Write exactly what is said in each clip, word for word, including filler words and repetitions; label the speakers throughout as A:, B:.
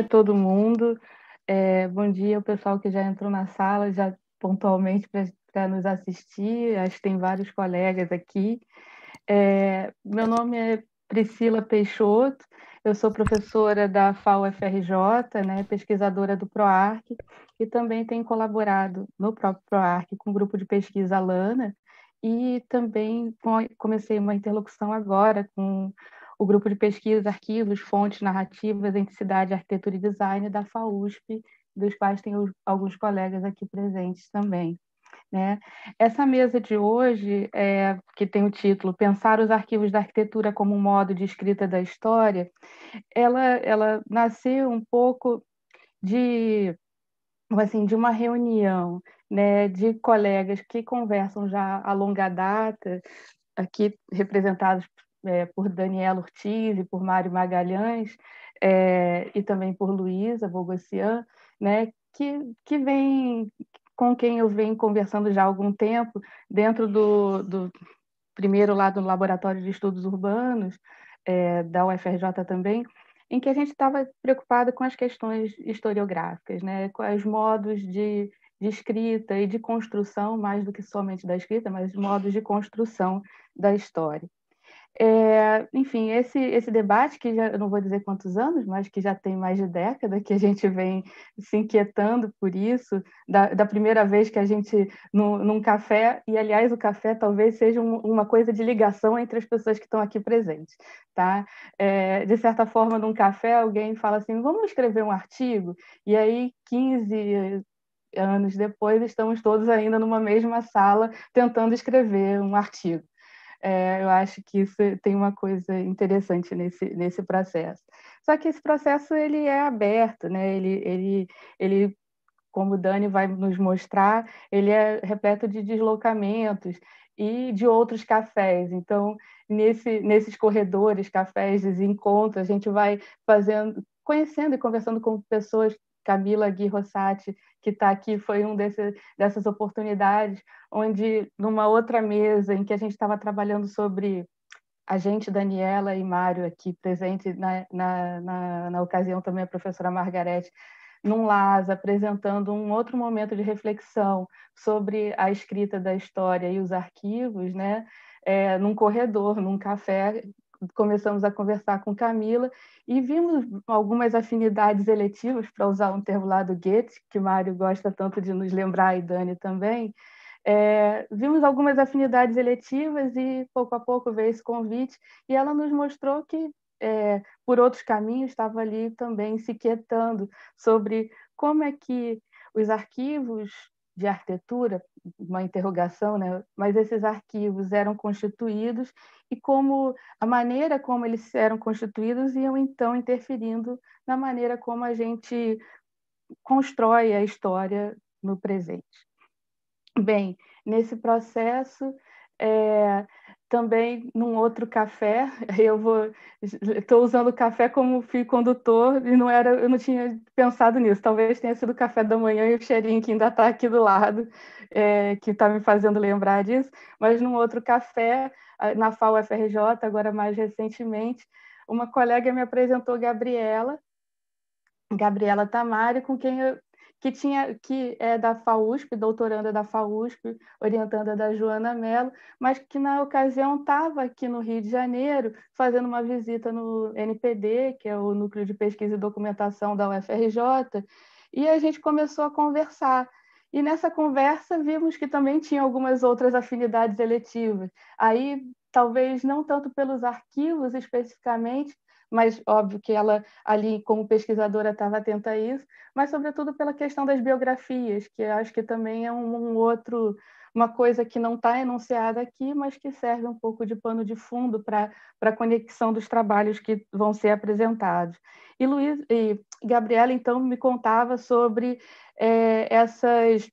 A: dia a todo mundo. É, bom dia ao pessoal que já entrou na sala, já pontualmente para nos assistir. Acho que tem vários colegas aqui. É, meu nome é Priscila Peixoto, eu sou professora da F A U F R J, né, pesquisadora do PROARC, e também tenho colaborado no próprio PROARC com o grupo de pesquisa Lana, e também comecei uma interlocução agora com o grupo de pesquisa, arquivos, fontes, narrativas, entidade, arquitetura e design da F A U S P, dos quais tenho alguns colegas aqui presentes também. Né? Essa mesa de hoje, é, que tem o título Pensar os arquivos da arquitetura como um modo de escrita da história, ela, ela nasceu um pouco de, assim, de uma reunião, né, de colegas que conversam já a longa data, aqui representados é, por Daniela Ortiz e por Mário Magalhães, é, e também por Luísa Bogossian, né, que, que vem, com quem eu venho conversando já há algum tempo, dentro do, do primeiro lá do Laboratório de Estudos Urbanos, é, da U F R J também, em que a gente estava preocupado com as questões historiográficas, né, com os modos de, de escrita e de construção, mais do que somente da escrita, mas modos de construção da história. É, enfim, esse, esse debate, que já, eu não vou dizer quantos anos, mas que já tem mais de década, que a gente vem se inquietando por isso, da, da primeira vez que a gente, no, num café, e aliás o café talvez seja um, uma coisa de ligação entre as pessoas que estão aqui presentes, tá? É, de certa forma, num café, alguém fala assim, vamos escrever um artigo, e aí quinze anos depois estamos todos ainda numa mesma sala tentando escrever um artigo. É, eu acho que isso tem uma coisa interessante nesse, nesse processo. Só que esse processo ele é aberto, né? ele, ele, ele, como o Dani vai nos mostrar, ele é repleto de deslocamentos e de outros cafés. Então, nesse, nesses corredores, cafés, desencontros, a gente vai fazendo, conhecendo e conversando com pessoas. Camila Gui Rossati, que está aqui, foi um desse, dessas oportunidades, onde, numa outra mesa em que a gente estava trabalhando sobre a gente, Daniela e Mário, aqui presente na, na, na, na ocasião também a professora Margarete, num LAS, apresentando um outro momento de reflexão sobre a escrita da história e os arquivos, né? É, num corredor, num café, começamos a conversar com Camila e vimos algumas afinidades eletivas, para usar um termo lá do Goethe, que Mário gosta tanto de nos lembrar, e Dani também. É, vimos algumas afinidades eletivas e, pouco a pouco, veio esse convite e ela nos mostrou que, é, por outros caminhos, estava ali também se quietando sobre como é que os arquivos de arquitetura, uma interrogação, né? Mas esses arquivos eram constituídos e como a maneira como eles eram constituídos iam, então, interferindo na maneira como a gente constrói a história no presente. Bem, nesse processo, é, também num outro café, eu vou, estou usando o café como fio condutor e não era, eu não tinha pensado nisso. Talvez tenha sido o café da manhã e o cheirinho que ainda está aqui do lado, é, que está me fazendo lembrar disso. Mas num outro café, na F A U F R J, agora mais recentemente, uma colega me apresentou Gabriela, Gabriela Tamari, com quem eu que tinha que é da F A U S P, doutoranda da F A U S P, orientanda da Joana Mello, mas que na ocasião estava aqui no Rio de Janeiro fazendo uma visita no N P D, que é o Núcleo de Pesquisa e Documentação da U F R J, e a gente começou a conversar. E nessa conversa vimos que também tinha algumas outras afinidades eletivas. Aí, talvez não tanto pelos arquivos especificamente, mas óbvio que ela ali como pesquisadora estava atenta a isso, mas sobretudo pela questão das biografias, que eu acho que também é um, um outro, uma coisa que não está enunciada aqui, mas que serve um pouco de pano de fundo para a conexão dos trabalhos que vão ser apresentados. E, Luiz, e Gabriela, então, me contava sobre é, essas,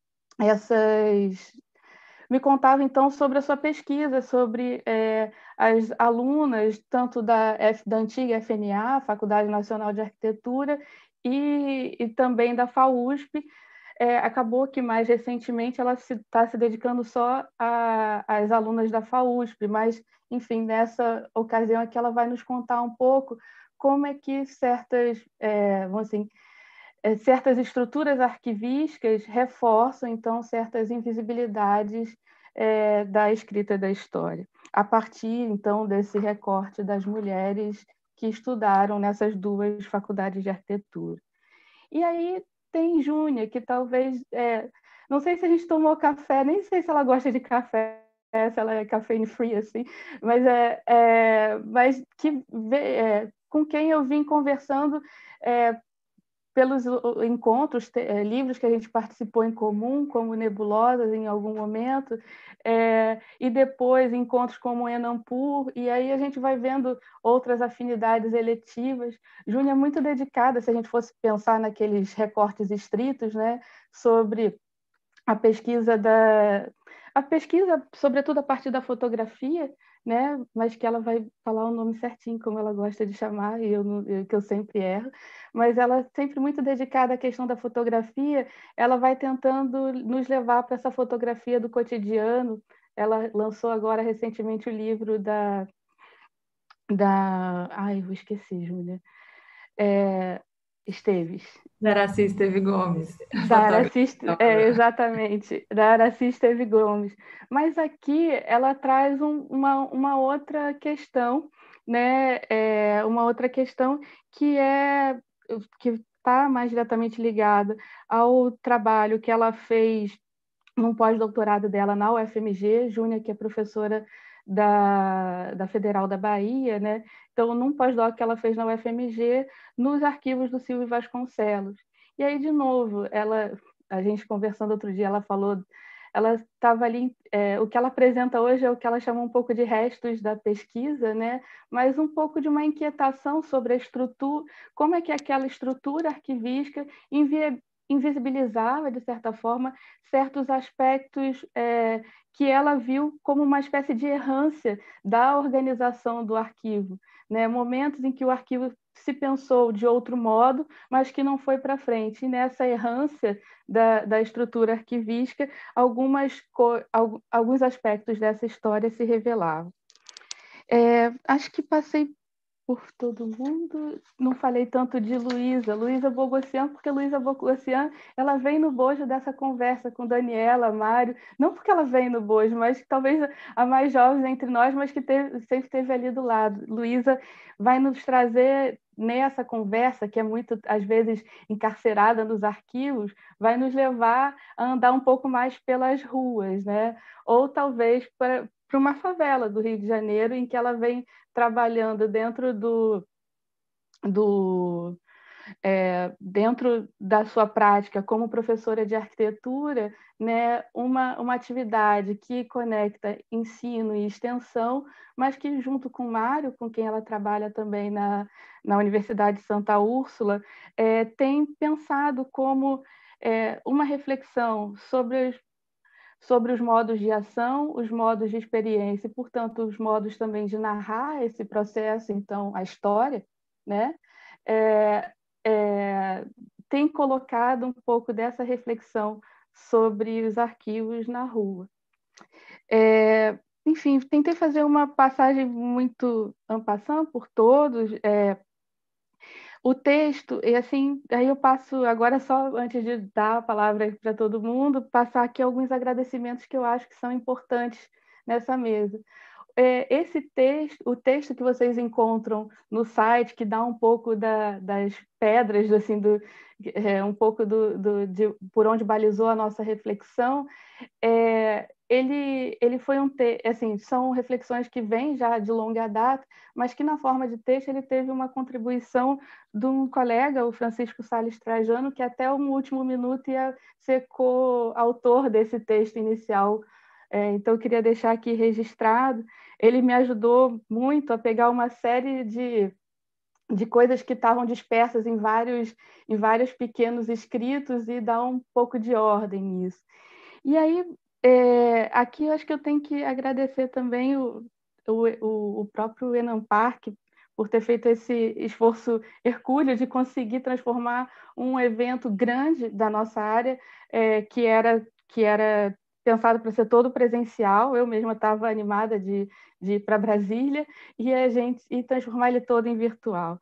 A: essas me contava, então, sobre a sua pesquisa, sobre é, as alunas, tanto da, F, da antiga F N A, Faculdade Nacional de Arquitetura, e, e também da F A U S P. É, acabou que, mais recentemente, ela está se, tá se dedicando só às alunas da F A U S P, mas, enfim, nessa ocasião aqui ela vai nos contar um pouco como é que certas, é, vamos assim, é, certas estruturas arquivísticas reforçam, então, certas invisibilidades é, da escrita da história, a partir, então, desse recorte das mulheres que estudaram nessas duas faculdades de arquitetura. E aí tem Júnia, que talvez... É, não sei se a gente tomou café, nem sei se ela gosta de café, se ela é cafeine free, assim, mas, é, é, mas que, é, com quem eu vim conversando é, pelos encontros, é, livros que a gente participou em comum, como Nebulosas, em algum momento, é, e depois encontros como Enampur, e aí a gente vai vendo outras afinidades eletivas. Júnia é muito dedicada, se a gente fosse pensar naqueles recortes estritos, né, sobre a pesquisa da a pesquisa, sobretudo a partir da fotografia, né? Mas que ela vai falar o nome certinho, como ela gosta de chamar, e eu, eu, que eu sempre erro. Mas ela sempre muito dedicada à questão da fotografia, ela vai tentando nos levar para essa fotografia do cotidiano. Ela lançou agora recentemente o livro da da ai, eu esqueci, Júlia. É, Esteves.
B: Da Araci Esteve Gomes,
A: Da
B: fotógrafa.
A: Aracis, é, exatamente, da Araci Esteve Gomes. Mas aqui ela traz um, uma, uma outra questão, né? É, uma outra questão que é que está mais diretamente ligada ao trabalho que ela fez num pós-doutorado dela na U F M G, Júnia, que é professora da, da Federal da Bahia, né? Então, num pós-doc que ela fez na U F M G, nos arquivos do Silvio Vasconcelos. E aí, de novo, ela, a gente conversando outro dia, ela falou, ela estava ali, é, o que ela apresenta hoje é o que ela chama um pouco de restos da pesquisa, né? Mas um pouco de uma inquietação sobre a estrutura, como é que aquela estrutura arquivística invia, invisibilizava, de certa forma, certos aspectos é, que ela viu como uma espécie de errância da organização do arquivo, né? Momentos em que o arquivo se pensou de outro modo, mas que não foi para frente. E nessa errância da, da estrutura arquivística, algumas, alguns aspectos dessa história se revelavam. É, acho que passei por todo mundo. Não falei tanto de Luísa, Luísa Bogossian, porque Luísa Bogossian, ela vem no bojo dessa conversa com Daniela, Mário, não porque ela vem no bojo, mas talvez a mais jovem entre nós, mas que teve, sempre esteve ali do lado. Luísa vai nos trazer nessa conversa, que é muito, às vezes, encarcerada nos arquivos, vai nos levar a andar um pouco mais pelas ruas, né? Ou talvez para para uma favela do Rio de Janeiro, em que ela vem trabalhando dentro do, do é, dentro da sua prática como professora de arquitetura, né, uma, uma atividade que conecta ensino e extensão, mas que junto com o Mário, com quem ela trabalha também na, na Universidade de Santa Úrsula, é, tem pensado como é, uma reflexão sobre os sobre os modos de ação, os modos de experiência e, portanto, os modos também de narrar esse processo, então, a história, né? É, é, tem colocado um pouco dessa reflexão sobre os arquivos na rua. É, enfim, tentei fazer uma passagem muito en passant por todos, é, o texto, e assim, aí eu passo agora só antes de dar a palavra para todo mundo, passar aqui alguns agradecimentos que eu acho que são importantes nessa mesa. É, esse texto, o texto que vocês encontram no site, que dá um pouco da, das pedras, assim, do, é, um pouco do, do, de, por onde balizou a nossa reflexão, é, ele, ele foi um te... assim, são reflexões que vêm já de longa data, mas que na forma de texto ele teve uma contribuição de um colega, o Francisco Salles Trajano, que até o último minuto ia ser co-autor desse texto inicial. É, então, eu queria deixar aqui registrado. Ele me ajudou muito a pegar uma série de, de coisas que estavam dispersas em vários, em vários pequenos escritos e dar um pouco de ordem nisso. E aí, é, aqui eu acho que eu tenho que agradecer também o, o, o próprio Enan Park por ter feito esse esforço hercúleo de conseguir transformar um evento grande da nossa área, é, que era, que era pensado para ser todo presencial. Eu mesma estava animada de, de ir para Brasília e a gente e transformar ele todo em virtual.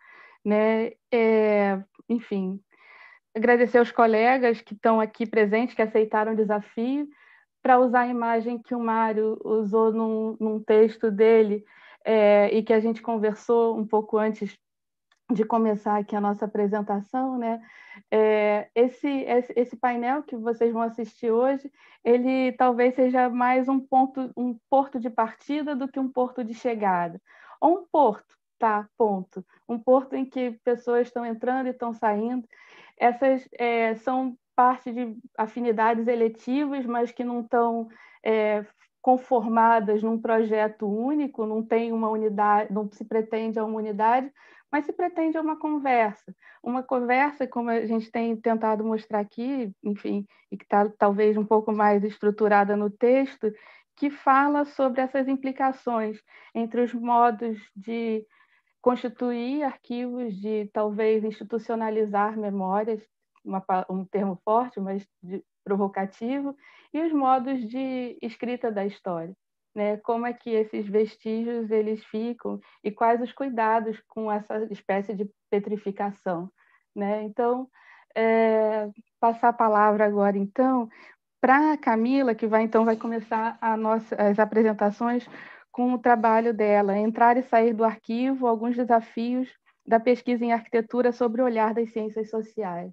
A: né? É, enfim, agradecer aos colegas que estão aqui presentes, que aceitaram o desafio, para usar a imagem que o Mário usou num, num texto dele, é, e que a gente conversou um pouco antes de começar aqui a nossa apresentação, né? É, esse, esse, esse painel que vocês vão assistir hoje, ele talvez seja mais um ponto, um porto de partida do que um porto de chegada. Ou um porto, tá? Ponto. Um porto em que pessoas estão entrando e estão saindo. Essas é, são parte de afinidades eletivas, mas que não estão é, conformadas num projeto único, não tem uma unidade, não se pretende a uma unidade, mas se pretende uma conversa. Uma conversa, como a gente tem tentado mostrar aqui, enfim, e que está talvez um pouco mais estruturada no texto, que fala sobre essas implicações entre os modos de constituir arquivos, de talvez institucionalizar memórias, uma, um termo forte, mas de, provocativo, e os modos de escrita da história. Né? Como é que esses vestígios eles ficam e quais os cuidados com essa espécie de petrificação. Né? Então, é, passar a palavra agora, então, para a Camila, que vai, então, vai começar a nossa, as apresentações com o trabalho dela, entrar e sair do arquivo, alguns desafios da pesquisa em arquitetura sobre o olhar das ciências sociais.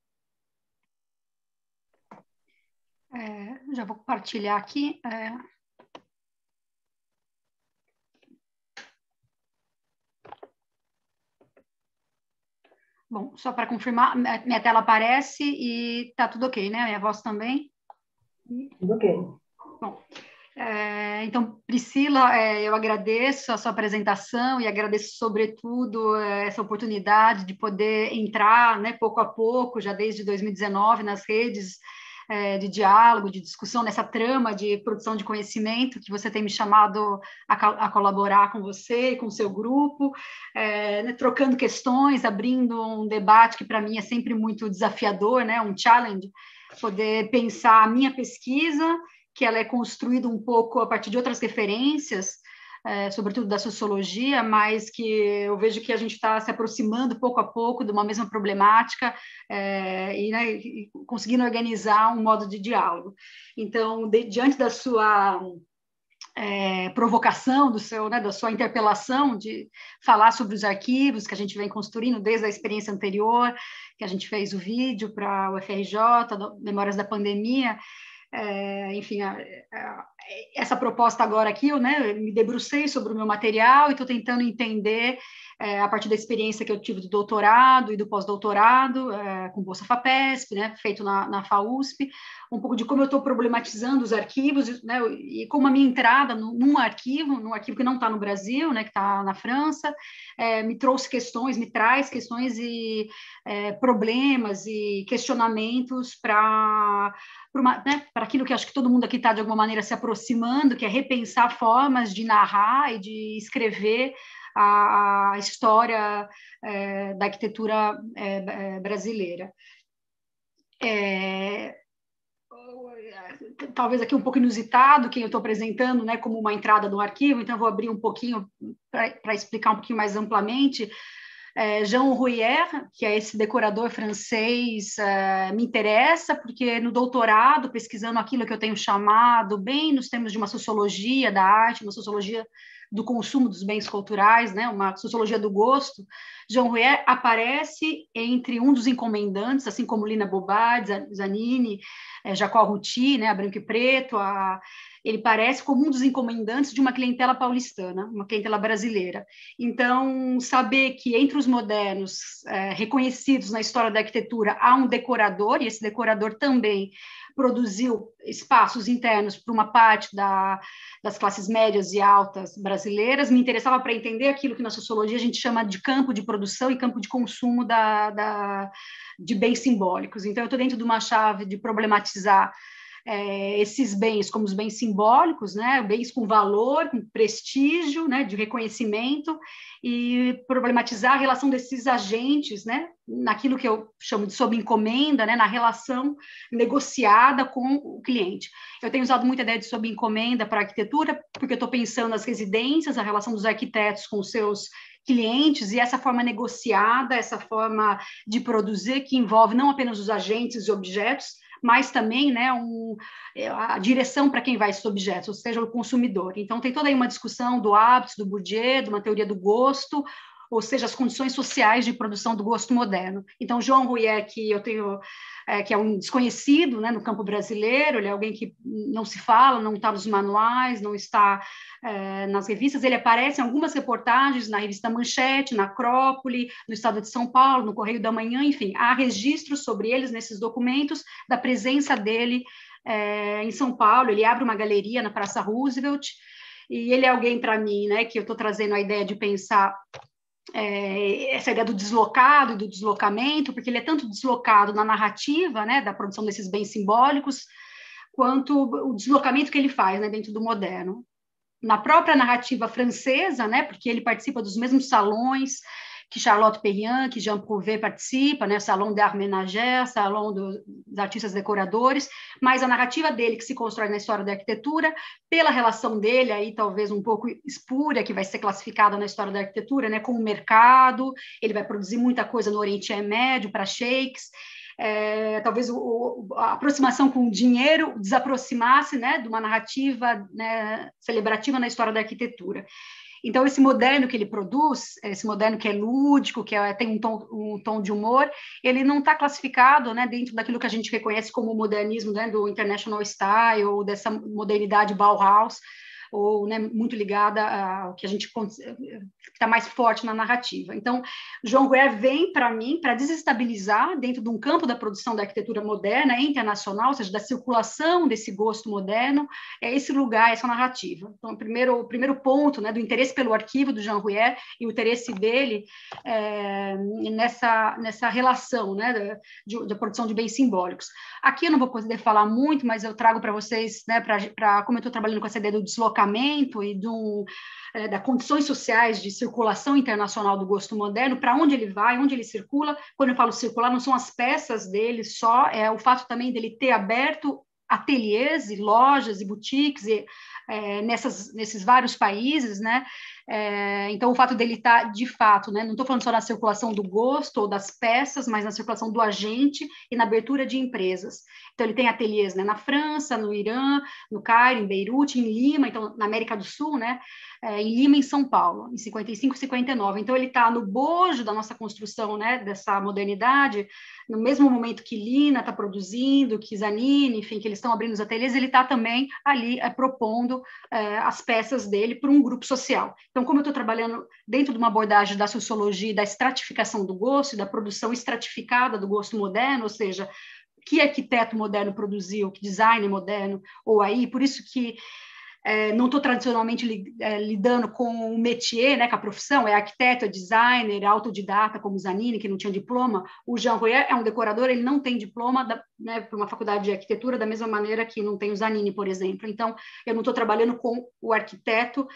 C: É, já vou compartilhar aqui. É... Bom, só para confirmar, minha tela aparece e está tudo ok, né? Minha voz também?
B: Tudo ok.
C: Bom, é, então, Priscila, é, eu agradeço a sua apresentação e agradeço, sobretudo, essa oportunidade de poder entrar, né, pouco a pouco, já desde dois mil e dezenove, nas redes é, de diálogo, de discussão, nessa trama de produção de conhecimento que você tem me chamado a, a colaborar com você e com o seu grupo, é, né, trocando questões, abrindo um debate que, para mim, é sempre muito desafiador, né, um challenge, poder pensar a minha pesquisa, que ela é construída um pouco a partir de outras referências, é, sobretudo da sociologia, mas que eu vejo que a gente está se aproximando pouco a pouco de uma mesma problemática é, e, né, e conseguindo organizar um modo de diálogo. Então, de, diante da sua é, provocação, do seu, né, da sua interpelação de falar sobre os arquivos que a gente vem construindo desde a experiência anterior, que a gente fez o vídeo para o F R J, Memórias da Pandemia, É, enfim, a, a, essa proposta agora aqui, eu, né, eu me debrucei sobre o meu material e estou tentando entender, é, a partir da experiência que eu tive do doutorado e do pós-doutorado, é, com Bolsa FAPESP, né, feito na, na FAUSP, um pouco de como eu estou problematizando os arquivos, né, e como a minha entrada no, num arquivo, num arquivo que não está no Brasil, né, que está na França, é, me trouxe questões, me traz questões e é, problemas e questionamentos para para né, aquilo que acho que todo mundo aqui está, de alguma maneira, se aproximando, que é repensar formas de narrar e de escrever a, a história é, da arquitetura é, brasileira. É, talvez aqui um pouco inusitado, quem eu estou apresentando, né, como uma entrada no arquivo, então eu vou abrir um pouquinho para explicar um pouquinho mais amplamente. É, Jean Rouyer, que é esse decorador francês, é, me interessa porque no doutorado, pesquisando aquilo que eu tenho chamado, bem nos termos de uma sociologia da arte, uma sociologia do consumo dos bens culturais, né, uma sociologia do gosto, Jean Rouyer aparece entre um dos encomendantes, assim como Lina Bobardi, Zanini, é, Jacó Arruti, né, a Branco e Preto, a... ele parece como um dos encomendantes de uma clientela paulistana, uma clientela brasileira. Então, saber que entre os modernos é, reconhecidos na história da arquitetura há um decorador, e esse decorador também produziu espaços internos para uma parte da, das classes médias e altas brasileiras, me interessava para entender aquilo que na sociologia a gente chama de campo de produção e campo de consumo da, da, de bens simbólicos. Então, eu estou dentro de uma chave de problematizar É, esses bens como os bens simbólicos, né, bens com valor, com prestígio, né, de reconhecimento, e problematizar a relação desses agentes, né, naquilo que eu chamo de sob encomenda, né, na relação negociada com o cliente. Eu tenho usado muita ideia de sob encomenda para a arquitetura, porque eu estou pensando nas residências, a relação dos arquitetos com seus clientes, e essa forma negociada, essa forma de produzir, que envolve não apenas os agentes e objetos, mas também, né, um, a direção para quem vai esses objetos, ou seja, o consumidor. Então, tem toda aí uma discussão do hábito, do Bourdieu, de uma teoria do gosto, ou seja, as condições sociais de produção do gosto moderno. Então, João Rouyer, que eu tenho, é, que é um desconhecido, né, no campo brasileiro, ele é alguém que não se fala, não está nos manuais, não está é, nas revistas, ele aparece em algumas reportagens na revista Manchete, na Acrópole, no Estado de São Paulo, no Correio da Manhã, enfim, há registros sobre eles nesses documentos, da presença dele é, em São Paulo. Ele abre uma galeria na Praça Roosevelt, e ele é alguém, para mim, né, que eu estou trazendo a ideia de pensar É, essa ideia do deslocado e do deslocamento, porque ele é tanto deslocado na narrativa, né, da produção desses bens simbólicos, quanto o deslocamento que ele faz, né, dentro do moderno. Na própria narrativa francesa, né, porque ele participa dos mesmos salões que Charlotte Perriand, que Jean Prouvé participa, né, Salão d'Art Ménagère, Salão do, dos Artistas Decoradores, mas a narrativa dele que se constrói na história da arquitetura, pela relação dele, aí talvez um pouco espúria, que vai ser classificada na história da arquitetura, né, com o mercado, ele vai produzir muita coisa no Oriente Médio, para sheiks, é, talvez o, a aproximação com o dinheiro desaproximasse, né, de uma narrativa, né, celebrativa na história da arquitetura. Então, esse moderno que ele produz, esse moderno que é lúdico, que é, tem um tom, um tom de humor, ele não está classificado, né, dentro daquilo que a gente reconhece como o modernismo, né, do International Style, ou dessa modernidade Bauhaus, ou, né, muito ligada ao que a gente está mais forte na narrativa. Então, João Rouyer vem, para mim, para desestabilizar dentro de um campo da produção da arquitetura moderna e internacional, ou seja, da circulação desse gosto moderno, é esse lugar, essa narrativa. Então, o primeiro, o primeiro ponto, né, do interesse pelo arquivo do João Rouyer e o interesse dele é, nessa, nessa relação, né, de, de produção de bens simbólicos. Aqui eu não vou poder falar muito, mas eu trago para vocês, né, para como eu estou trabalhando com essa ideia do deslocamento e do, é, das condições sociais de circulação internacional do gosto moderno, para onde ele vai, onde ele circula. Quando eu falo circular, não são as peças dele só, é o fato também dele ter aberto ateliês e lojas e boutiques e, é, nessas, nesses vários países, né? É, então, o fato dele estar, de fato, né, não estou falando só na circulação do gosto ou das peças, mas na circulação do agente e na abertura de empresas. Então, ele tem ateliês, né, na França, no Irã, no Cairo, em Beirute, em Lima, então, na América do Sul, né, é, em Lima, em São Paulo, em cinquenta e cinco, cinquenta e nove. Então, ele está no bojo da nossa construção, né, dessa modernidade, no mesmo momento que Lina está produzindo, que Zanini, enfim, que eles estão abrindo os ateliês, ele está também ali é, propondo é, as peças dele para um grupo social. Então, como eu estou trabalhando dentro de uma abordagem da sociologia e da estratificação do gosto, e da produção estratificada do gosto moderno, ou seja, que arquiteto moderno produziu, que designer moderno, ou aí, por isso que é, não estou tradicionalmente li, é, lidando com o métier, né, com a profissão, é arquiteto, é designer, é autodidata, como Zanini, que não tinha diploma. O Jean Rouyer é um decorador, ele não tem diploma da, né, para uma faculdade de arquitetura, da mesma maneira que não tem o Zanini, por exemplo. Então, eu não estou trabalhando com o arquiteto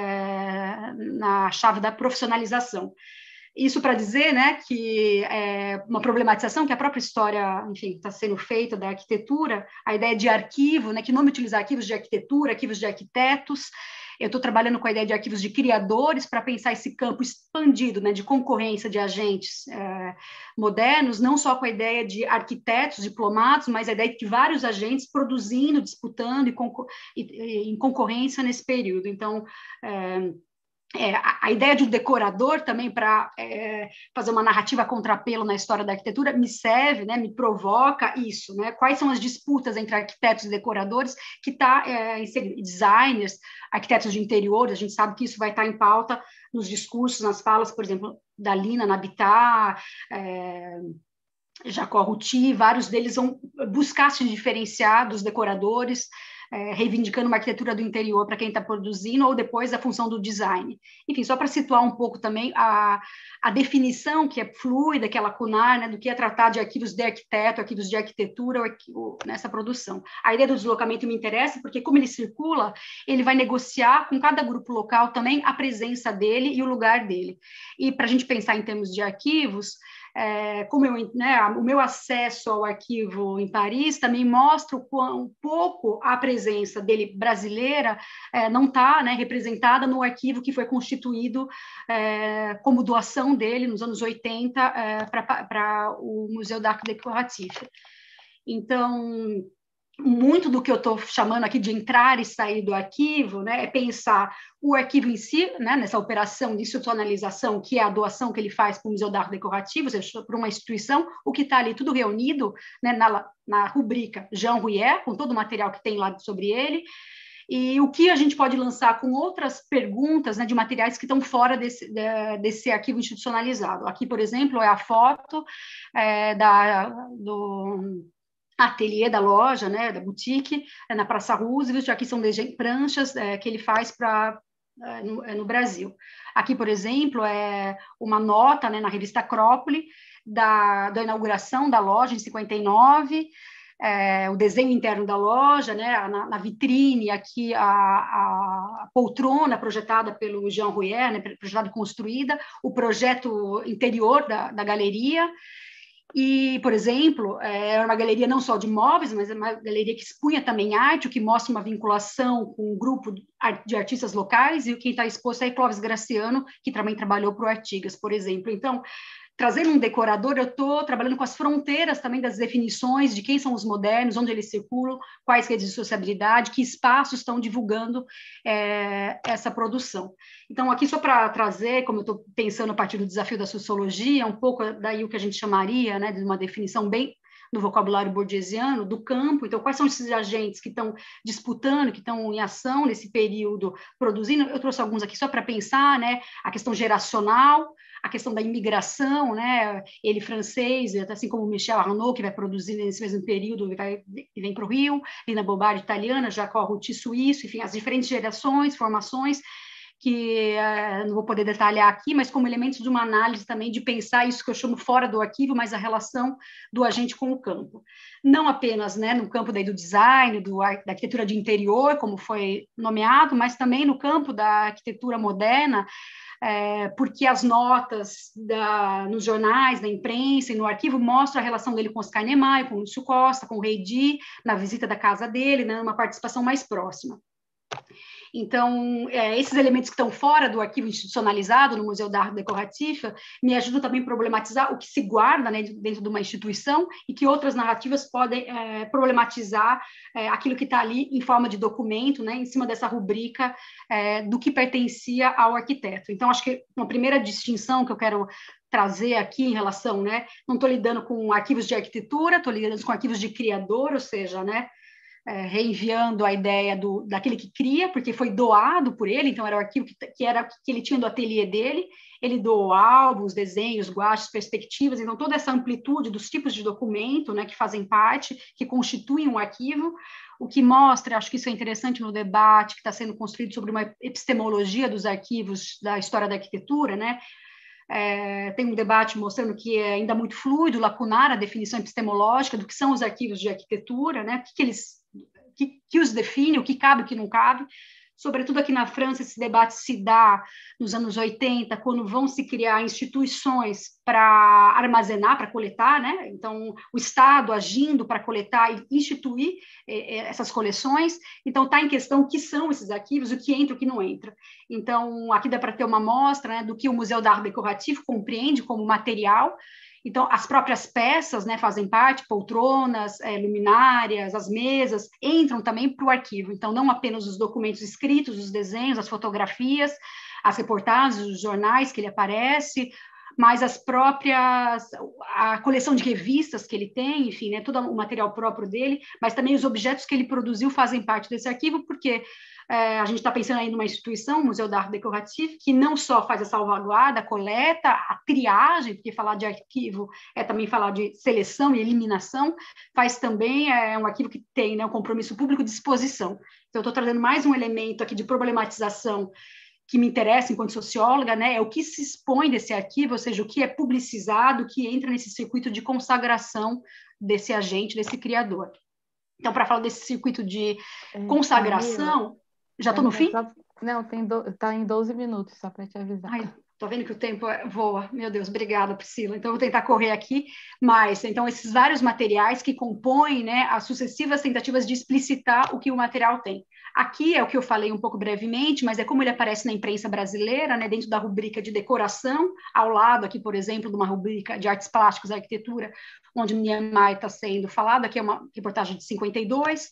C: é, na chave da profissionalização. Isso para dizer, né, que é uma problematização que a própria história, enfim, está sendo feita da arquitetura, a ideia de arquivo, né, que nome utilizar arquivos de arquitetura, arquivos de arquitetos. Eu estou trabalhando com a ideia de arquivos de criadores para pensar esse campo expandido, né, de concorrência de agentes é, modernos, não só com a ideia de arquitetos, diplomados, mas a ideia de vários agentes produzindo, disputando e, concor e, e em concorrência nesse período. Então, é, É, a, a ideia de um decorador também para é, fazer uma narrativa contrapelo na história da arquitetura me serve, né, me provoca isso, né? Quais são as disputas entre arquitetos e decoradores que está é, em designers, arquitetos de interiores, a gente sabe que isso vai estar tá em pauta nos discursos, nas falas, por exemplo, da Lina na Habitat, é, Jacó Routy, vários deles vão buscar se diferenciar dos decoradores, É, reivindicando uma arquitetura do interior para quem está produzindo, ou depois a função do design. Enfim, só para situar um pouco também a, a definição que é fluida, que é lacunar, né, do que é tratar de arquivos de arquiteto, arquivos de arquitetura ou, nessa produção. A ideia do deslocamento me interessa porque, como ele circula, ele vai negociar com cada grupo local também a presença dele e o lugar dele. E para a gente pensar em termos de arquivos, é, como eu, né, o meu acesso ao arquivo em Paris também mostra o quão pouco a presença dele brasileira é, não está, né, representada no arquivo que foi constituído é, como doação dele nos anos oitenta é, para o Museu d'Art Décoratif. Então, muito do que eu estou chamando aqui de entrar e sair do arquivo, né, é pensar o arquivo em si, né, nessa operação de institucionalização, que é a doação que ele faz para o Museu d'Art Décoratif, ou seja, para uma instituição, o que está ali tudo reunido, né, na, na rubrica Jean Rouyer, com todo o material que tem lá sobre ele, e o que a gente pode lançar com outras perguntas, né, de materiais que estão fora desse, desse arquivo institucionalizado. Aqui, por exemplo, é a foto é, da, do ateliê da loja, né, da boutique, é na Praça Roosevelt. Aqui são pranchas é, que ele faz para é, no, é, no Brasil. Aqui, por exemplo, é uma nota, né, na revista Acrópole da, da inauguração da loja em cinquenta e nove, é, o desenho interno da loja, né, na, na vitrine, aqui a, a poltrona projetada pelo Jean Rouyer, né, projetada e construída, o projeto interior da, da galeria. E, por exemplo, é uma galeria não só de móveis, mas é uma galeria que expunha também arte, o que mostra uma vinculação com um grupo de artistas locais, e quem está exposto é Clóvis Graciano, que também trabalhou para o Artigas, por exemplo. Então, trazendo um decorador, eu estou trabalhando com as fronteiras também das definições de quem são os modernos, onde eles circulam, quais redes de sociabilidade, que espaços estão divulgando é, essa produção. Então, aqui só para trazer, como eu estou pensando a partir do desafio da sociologia, um pouco daí o que a gente chamaria, né, de uma definição bem no vocabulário bourdieusiano, do campo. Então, quais são esses agentes que estão disputando, que estão em ação nesse período produzindo? Eu trouxe alguns aqui só para pensar, né, a questão geracional, a questão da imigração, né, ele francês, assim como Michel Arnaud, que vai produzir nesse mesmo período, vai, vem para o Rio, Lina Bobard, italiana, Jacques Routy, suíço, enfim, as diferentes gerações, formações, que uh, não vou poder detalhar aqui, mas como elementos de uma análise também de pensar isso que eu chamo fora do arquivo, mas a relação do agente com o campo. Não apenas, né, no campo daí do design, do, da arquitetura de interior, como foi nomeado, mas também no campo da arquitetura moderna, é, porque as notas da, nos jornais, da imprensa e no arquivo mostram a relação dele com Oscar Niemeyer, com Lúcio Costa, com o Rei Di, na visita da casa dele, né, uma participação mais próxima. Então, é, esses elementos que estão fora do arquivo institucionalizado no Museu d'Art Décoratif me ajudam também a problematizar o que se guarda, né, dentro de uma instituição e que outras narrativas podem é, problematizar é, aquilo que está ali em forma de documento, né, em cima dessa rubrica é, do que pertencia ao arquiteto. Então, acho que uma primeira distinção que eu quero trazer aqui em relação, né, não estou lidando com arquivos de arquitetura, estou lidando com arquivos de criador, ou seja, né, É, reenviando a ideia do, daquele que cria, porque foi doado por ele, então era o arquivo que, que, era, que ele tinha do ateliê dele, ele doou álbuns, desenhos, guaches, perspectivas, então toda essa amplitude dos tipos de documento, né, que fazem parte, que constituem um arquivo, o que mostra, acho que isso é interessante no debate que está sendo construído sobre uma epistemologia dos arquivos da história da arquitetura, né, É, tem um debate mostrando que é ainda muito fluido, lacunar a definição epistemológica do que são os arquivos de arquitetura, né? O que, que eles que, que os define, o que cabe, o que não cabe. Sobretudo aqui na França, esse debate se dá nos anos oitenta, quando vão se criar instituições para armazenar, para coletar, né? Então, o Estado agindo para coletar e instituir eh, essas coleções. Então, está em questão o que são esses arquivos, o que entra, o que não entra. Então, aqui dá para ter uma amostra, né, do que o Museu d'Art Décoratif compreende como material. Então, as próprias peças, né, fazem parte, poltronas, é, luminárias, as mesas, entram também para o arquivo. Então, não apenas os documentos escritos, os desenhos, as fotografias, as reportagens, os jornais que ele aparece, mas as próprias, a coleção de revistas que ele tem, enfim, né, todo o material próprio dele, mas também os objetos que ele produziu fazem parte desse arquivo, porque é, a gente está pensando aí numa instituição, o Museu d'Art Décoratif, que não só faz a salvaguarda, a coleta, a triagem, porque falar de arquivo é também falar de seleção e eliminação, faz também é, um arquivo que tem, né, um compromisso público de exposição. Então, eu estou trazendo mais um elemento aqui de problematização que me interessa enquanto socióloga, né, é o que se expõe desse arquivo, ou seja, o que é publicizado, o que entra nesse circuito de consagração desse agente, desse criador. Então, para falar desse circuito de consagração... Já estou no fim?
A: Só, não, tem do, tá em doze minutos, só para te avisar.
C: Ai, Estou vendo que o tempo voa. Meu Deus, obrigada, Priscila. Então, eu vou tentar correr aqui. Mas, então, esses vários materiais que compõem, né, as sucessivas tentativas de explicitar o que o material tem. Aqui é o que eu falei um pouco brevemente, mas é como ele aparece na imprensa brasileira, né, dentro da rubrica de decoração, ao lado aqui, por exemplo, de uma rubrica de artes plásticas e arquitetura, onde Niemeyer está sendo falado. Aqui é uma reportagem de cinquenta e dois.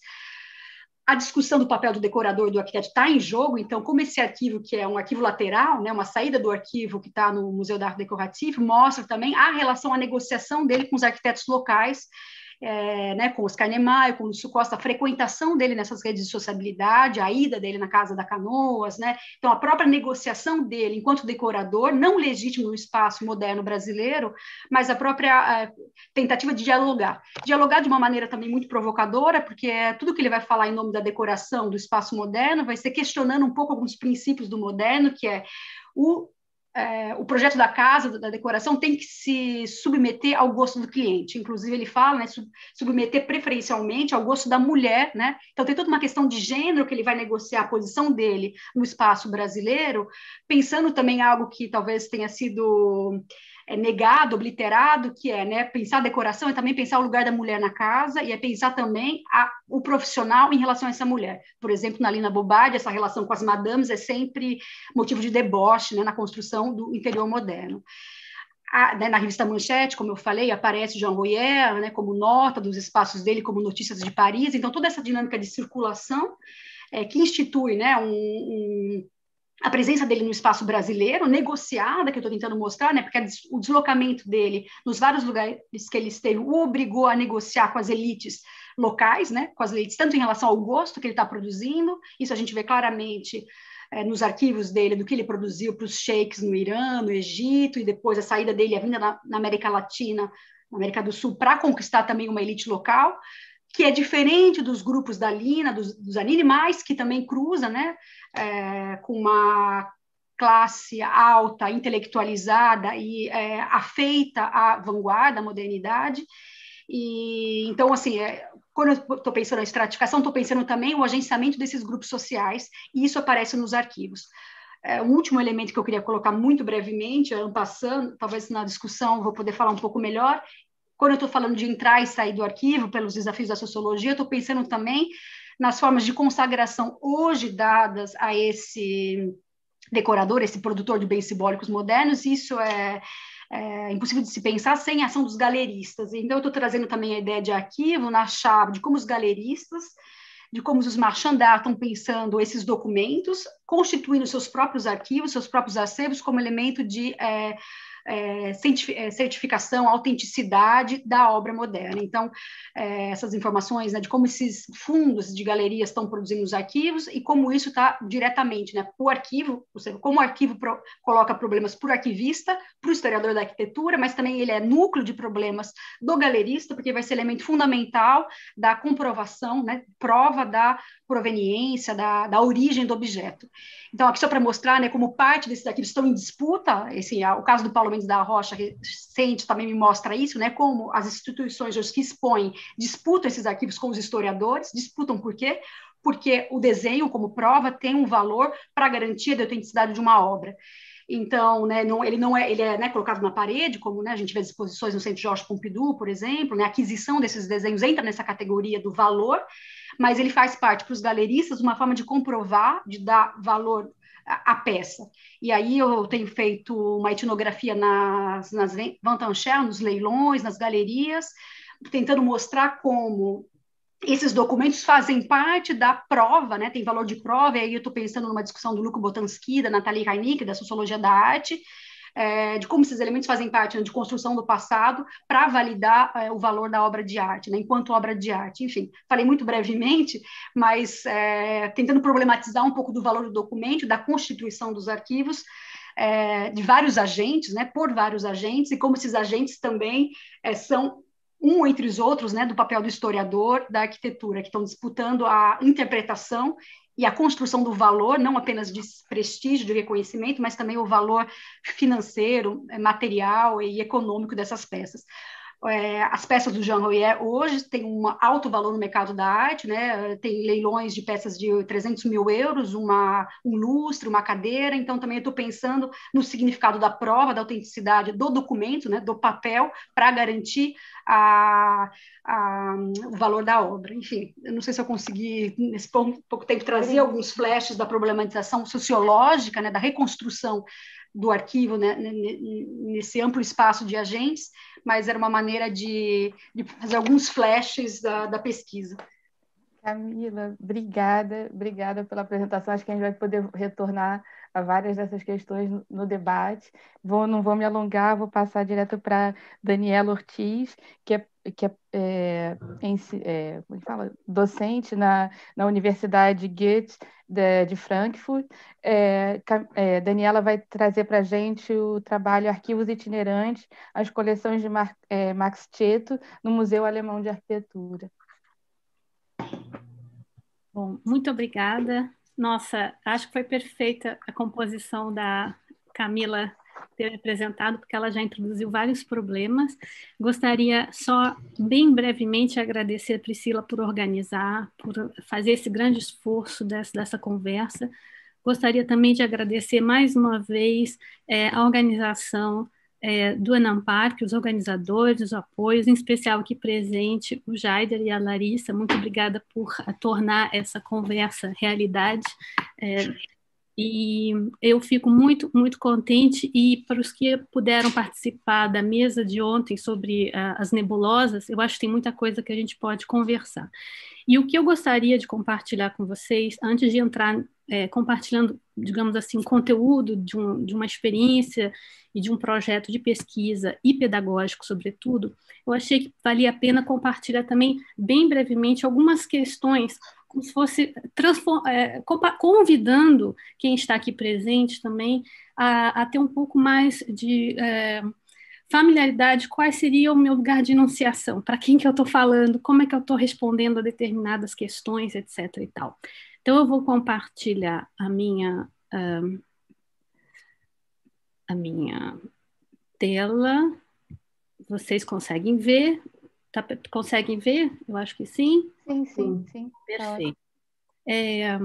C: A discussão do papel do decorador e do arquiteto está em jogo, então, como esse arquivo, que é um arquivo lateral, né, uma saída do arquivo que está no Museu d'Art Decoratif, mostra também a relação, a negociação dele com os arquitetos locais, é, né, com Oscar Niemeyer, com o Lúcio Costa, a frequentação dele nessas redes de sociabilidade, a ida dele na Casa da Canoas, né, então a própria negociação dele enquanto decorador, não legítimo no espaço moderno brasileiro, mas a própria a tentativa de dialogar. Dialogar de uma maneira também muito provocadora, porque é tudo que ele vai falar em nome da decoração do espaço moderno vai ser questionando um pouco alguns princípios do moderno, que é o É, o projeto da casa, da decoração, tem que se submeter ao gosto do cliente. Inclusive, ele fala, né, submeter preferencialmente ao gosto da mulher, né? Então, tem toda uma questão de gênero que ele vai negociar a posição dele no espaço brasileiro, pensando também em algo que talvez tenha sido é, negado, obliterado, que é, né, pensar a decoração e também pensar o lugar da mulher na casa, e é pensar também a, o profissional em relação a essa mulher. Por exemplo, na Lina Bobardi, essa relação com as madames é sempre motivo de deboche, né, na construção do interior moderno. A, né, na revista Manchete, como eu falei, aparece Jean Royer, né, como nota dos espaços dele, como notícias de Paris. Então, toda essa dinâmica de circulação é, que institui, né, um, um a presença dele no espaço brasileiro, negociada, que eu estou tentando mostrar, né, porque o deslocamento dele nos vários lugares que ele esteve o obrigou a negociar com as elites locais, né, com as elites, tanto em relação ao gosto que ele está produzindo, isso a gente vê claramente é, nos arquivos dele, do que ele produziu para os sheiks no Irã, no Egito, e depois a saída dele, a vinda na, na América Latina, na América do Sul, para conquistar também uma elite local, que é diferente dos grupos da Lina, dos, dos Anini, mas que também cruza, né, é, com uma classe alta, intelectualizada e é, afeita à vanguarda, à modernidade. E, então, assim, é, quando eu estou pensando na estratificação, estou pensando também o agenciamento desses grupos sociais, e isso aparece nos arquivos. É, um último elemento que eu queria colocar muito brevemente, passando, talvez na discussão vou poder falar um pouco melhor. Quando eu estou falando de entrar e sair do arquivo pelos desafios da sociologia, eu estou pensando também nas formas de consagração hoje dadas a esse decorador, esse produtor de bens simbólicos modernos. Isso é, é impossível de se pensar sem a ação dos galeristas. Então, eu estou trazendo também a ideia de arquivo na chave de como os galeristas, de como os marchand d'art estão pensando esses documentos, constituindo seus próprios arquivos, seus próprios acervos como elemento de... É, É, certificação, autenticidade da obra moderna. Então, é, essas informações, né, de como esses fundos de galerias estão produzindo os arquivos e como isso está diretamente, né, o arquivo, ou seja, como o arquivo pro, coloca problemas para o arquivista, para o historiador da arquitetura, mas também ele é núcleo de problemas do galerista, porque vai ser elemento fundamental da comprovação, né, prova da proveniência, da, da origem do objeto. Então, aqui só para mostrar, né, como parte desses arquivos estão em disputa, esse, o caso do Paulo Mendes da Rocha recente também me mostra isso, né, como as instituições hoje que expõem disputam esses arquivos com os historiadores, disputam por quê? Porque o desenho, como prova, tem um valor para a garantia da autenticidade de uma obra. Então, né, não, ele não é, ele é né, colocado na parede, como né, a gente vê as exposições no Centro Georges Pompidou, por exemplo, né, a aquisição desses desenhos entra nessa categoria do valor, mas ele faz parte para os galeristas uma forma de comprovar, de dar valor à, à peça. E aí eu tenho feito uma etnografia nas, nas ventes aux enchères, nos leilões, nas galerias, tentando mostrar como esses documentos fazem parte da prova, né, tem valor de prova, e aí eu estou pensando numa discussão do Luco Botanski, da Nathalie Reinicke, da Sociologia da Arte, é, de como esses elementos fazem parte, né, de construção do passado para validar é, o valor da obra de arte, né, enquanto obra de arte. Enfim, falei muito brevemente, mas é, tentando problematizar um pouco do valor do documento, da constituição dos arquivos, é, de vários agentes, né, por vários agentes, e como esses agentes também é, são um entre os outros, né, do papel do historiador, da arquitetura, que estão disputando a interpretação e a construção do valor, não apenas de prestígio, de reconhecimento, mas também o valor financeiro, material e econômico dessas peças. É, as peças do Jean Royer hoje têm um alto valor no mercado da arte, né? Tem leilões de peças de trezentos mil euros, uma, um lustre, uma cadeira. Então, também estou pensando no significado da prova, da autenticidade do documento, né? Do papel, para garantir a, a, o valor da obra. Enfim, eu não sei se eu consegui, nesse pouco, pouco tempo, trazer alguns flashes da problematização sociológica, né? Da reconstrução do arquivo, né, nesse amplo espaço de agentes, mas era uma maneira de, de fazer alguns flashes da, da pesquisa.
A: Camila, obrigada, obrigada pela apresentação. Acho que a gente vai poder retornar a várias dessas questões no, no debate. Vou, não vou me alongar, vou passar direto para Daniela Ortiz, que é, que é, é, em, é como é que fala? Docente na, na Universidade Goethe de, de Frankfurt. É, é, Daniela vai trazer para a gente o trabalho Arquivos Itinerantes, as coleções de Mar, é, Max Tieto no Museu Alemão de Arquitetura.
D: Bom, muito obrigada. Nossa, acho que foi perfeita a composição da Camila ter apresentado, porque ela já introduziu vários problemas. Gostaria só, bem brevemente, agradecer a Priscila por organizar, por fazer esse grande esforço dessa, dessa conversa. Gostaria também de agradecer mais uma vez é, a organização é, do Enampar, que os organizadores, os apoios, em especial aqui presente, o Jaider e a Larissa. Muito obrigada por tornar essa conversa realidade. É, e eu fico muito, muito contente, e para os que puderam participar da mesa de ontem sobre uh, as nebulosas, eu acho que tem muita coisa que a gente pode conversar. E o que eu gostaria de compartilhar com vocês, antes de entrar é, compartilhando, digamos assim, conteúdo de, um, de uma experiência e de um projeto de pesquisa e pedagógico, sobretudo, eu achei que valia a pena compartilhar também, bem brevemente, algumas questões, como se fosse é, convidando quem está aqui presente também a, a ter um pouco mais de é, familiaridade, qual seria o meu lugar de enunciação, para quem que eu estou falando, como é que eu estou respondendo a determinadas questões, etc. e tal. Então, eu vou compartilhar a minha, uh, a minha tela. Vocês conseguem ver? Tá, conseguem ver? Eu acho que sim.
A: Sim, sim, sim.
D: Perfeito. É,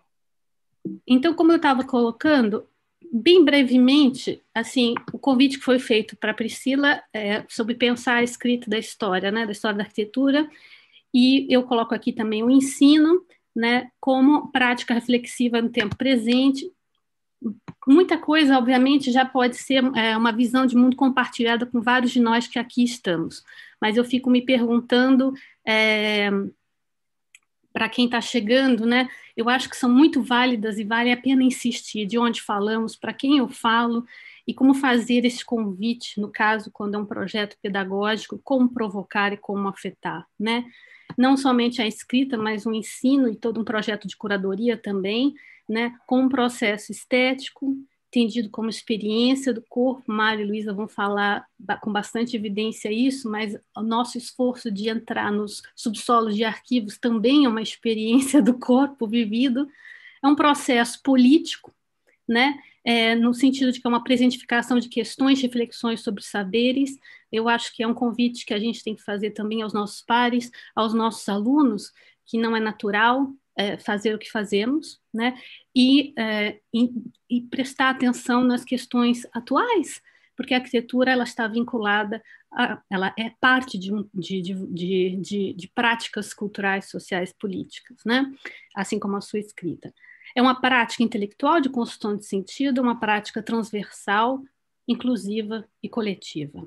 D: então, como eu estava colocando, bem brevemente, assim, o convite que foi feito para a Priscila é sobre pensar a escrita da história, né, da história da arquitetura, e eu coloco aqui também o ensino, né, como prática reflexiva no tempo presente. Muita coisa, obviamente, já pode ser é, uma visão de mundo compartilhada com vários de nós que aqui estamos, mas eu fico me perguntando, é, para quem está chegando, né, eu acho que são muito válidas e vale a pena insistir de onde falamos, para quem eu falo, e como fazer esse convite, no caso, quando é um projeto pedagógico, como provocar e como afetar, né? Não somente a escrita, mas o ensino e todo um projeto de curadoria também, né, com um processo estético, entendido como experiência do corpo. Mário e Luísa vão falar com bastante evidência isso, mas o nosso esforço de entrar nos subsolos de arquivos também é uma experiência do corpo vivido. É um processo político, né, é, no sentido de que é uma presentificação de questões, reflexões sobre saberes. Eu acho que é um convite que a gente tem que fazer também aos nossos pares, aos nossos alunos, que não é natural é, fazer o que fazemos, né, e, é, e, e prestar atenção nas questões atuais, porque a arquitetura ela está vinculada, a, ela é parte de, de, de, de, de práticas culturais, sociais, políticas, né, assim como a sua escrita. É uma prática intelectual de construção de sentido, uma prática transversal, inclusiva e coletiva,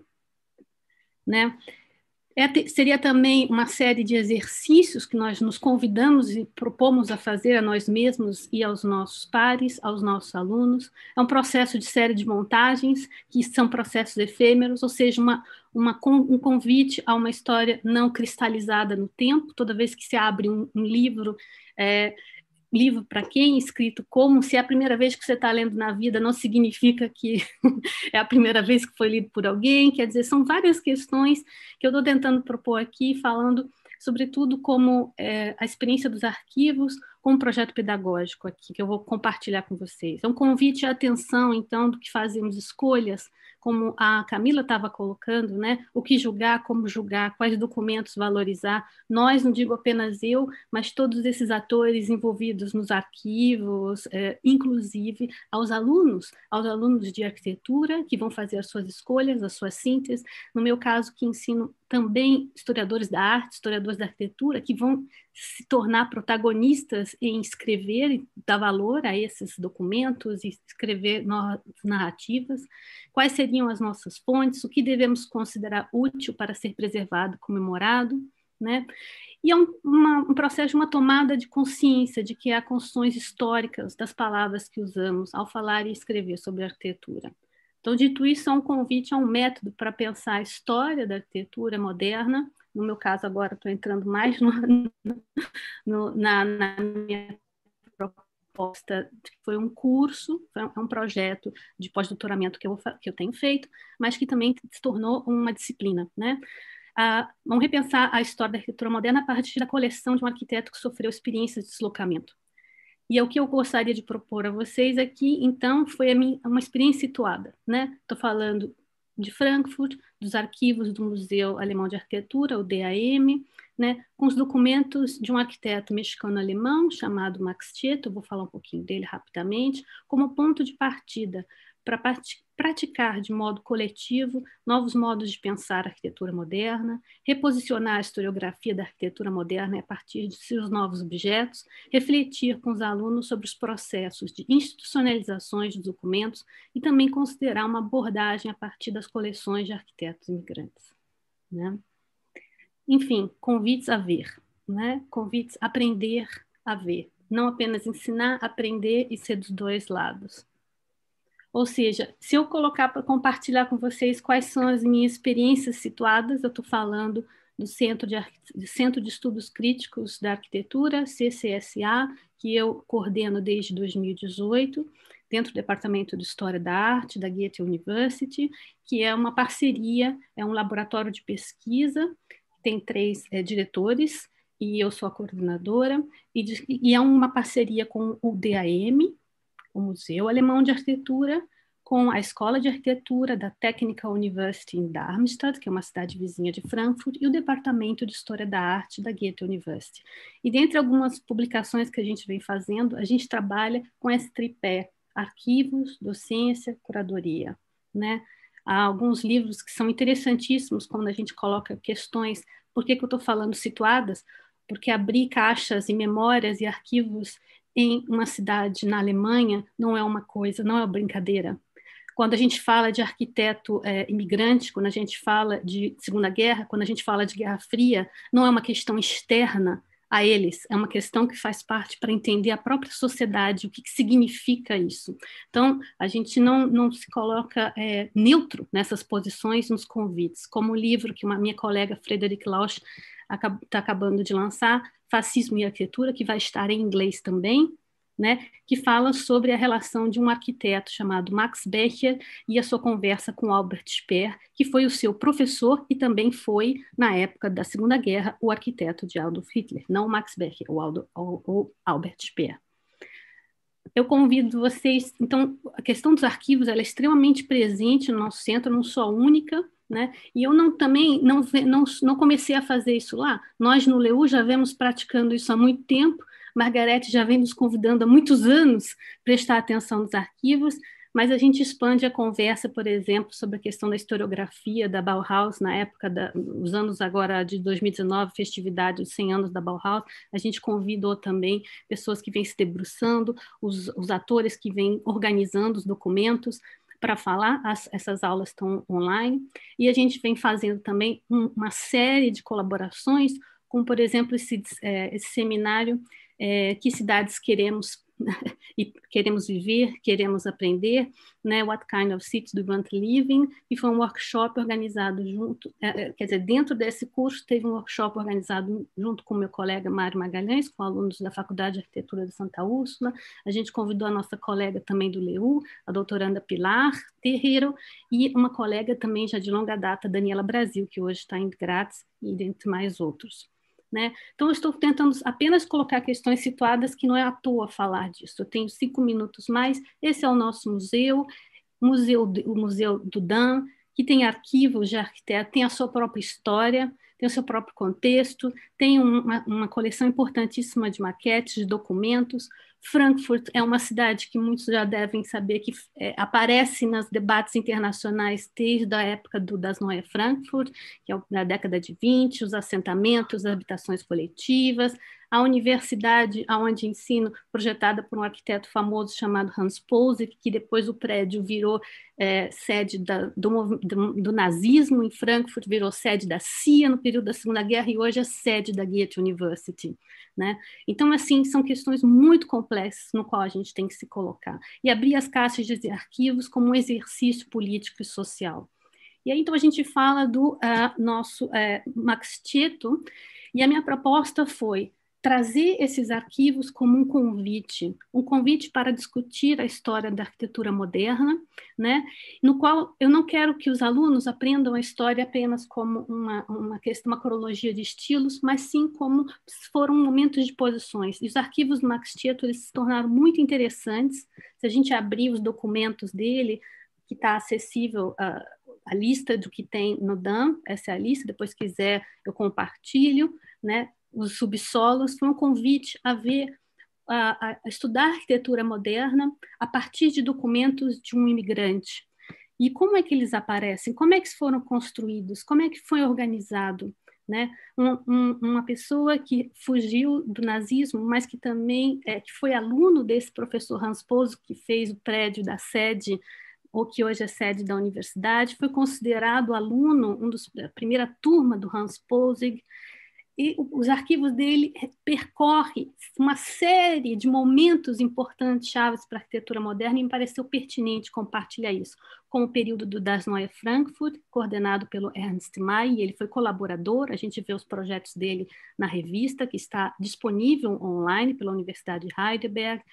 D: né? É, seria também uma série de exercícios que nós nos convidamos e propomos a fazer a nós mesmos e aos nossos pares, aos nossos alunos. É um processo de série de montagens, que são processos efêmeros, ou seja, uma, uma, um convite a uma história não cristalizada no tempo. Toda vez que se abre um, um livro, é, livro para quem? Escrito como? Se é a primeira vez que você está lendo na vida, não significa que é a primeira vez que foi lido por alguém. Quer dizer, são várias questões que eu estou tentando propor aqui, falando sobretudo como é, a experiência dos arquivos, com um projeto pedagógico aqui, que eu vou compartilhar com vocês. É um convite à atenção, então, do que fazemos escolhas, como a Camila estava colocando, né? O que julgar, como julgar, quais documentos valorizar. Nós, não digo apenas eu, mas todos esses atores envolvidos nos arquivos, é, inclusive aos alunos, aos alunos de arquitetura, que vão fazer as suas escolhas, as suas sínteses. No meu caso, que ensino também historiadores da arte, historiadores da arquitetura, que vão se tornar protagonistas em escrever e dar valor a esses documentos e escrever narrativas, quais seriam as nossas fontes, o que devemos considerar útil para ser preservado, comemorado, né? E é um, uma, um processo de uma tomada de consciência de que há construções históricas das palavras que usamos ao falar e escrever sobre arquitetura. Então, dito isso, é um convite a um método para pensar a história da arquitetura moderna. No meu caso, agora estou entrando mais no, no, na, na minha proposta, que foi um curso, é um projeto de pós-doutoramento que eu, que eu tenho feito, mas que também se tornou uma disciplina, né? Ah, vamos repensar a história da arquitetura moderna a partir da coleção de um arquiteto que sofreu experiências de deslocamento. E é o que eu gostaria de propor a vocês aqui, então, foi a minha, uma experiência situada, né? Estou falando de Frankfurt, dos arquivos do Museu Alemão de Arquitetura, o D A M, né? Com os documentos de um arquiteto mexicano-alemão chamado Max Tieto, eu vou falar um pouquinho dele rapidamente, como ponto de partida para praticar de modo coletivo novos modos de pensar a arquitetura moderna, reposicionar a historiografia da arquitetura moderna a partir de seus novos objetos, refletir com os alunos sobre os processos de institucionalizações dos documentos e também considerar uma abordagem a partir das coleções de arquitetos imigrantes, né? Enfim, convites a ver, né? Convites a aprender a ver, não apenas ensinar, aprender e ser dos dois lados. Ou seja, se eu colocar para compartilhar com vocês quais são as minhas experiências situadas, eu estou falando do Centro de, do Centro de Estudos Críticos da Arquitetura, C C S A, que eu coordeno desde dois mil e dezoito, dentro do Departamento de História da Arte da Goethe University, que é uma parceria, é um laboratório de pesquisa, tem três é, diretores, e eu sou a coordenadora, e, de, e é uma parceria com o D A M, o Museu Alemão de Arquitetura, com a Escola de Arquitetura da Technical University em Darmstadt, que é uma cidade vizinha de Frankfurt, e o Departamento de História da Arte da Goethe University. E dentre algumas publicações que a gente vem fazendo, a gente trabalha com esse tripé, arquivos, docência, curadoria, né? Há alguns livros que são interessantíssimos quando a gente coloca questões. Por que que eu estou falando situadas? Porque abrir caixas e memórias e arquivos em uma cidade na Alemanha não é uma coisa, não é uma brincadeira. Quando a gente fala de arquiteto é, imigrante, quando a gente fala de Segunda Guerra, quando a gente fala de Guerra Fria, não é uma questão externa a eles, é uma questão que faz parte para entender a própria sociedade, o que, que significa isso. Então, a gente não, não se coloca é, neutro nessas posições nos convites, como o livro que uma minha colega Frederic Lausch está acabando de lançar, Fascismo e Arquitetura, que vai estar em inglês também, né, que fala sobre a relação de um arquiteto chamado Max Becher e a sua conversa com Albert Speer, que foi o seu professor e também foi, na época da Segunda Guerra, o arquiteto de Adolf Hitler, não o Max Becher, o, Aldo, o, o Albert Speer. Eu convido vocês, então, a questão dos arquivos ela é extremamente presente no nosso centro, não só única, né? E eu não, também não, não, não comecei a fazer isso lá. Nós, no L E U, já vemos praticando isso há muito tempo. Margarete já vem nos convidando há muitos anos a prestar atenção nos arquivos, mas a gente expande a conversa, por exemplo, sobre a questão da historiografia da Bauhaus, na época, da, os anos agora de dois mil e dezenove, festividade dos cem anos da Bauhaus, a gente convidou também pessoas que vêm se debruçando, os, os atores que vêm organizando os documentos, para falar, as, essas aulas estão online, e a gente vem fazendo também um, uma série de colaborações, como, por exemplo, esse, é, esse seminário, é, Que Cidades Queremos e queremos viver, queremos aprender, né? What kind of cities do we want to live in? E foi um workshop organizado junto, é, quer dizer, dentro desse curso teve um workshop organizado junto com o meu colega Mário Magalhães, com alunos da Faculdade de Arquitetura de Santa Úrsula. A gente convidou a nossa colega também do L E U, a doutoranda Pilar Terreiro, e uma colega também já de longa data, Daniela Brasil, que hoje está em Graz, e dentre mais outros. né? Então, eu estou tentando apenas colocar questões situadas que não é à toa falar disso. Eu tenho cinco minutos mais. Esse é o nosso museu, museu o Museu do Dan, que tem arquivos de arquiteto, tem a sua própria história, tem o seu próprio contexto, tem uma, uma coleção importantíssima de maquetes, de documentos. Frankfurt é uma cidade que muitos já devem saber que é, aparece nos debates internacionais desde a época do, das Neue Frankfurt, que é na década de vinte, os assentamentos, as habitações coletivas, a universidade onde ensino, projetada por um arquiteto famoso chamado Hans Poseck, que depois o prédio virou é, sede da, do, do, do nazismo em Frankfurt, virou sede da C I A no período da Segunda Guerra e hoje é sede da Goethe University, né? Então, assim, são questões muito complexas no qual a gente tem que se colocar. E abrir as caixas de arquivos como um exercício político e social. E aí, então, a gente fala do uh, nosso uh, Max Tieto, e a minha proposta foi trazer esses arquivos como um convite, um convite para discutir a história da arquitetura moderna, né? No qual eu não quero que os alunos aprendam a história apenas como uma, uma questão, uma cronologia de estilos, mas sim como foram momentos de posições. E os arquivos do Max Tieto, eles se tornaram muito interessantes. Se a gente abrir os documentos dele, que está acessível a, a lista do que tem no D A M, essa é a lista, depois se quiser eu compartilho, né? Os subsolos, foi um convite a ver, a, a estudar a arquitetura moderna a partir de documentos de um imigrante. E como é que eles aparecem? Como é que foram construídos? Como é que foi organizado? Né? Um, um, uma pessoa que fugiu do nazismo, mas que também é, que foi aluno desse professor Hans Poseck, que fez o prédio da sede, ou que hoje é sede da universidade, foi considerado aluno, um dos, a primeira turma do Hans Poseck, e os arquivos dele percorrem uma série de momentos importantes, chaves para a arquitetura moderna, e me pareceu pertinente compartilhar isso, como o período do Das Neue Frankfurt, coordenado pelo Ernst May, ele foi colaborador, a gente vê os projetos dele na revista, que está disponível online pela Universidade de Heidelberg,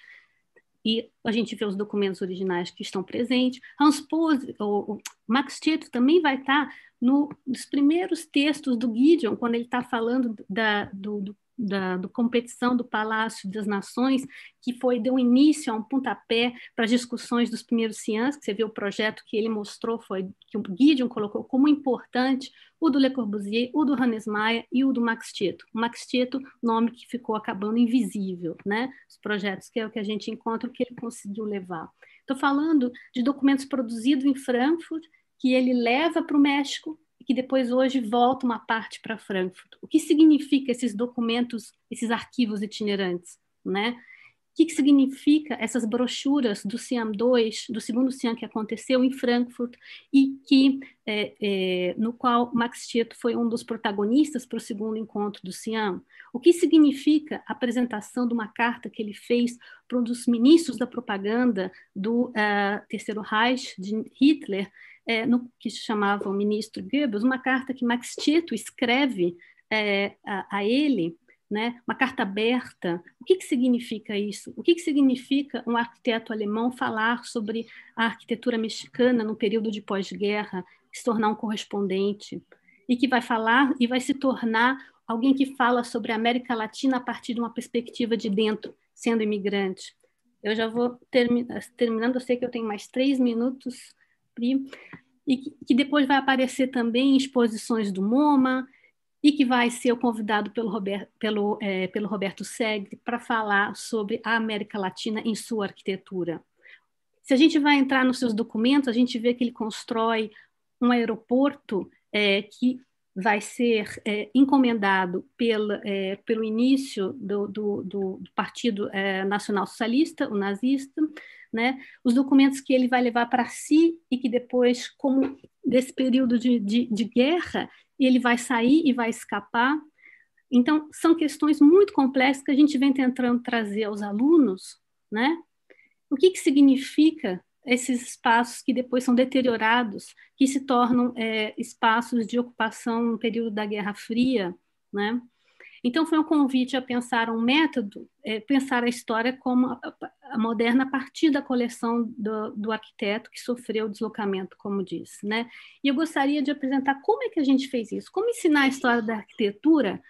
D: e a gente vê os documentos originais que estão presentes. Hans Poseck, o, o Max Tieto também vai estar no, nos primeiros textos do Gideon, quando ele está falando da, do, do, da do competição do Palácio das Nações, que foi, deu início a um pontapé para as discussões dos primeiros ciãs, que você vê o projeto que ele mostrou, foi que o Gideon colocou como importante o do Le Corbusier, o do Hannes Meyer e o do Max Tieto. O Max Tieto, nome que ficou acabando invisível, né? Os projetos que é o que a gente encontra, o que ele conseguiu levar. Estou falando de documentos produzidos em Frankfurt, que ele leva para o México e que depois hoje volta uma parte para Frankfurt. O que significa esses documentos, esses arquivos itinerantes, né? O que, que significa essas brochuras do CIAM dois, do segundo CIAM que aconteceu em Frankfurt e que, é, é, no qual Max Tieto foi um dos protagonistas para o segundo encontro do CIAM? O que significa a apresentação de uma carta que ele fez para um dos ministros da propaganda do uh, Terceiro Reich, de Hitler, é, no, que se chamava o ministro Goebbels, uma carta que Max Tieto escreve é, a, a ele, né? Uma carta aberta. O que, que significa isso? O que, que significa um arquiteto alemão falar sobre a arquitetura mexicana no período de pós-guerra, se tornar um correspondente, e que vai falar e vai se tornar alguém que fala sobre a América Latina a partir de uma perspectiva de dentro, sendo imigrante? Eu já vou termi terminando, eu sei que eu tenho mais três minutos, Pri, e que, que depois vai aparecer também em exposições do MoMA, e que vai ser convidado pelo Roberto, pelo, é, pelo Roberto Segre para falar sobre a América Latina em sua arquitetura. Se a gente vai entrar nos seus documentos, a gente vê que ele constrói um aeroporto é, que vai ser é, encomendado pelo, é, pelo início do, do, do Partido é, Nacional Socialista, o nazista, né? Os documentos que ele vai levar para si e que depois, como desse período de, de, de guerra, ele vai sair e vai escapar. Então, são questões muito complexas que a gente vem tentando trazer aos alunos, né? O que, que significa esses espaços que depois são deteriorados, que se tornam é, espaços de ocupação no período da Guerra Fria, né? Então, foi um convite a pensar um método, é, pensar a história como a, a moderna a partir da coleção do, do arquiteto que sofreu deslocamento, como disse, né? E eu gostaria de apresentar como é que a gente fez isso, como ensinar a história da arquitetura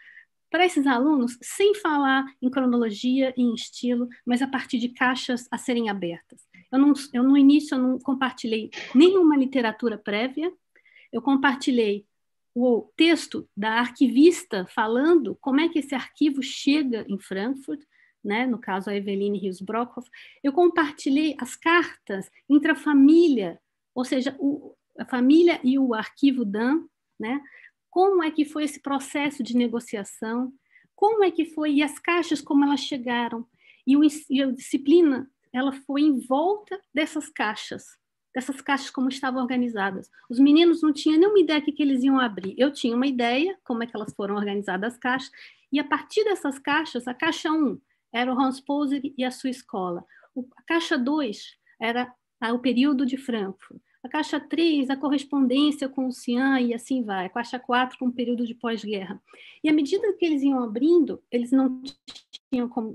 D: para esses alunos, sem falar em cronologia e em estilo, mas a partir de caixas a serem abertas. Eu, não, eu no início, eu não compartilhei nenhuma literatura prévia, eu compartilhei o texto da arquivista falando como é que esse arquivo chega em Frankfurt, né? No caso a Eveline Rios Brockhoff. Eu compartilhei as cartas intrafamília, ou seja, o, a família e o arquivo D A M, né? Como é que foi esse processo de negociação, como é que foi, e as caixas, como elas chegaram, e, o, e a disciplina, ela foi em volta dessas caixas, dessas caixas como estavam organizadas. Os meninos não tinham nenhuma ideia do que, que eles iam abrir. Eu tinha uma ideia, como é que elas foram organizadas as caixas, e a partir dessas caixas, a caixa um era o Hans Poser e a sua escola. O, a caixa dois era a, o período de Frankfurt. A caixa três, a correspondência com o Cian e assim vai. A caixa quatro, com o período de pós-guerra. E à medida que eles iam abrindo, eles não tinham como...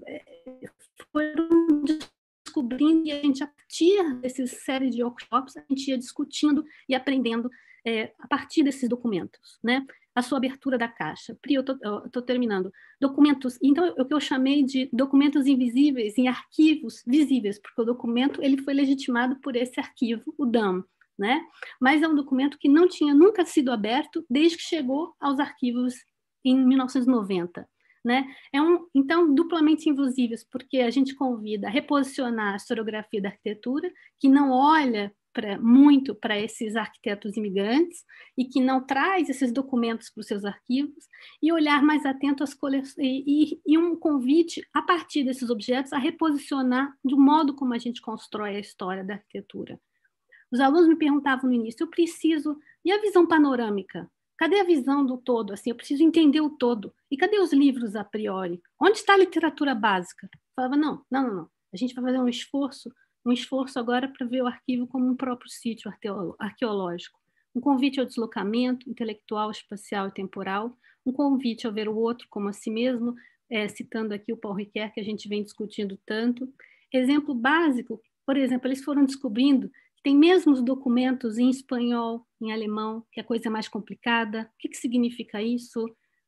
D: Foram descobrindo, e a gente, a partir dessa série de workshops, a gente ia discutindo e aprendendo é, a partir desses documentos, né? A sua abertura da caixa. Pri, eu estou terminando. Documentos, então, o que eu chamei de documentos invisíveis em arquivos visíveis, porque o documento ele foi legitimado por esse arquivo, o D A M, né? Mas é um documento que não tinha nunca sido aberto desde que chegou aos arquivos em mil novecentos e noventa. Né? É um, então, duplamente invisíveis, porque a gente convida a reposicionar a historiografia da arquitetura, que não olha pra, muito para esses arquitetos imigrantes e que não traz esses documentos para os seus arquivos, e olhar mais atento às coleções, e, e um convite, a partir desses objetos, a reposicionar do modo como a gente constrói a história da arquitetura. Os alunos me perguntavam no início, eu preciso, e a visão panorâmica? Cadê a visão do todo? Assim, eu preciso entender o todo. E cadê os livros a priori? Onde está a literatura básica? Eu falava, não, não, não, não. A gente vai fazer um esforço, um esforço agora para ver o arquivo como um próprio sítio arqueológico. Um convite ao deslocamento intelectual, espacial e temporal. Um convite ao ver o outro como a si mesmo, é, citando aqui o Paul Ricoeur, que a gente vem discutindo tanto. Exemplo básico, por exemplo, eles foram descobrindo tem mesmo os documentos em espanhol, em alemão, que é a coisa mais complicada. O que, que significa isso?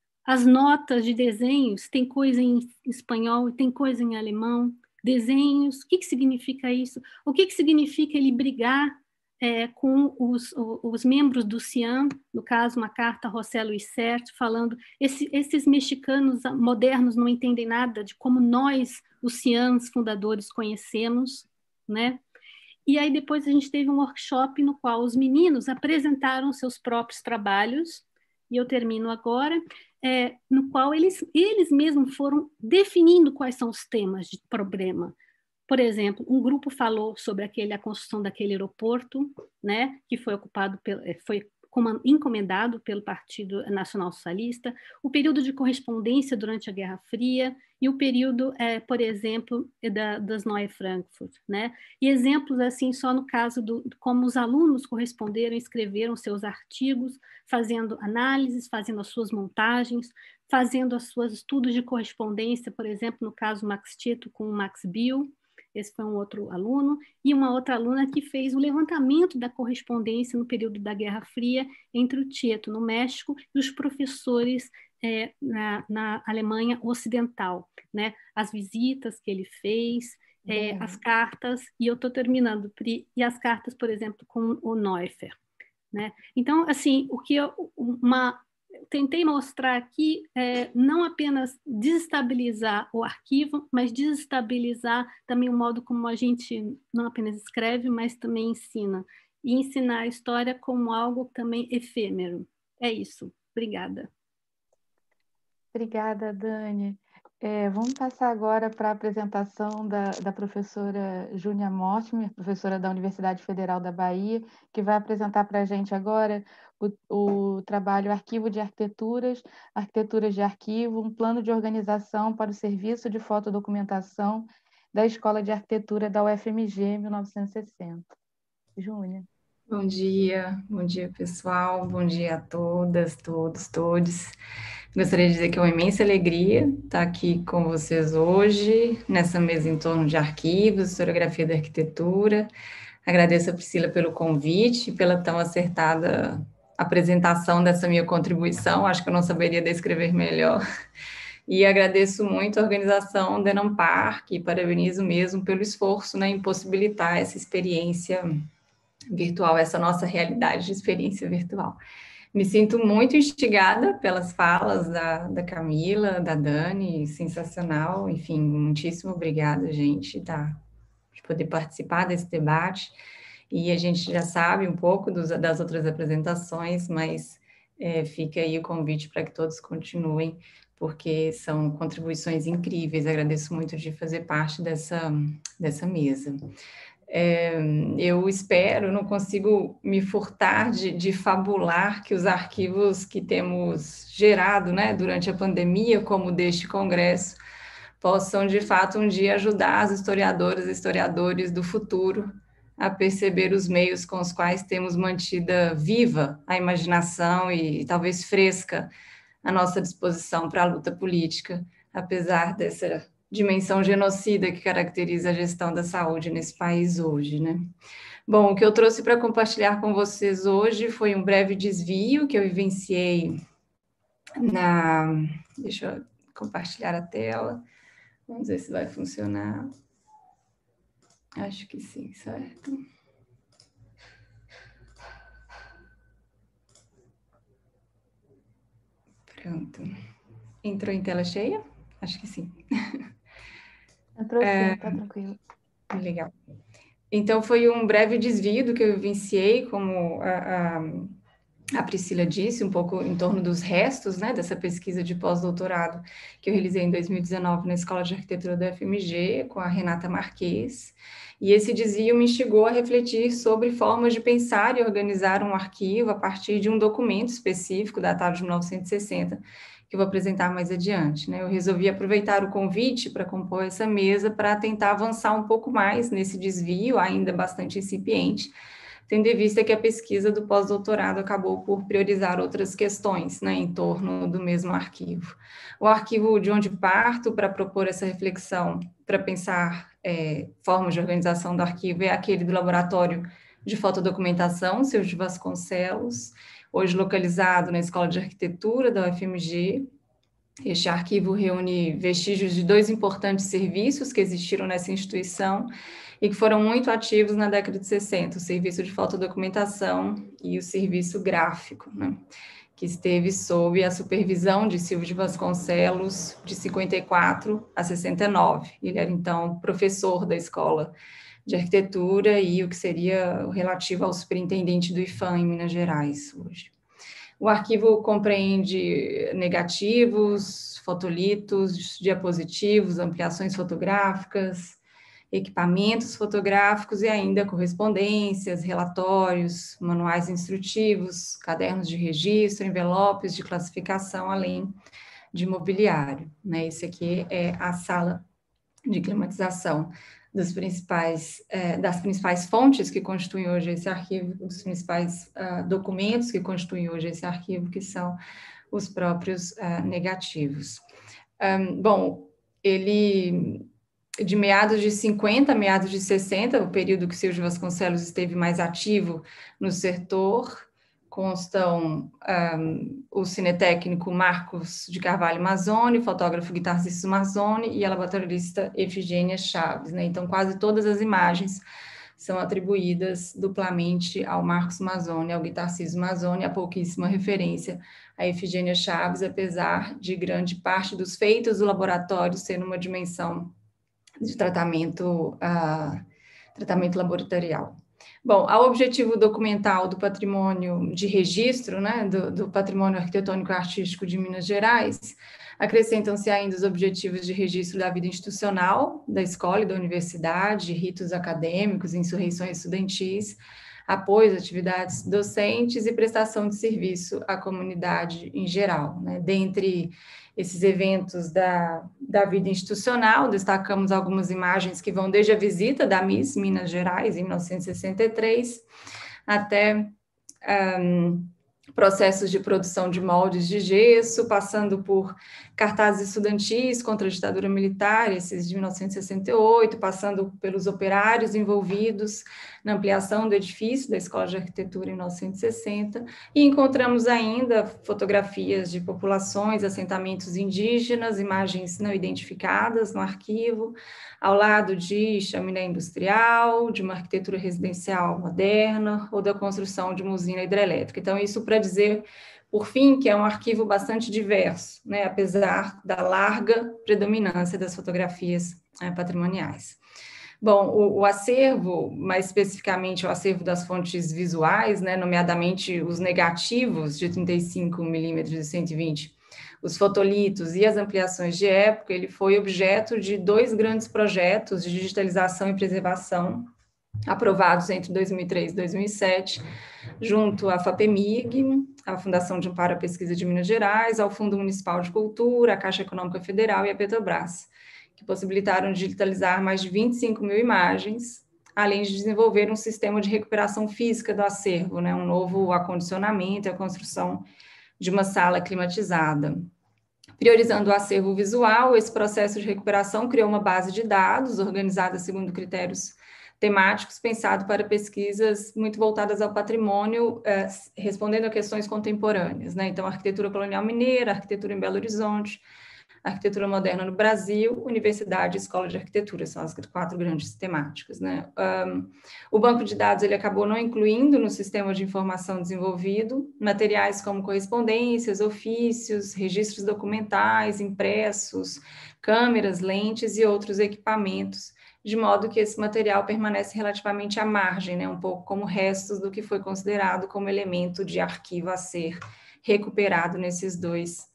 D: As notas de desenhos, tem coisa em espanhol e tem coisa em alemão. Desenhos, o que, que significa isso? O que, que significa ele brigar é, com os, os membros do Cian, no caso, uma carta a José Luis Sert, falando esse, esses mexicanos modernos não entendem nada de como nós, os Cians fundadores, conhecemos, né? E aí depois a gente teve um workshop no qual os meninos apresentaram seus próprios trabalhos, e eu termino agora, é, no qual eles, eles mesmos foram definindo quais são os temas de problema. Por exemplo, um grupo falou sobre aquele, a construção daquele aeroporto, né, que foi ocupado pelo, foi encomendado pelo Partido Nacional Socialista, o período de correspondência durante a Guerra Fria e o período, é, por exemplo, da, das Neue Frankfurt, né? E exemplos assim só no caso do como os alunos corresponderam, escreveram seus artigos, fazendo análises, fazendo as suas montagens, fazendo os seus estudos de correspondência, por exemplo, no caso Max Tieto com o Max Bill. Esse foi um outro aluno, e uma outra aluna que fez o levantamento da correspondência no período da Guerra Fria entre o Tieto, no México, e os professores é, na, na Alemanha Ocidental, né? As visitas que ele fez, é, as cartas, e eu estou terminando, Pri, e as cartas, por exemplo, com o Neuffer, né? Então, assim, o que eu, uma... tentei mostrar aqui é, não apenas desestabilizar o arquivo, mas desestabilizar também o modo como a gente não apenas escreve, mas também ensina. E ensinar a história como algo também efêmero. É isso. Obrigada.
A: Obrigada, Dani. É, vamos passar agora para a apresentação da, da professora Júnia Mortimer, professora da Universidade Federal da Bahia, que vai apresentar para a gente agora o, o trabalho Arquivo de Arquiteturas, Arquiteturas de Arquivo, um plano de organização para o serviço de fotodocumentação da Escola de Arquitetura da U F M G, mil novecentos e sessenta. Júnia.
B: Bom dia, bom dia, pessoal, bom dia a todas, todos, todes. Gostaria de dizer que é uma imensa alegria estar aqui com vocês hoje, nessa mesa em torno de arquivos, historiografia da arquitetura. Agradeço a Priscila pelo convite e pela tão acertada apresentação dessa minha contribuição. Acho que eu não saberia descrever melhor E agradeço muito a organização Denon Park e parabenizo mesmo pelo esforço, né, em possibilitar essa experiência virtual, essa nossa realidade de experiência virtual. Me sinto muito instigada pelas falas da, da Camila, da Dani, sensacional, enfim, muitíssimo obrigada, gente, tá, de poder participar desse debate, e a gente já sabe um pouco dos, das outras apresentações, mas é, fica aí o convite para que todos continuem, porque são contribuições incríveis, agradeço muito de fazer parte dessa, dessa mesa. É, eu espero, não consigo me furtar de, de fabular que os arquivos que temos gerado, né, durante a pandemia, como deste congresso, possam, de fato, um dia ajudar as historiadoras e historiadores do futuro a perceber os meios com os quais temos mantida viva a imaginação e talvez fresca a nossa disposição para a luta política, apesar dessa dimensão genocida que caracteriza a gestão da saúde nesse país hoje, né? Bom, o que eu trouxe para compartilhar com vocês hoje foi um breve desvio que eu vivenciei na... Deixa eu compartilhar a tela. Vamos ver se vai funcionar. Acho que sim, certo? Pronto. Entrou em tela cheia? Acho que sim.
A: Entrou sim, tá tranquilo.
B: Legal. Então, foi um breve desvio do que eu vivenciei, como a, a, a Priscila disse, um pouco em torno dos restos, né, dessa pesquisa de pós-doutorado que eu realizei em dois mil e dezenove na Escola de Arquitetura da U F M G, com a Renata Marques. E esse desvio me instigou a refletir sobre formas de pensar e organizar um arquivo a partir de um documento específico, datado de mil novecentos e sessenta, que eu vou apresentar mais adiante, né? Eu resolvi aproveitar o convite para compor essa mesa para tentar avançar um pouco mais nesse desvio, ainda bastante incipiente, tendo em vista que a pesquisa do pós-doutorado acabou por priorizar outras questões, né, em torno do mesmo arquivo. O arquivo de onde parto para propor essa reflexão, para pensar é, formas de organização do arquivo, é aquele do Laboratório de Fotodocumentação, Silvio de Vasconcelos, hoje localizado na Escola de Arquitetura da U F M G. Este arquivo reúne vestígios de dois importantes serviços que existiram nessa instituição e que foram muito ativos na década de sessenta, o serviço de fotodocumentação e o serviço gráfico, né, que esteve sob a supervisão de Silvio de Vasconcelos de cinquenta e quatro a sessenta e nove. Ele era, então, professor da Escola de Arquitetura e o que seria o relativo ao superintendente do I F A M em Minas Gerais, hoje. O arquivo compreende negativos, fotolitos, diapositivos, ampliações fotográficas, equipamentos fotográficos e ainda correspondências, relatórios, manuais instrutivos, cadernos de registro, envelopes de classificação, além de mobiliário, né? Esse aqui é a sala de climatização dos principais, eh, das principais fontes que constituem hoje esse arquivo, dos principais uh, documentos que constituem hoje esse arquivo, que são os próprios uh, negativos. Um, bom, ele, de meados de cinquenta a meados de sessenta, o período que Silvio de Vasconcelos esteve mais ativo no setor, constam um, o cinetécnico Marcos de Carvalho Mazzoni, fotógrafo guitarrista Mazzoni e a laboratorista Efigênia Chaves, né? Então, quase todas as imagens são atribuídas duplamente ao Marcos Mazzoni, ao guitarrista Mazzoni, há pouquíssima referência a Efigênia Chaves, apesar de grande parte dos feitos do laboratório ser numa dimensão de tratamento, uh, tratamento laboratorial. Bom, ao objetivo documental do patrimônio de registro, né, do, do patrimônio arquitetônico e artístico de Minas Gerais, acrescentam-se ainda os objetivos de registro da vida institucional, da escola e da universidade, ritos acadêmicos, insurreições estudantis, apoio às atividades docentes e prestação de serviço à comunidade em geral, né. Dentre esses eventos da, da vida institucional, destacamos algumas imagens que vão desde a visita da Miss Minas Gerais, em mil novecentos e sessenta e três, até um, processos de produção de moldes de gesso, passando por cartazes estudantis contra a ditadura militar, esses de mil novecentos e sessenta e oito, passando pelos operários envolvidos na ampliação do edifício da Escola de Arquitetura em mil novecentos e sessenta, e encontramos ainda fotografias de populações, assentamentos indígenas, imagens não identificadas no arquivo, ao lado de chaminé industrial, de uma arquitetura residencial moderna ou da construção de uma usina hidrelétrica. Então, isso para dizer, por fim, que é um arquivo bastante diverso, né, apesar da larga predominância das fotografias é, patrimoniais. Bom, o, o acervo, mais especificamente o acervo das fontes visuais, né, nomeadamente os negativos de trinta e cinco milímetros e cento e vinte, os fotolitos e as ampliações de época, ele foi objeto de dois grandes projetos de digitalização e preservação, aprovados entre dois mil e três e dois mil e sete, junto à FAPEMIG, a Fundação de Amparo à Pesquisa de Minas Gerais, ao Fundo Municipal de Cultura, à Caixa Econômica Federal e à Petrobras, que possibilitaram digitalizar mais de vinte e cinco mil imagens, além de desenvolver um sistema de recuperação física do acervo, né, um novo acondicionamento e a construção de uma sala climatizada. Priorizando o acervo visual, esse processo de recuperação criou uma base de dados organizada segundo critérios temáticos, pensado para pesquisas muito voltadas ao patrimônio, eh, respondendo a questões contemporâneas, né? Então, arquitetura colonial mineira, arquitetura em Belo Horizonte, arquitetura moderna no Brasil, universidade e escola de arquitetura, são as quatro grandes temáticas, né? Um, o banco de dados, ele acabou não incluindo no sistema de informação desenvolvido materiais como correspondências, ofícios, registros documentais, impressos, câmeras, lentes e outros equipamentos, de modo que esse material permanece relativamente à margem, né? Um pouco como restos do que foi considerado como elemento de arquivo a ser recuperado nesses dois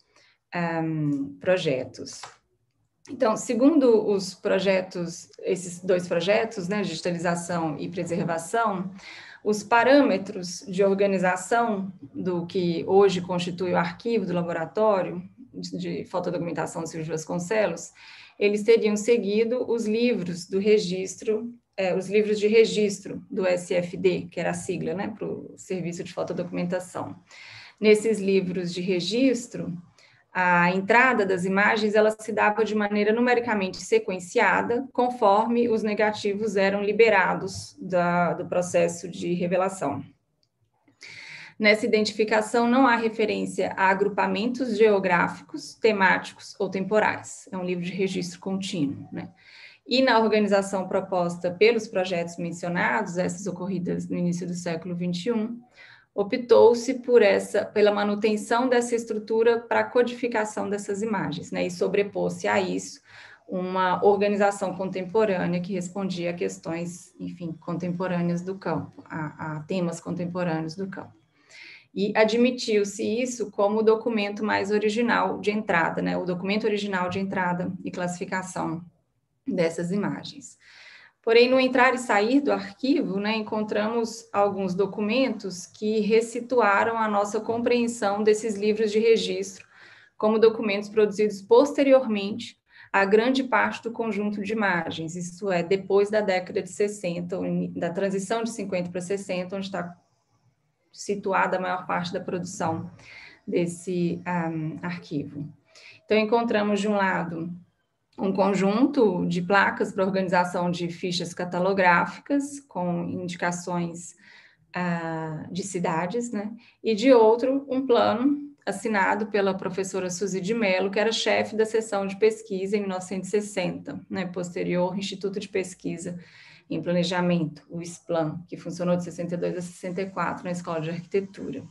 B: Um, projetos. Então, segundo os projetos, esses dois projetos, né, digitalização e preservação, os parâmetros de organização do que hoje constitui o arquivo do laboratório de fotodocumentação Silvio Vasconcelos, eles teriam seguido os livros do registro, eh, os livros de registro do S F D, que era a sigla, né, para o Serviço de Fotodocumentação. Nesses livros de registro, a entrada das imagens, ela se dava de maneira numericamente sequenciada, conforme os negativos eram liberados da, do processo de revelação. Nessa identificação não há referência a agrupamentos geográficos, temáticos ou temporais. É um livro de registro contínuo, né? E na organização proposta pelos projetos mencionados, essas ocorridas no início do século vinte e um, optou-se por essa, pela manutenção dessa estrutura para a codificação dessas imagens, né? E sobrepôs-se a isso uma organização contemporânea que respondia a questões, enfim, contemporâneas do campo, a, a temas contemporâneos do campo. E admitiu-se isso como o documento mais original de entrada, né? O documento original de entrada e classificação dessas imagens. Porém, no entrar e sair do arquivo, né, encontramos alguns documentos que ressituaram a nossa compreensão desses livros de registro como documentos produzidos posteriormente a grande parte do conjunto de imagens, isto é, depois da década de sessenta, da transição de cinquenta para sessenta, onde está situada a maior parte da produção desse um, arquivo. Então, encontramos, de um lado, um conjunto de placas para organização de fichas catalográficas com indicações uh, de cidades, né? E de outro, um plano assinado pela professora Suzy de Mello, que era chefe da seção de pesquisa em mil novecentos e sessenta, né? Posterior Instituto de Pesquisa em Planejamento, o ISPLAN, que funcionou de sessenta e dois a sessenta e quatro na Escola de Arquitetura.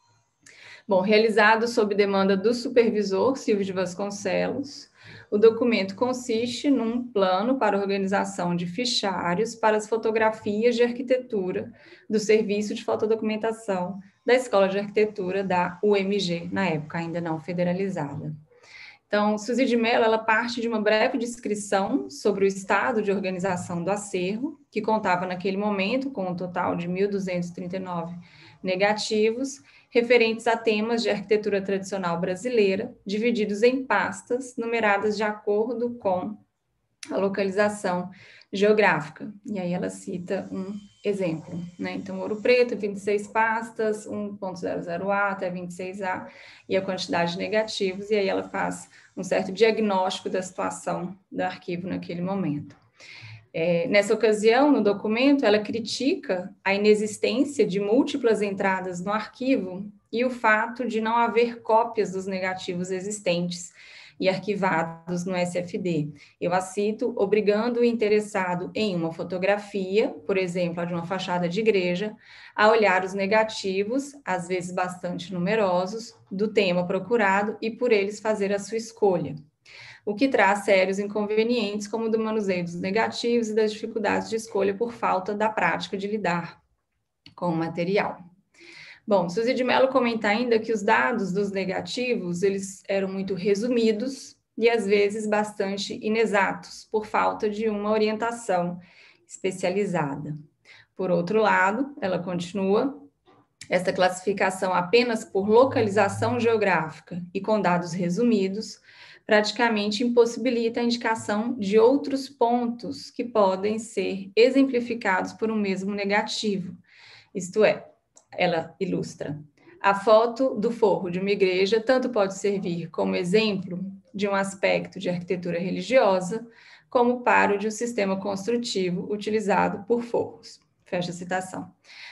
B: Bom, realizado sob demanda do supervisor Silvio de Vasconcelos, o documento consiste num plano para organização de fichários para as fotografias de arquitetura do Serviço de Fotodocumentação da Escola de Arquitetura da U M G, na época ainda não federalizada. Então, Suzy de Mello, ela parte de uma breve descrição sobre o estado de organização do acervo, que contava naquele momento com um total de mil duzentos e trinta e nove negativos, referentes a temas de arquitetura tradicional brasileira, divididos em pastas, numeradas de acordo com a localização geográfica. E aí ela cita um exemplo, né? Então, Ouro Preto, vinte e seis pastas, um ponto zero zero A até vinte e seis A, e a quantidade de negativos, e aí ela faz um certo diagnóstico da situação do arquivo naquele momento. É, nessa ocasião, no documento, ela critica a inexistência de múltiplas entradas no arquivo e o fato de não haver cópias dos negativos existentes e arquivados no S F D. Eu a cito, obrigando o interessado em uma fotografia, por exemplo, a de uma fachada de igreja, a olhar os negativos, às vezes bastante numerosos, do tema procurado e por eles fazer a sua escolha, o que traz sérios inconvenientes, como o do manuseio dos negativos e das dificuldades de escolha por falta da prática de lidar com o material. Bom, Suzy de Mello comenta ainda que os dados dos negativos, eles eram muito resumidos e às vezes bastante inexatos, por falta de uma orientação especializada. Por outro lado, ela continua, esta classificação apenas por localização geográfica e com dados resumidos, praticamente impossibilita a indicação de outros pontos que podem ser exemplificados por um mesmo negativo, isto é, ela ilustra. A foto do forro de uma igreja tanto pode servir como exemplo de um aspecto de arquitetura religiosa, como paro de um sistema construtivo utilizado por forros. Fecha a citação.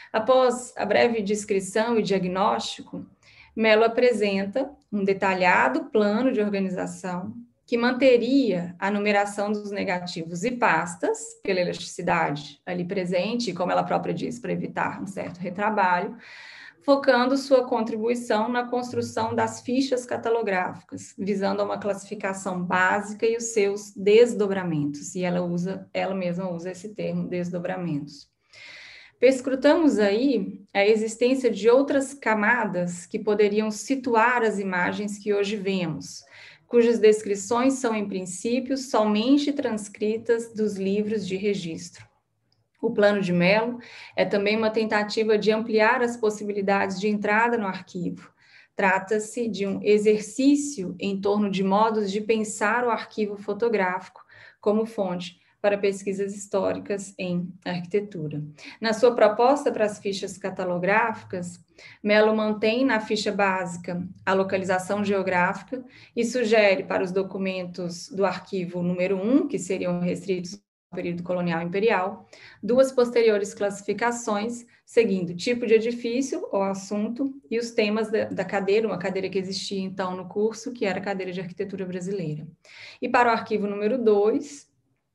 B: Após a breve descrição e diagnóstico, Mello apresenta um detalhado plano de organização que manteria a numeração dos negativos e pastas, pela elasticidade ali presente, como ela própria diz, para evitar um certo retrabalho, focando sua contribuição na construção das fichas catalográficas, visando a uma classificação básica e os seus desdobramentos, e ela usa, ela mesma usa esse termo, desdobramentos. Perscrutamos aí a existência de outras camadas que poderiam situar as imagens que hoje vemos, cujas descrições são, em princípio, somente transcritas dos livros de registro. O plano de Mello é também uma tentativa de ampliar as possibilidades de entrada no arquivo. Trata-se de um exercício em torno de modos de pensar o arquivo fotográfico como fonte para pesquisas históricas em arquitetura. Na sua proposta para as fichas catalográficas, Mello mantém na ficha básica a localização geográfica e sugere para os documentos do arquivo número um, que seriam restritos ao período colonial imperial, duas posteriores classificações, seguindo tipo de edifício ou assunto e os temas da, da cadeira, uma cadeira que existia então no curso, que era a cadeira de arquitetura brasileira. E para o arquivo número dois,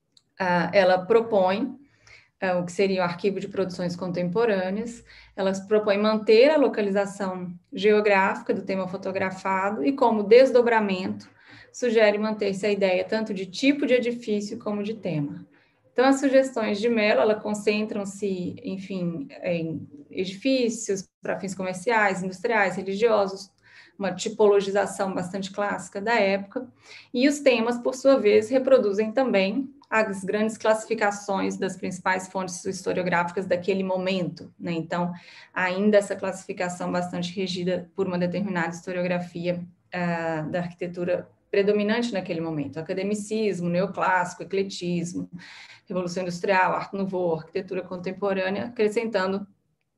B: Uh, ela propõe, uh, o que seria o arquivo de produções contemporâneas, ela propõe manter a localização geográfica do tema fotografado e, como desdobramento, sugere manter-se a ideia tanto de tipo de edifício como de tema. Então, as sugestões de Mello, elas concentram-se, enfim, em edifícios para fins comerciais, industriais, religiosos, uma tipologização bastante clássica da época, e os temas, por sua vez, reproduzem também as grandes classificações das principais fontes historiográficas daquele momento, né? Então, ainda essa classificação bastante regida por uma determinada historiografia uh, da arquitetura predominante naquele momento, academicismo, neoclássico, ecletismo, Revolução Industrial, Art Nouveau, arquitetura contemporânea, acrescentando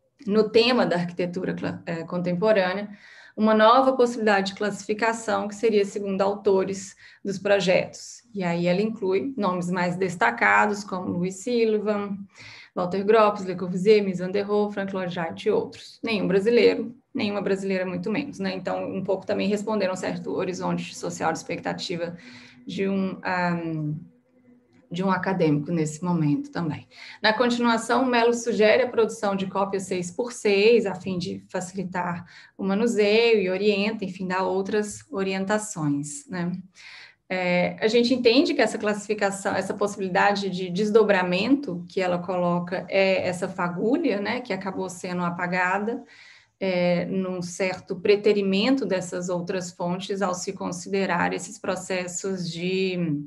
B: no tema da arquitetura uh, contemporânea uma nova possibilidade de classificação, que seria segundo autores dos projetos. E aí ela inclui nomes mais destacados, como Louis Silvan, Walter Gropius, Le Corbusier, Mies van der Rohe, Frank Lloyd Wright e outros. Nenhum brasileiro, nenhuma brasileira muito menos, né? Então, um pouco também responderam a um certo horizonte social de expectativa de um... um de um acadêmico nesse momento também. Na continuação, Mello sugere a produção de cópias seis por seis, a fim de facilitar o manuseio e orienta, enfim, dá outras orientações, né? É, a gente entende que essa classificação, essa possibilidade de desdobramento que ela coloca é essa fagulha, né, que acabou sendo apagada, é, num certo preterimento dessas outras fontes ao se considerar esses processos de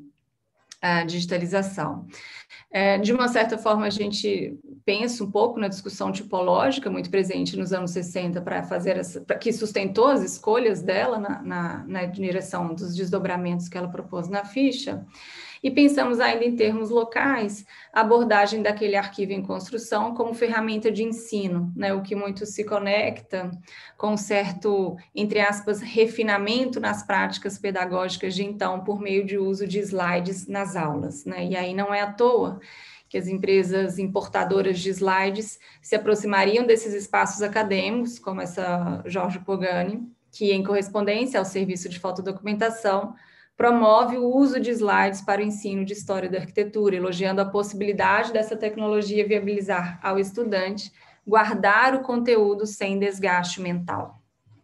B: a digitalização. É, de uma certa forma, a gente pensa um pouco na discussão tipológica, muito presente nos anos sessenta, para fazer essa, pra, que sustentou as escolhas dela na, na, na direção dos desdobramentos que ela propôs na ficha, E pensamos ainda em termos locais, a abordagem daquele arquivo em construção como ferramenta de ensino, né? O que muito se conecta com um certo, entre aspas, refinamento nas práticas pedagógicas de então, por meio de uso de slides nas aulas, né? E aí não é à toa que as empresas importadoras de slides se aproximariam desses espaços acadêmicos, como essa Jorge Pogani, que, em correspondência ao serviço de fotodocumentação, promove o uso de slides para o ensino de história da arquitetura, elogiando a possibilidade dessa tecnologia viabilizar ao estudante guardar o conteúdo sem desgaste mental.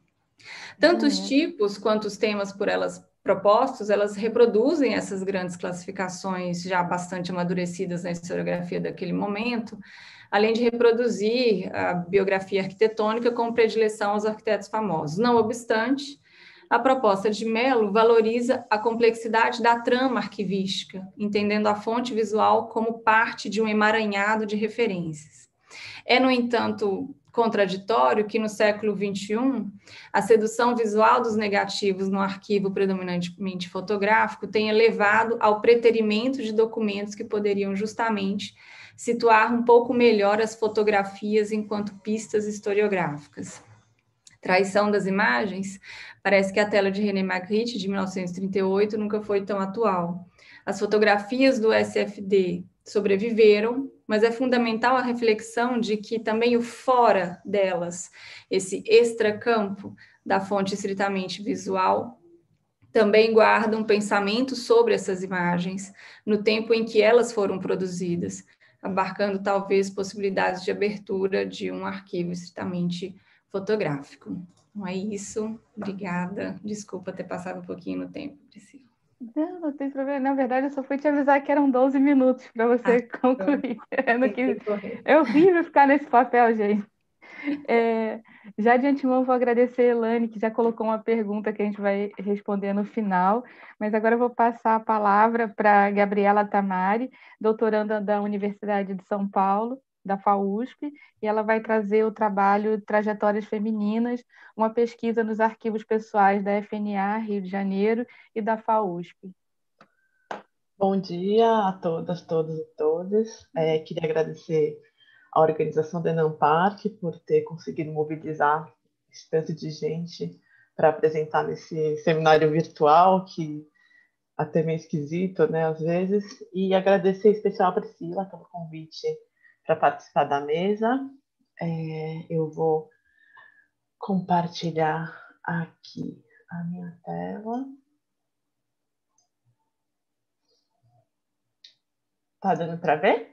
B: Tanto os tipos quanto os temas por elas propostos, elas reproduzem essas grandes classificações já bastante amadurecidas na historiografia daquele momento, além de reproduzir a biografia arquitetônica com predileção aos arquitetos famosos. Não obstante, a proposta de Mello valoriza a complexidade da trama arquivística, entendendo a fonte visual como parte de um emaranhado de referências. É, no entanto, contraditório que no século vinte e um, a sedução visual dos negativos no arquivo predominantemente fotográfico tenha levado ao preterimento de documentos que poderiam justamente situar um pouco melhor as fotografias enquanto pistas historiográficas. Traição das imagens, parece que a tela de René Magritte, de mil novecentos e trinta e oito, nunca foi tão atual. As fotografias do S F D sobreviveram, mas é fundamental a reflexão de que também o fora delas, esse extracampo da fonte estritamente visual, também guarda um pensamento sobre essas imagens no tempo em que elas foram produzidas, abarcando talvez possibilidades de abertura de um arquivo estritamente fotográfico. Então é isso, obrigada. Desculpa ter passado um pouquinho no tempo, Priscila.
A: Não, não tem problema. Na verdade, eu só fui te avisar que eram doze minutos para você ah, concluir. Que... É horrível ficar nesse papel, gente. É, já de antemão, vou agradecer a Elane, que já colocou uma pergunta que a gente vai responder no final, mas agora eu vou passar a palavra para a Gabriela Tamari, doutoranda da Universidade de São Paulo, da FAUSP, e ela vai trazer o trabalho Trajetórias Femininas, uma pesquisa nos arquivos pessoais da F N A, Rio de Janeiro, e da FAUSP.
E: Bom dia a todas, todos e todas. É, queria agradecer a organização da ENAMPARC por ter conseguido mobilizar esse tanto de gente para apresentar nesse seminário virtual, que até meio esquisito, né, às vezes, e agradecer em especial a Priscila pelo convite para participar da mesa. É, eu vou compartilhar aqui a minha tela. Tá dando para ver?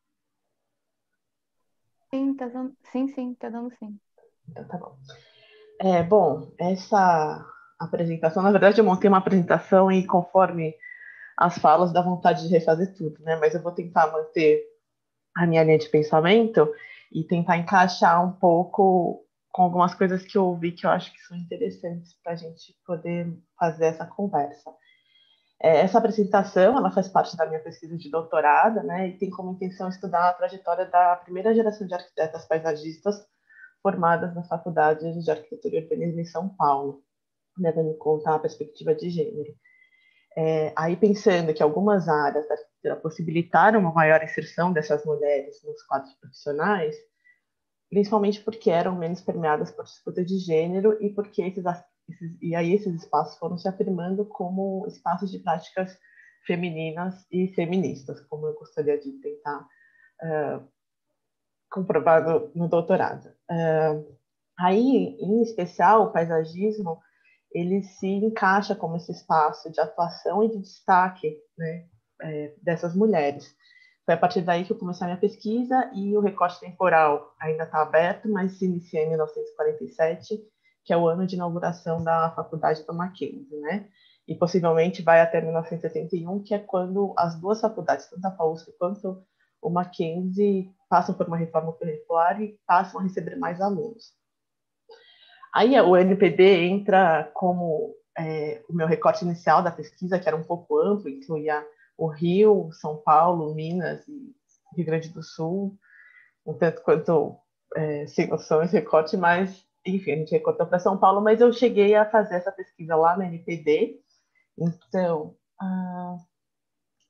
A: Sim, tá dando, sim, sim, tá dando sim.
E: Então tá bom. É, bom, essa apresentação, na verdade eu montei uma apresentação e conforme as falas dá vontade de refazer tudo, né? Mas eu vou tentar manter a minha linha de pensamento e tentar encaixar um pouco com algumas coisas que eu ouvi que eu acho que são interessantes para a gente poder fazer essa conversa. É, essa apresentação, ela faz parte da minha pesquisa de doutorado, né? E tem como intenção estudar a trajetória da primeira geração de arquitetas paisagistas formadas nas faculdades de arquitetura e urbanismo em São Paulo, levando em conta a perspectiva de gênero. É, aí pensando que algumas áreas da arquitetura possibilitaram uma maior inserção dessas mulheres nos quadros profissionais, principalmente porque eram menos permeadas por disputa de gênero e porque esses, esses, e aí esses espaços foram se afirmando como espaços de práticas femininas e feministas, como eu gostaria de tentar uh, comprovar no, no doutorado. Uh, aí, em especial, o paisagismo ele se encaixa como esse espaço de atuação e de destaque, né, é, dessas mulheres. Foi a partir daí que eu comecei a minha pesquisa e o recorte temporal ainda está aberto, mas se inicia em mil novecentos e quarenta e sete, que é o ano de inauguração da Faculdade do Mackenzie, né? E possivelmente vai até mil novecentos e setenta e um, que é quando as duas faculdades, tanto a FAUSP quanto o Mackenzie, passam por uma reforma curricular e passam a receber mais alunos. Aí o N P D entra como é, o meu recorte inicial da pesquisa, que era um pouco amplo, incluía o Rio, São Paulo, Minas e Rio Grande do Sul, um tanto quanto é, sem noção esse recorte, mas, enfim, a gente recortou para São Paulo, mas eu cheguei a fazer essa pesquisa lá no N P D, então, ah,